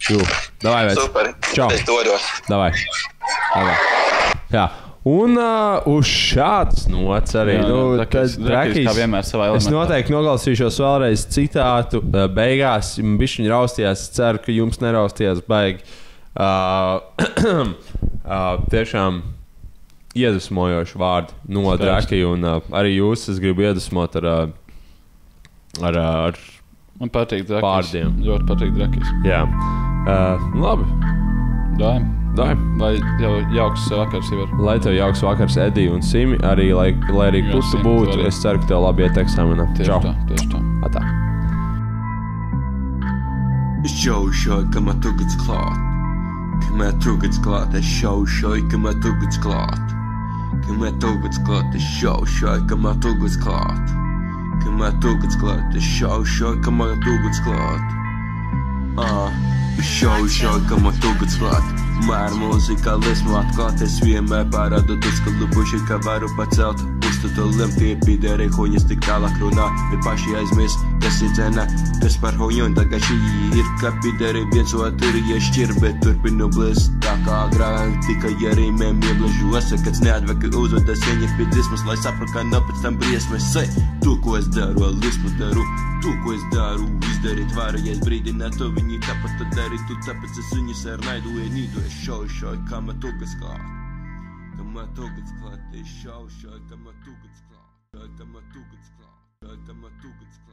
Jū, davai, vēc. Super. Čau. Es dodos. Davai. Davai. Jā. Un uh, uz šādas nots arī. Jā, nu, Drakijs, Drakijs, kā vienmēr savā elementā. Es noteikti noklausīšos vēlreiz citātu uh, beigās. Bišķiņi raustījās. Es ceru, ka jums neraustījās baigi. Uh, uh, tiešām iedvesmojoši vārdi no Drakija. Un uh, arī jūs, es gribu iedvesmot ar... Uh, Ar, ar Man patīk Drakijs. Vārdiem. Ļoti patīk Drakijs. Jā. Uh, labi. Dājam. Dājam. Lai jau jauks vakars jau ir. Lai tev jauks vakars, Edija un Simi. Arī, lai, lai arī kur tu būtu, es ceru, ka tev labi iet eksāmenā. Tieši Čau. tā, tieši tā. Atā. Šaušoj, kamēr tu gads klāt. Kamēr tu gads klāt, es šaušoj, kamēr tu gads klāt. Kamēr tu gads klāt, es šaušoj, kamēr tu gads klāt. Kamēr tu gads klāt, es šaušoj, kamēr tu gads klāt. Ah, es šaušoj, kamēr tu gads klāt. Mēr mūzika lismu atklāt, es vienmēr parādu tuskalu buši, ka varu pacelt. Uzstatu lemtie pīderi, huņas tik tālāk runā, ir paši aizmirst, kas ir cena, kas par huņu, un tagad šī ir, ka pīderi viens otru iešķir, bet turpinu blist, tā kā agrāk, tikai ierīmēm ieblažos, kad neatveki uzvedas viņa pie dzismas, lai sapra, ka nav pēc tam briesmes, sei, tu, ko es daru, lismu daru, tu, ko es daru, izdarīt varu, ja es brīdināt to viņi tāpat to dari, tu tāpēc es viņus ar naidu ienīdu, es šauju, šauju, kamēr tu gads klāt. Kamēr tu gads klāt, es šauju, šauju, kamēr tu gads klāt. Šauju, kamēr tu gads klāt. Šauju, kamēr tu gads klāt.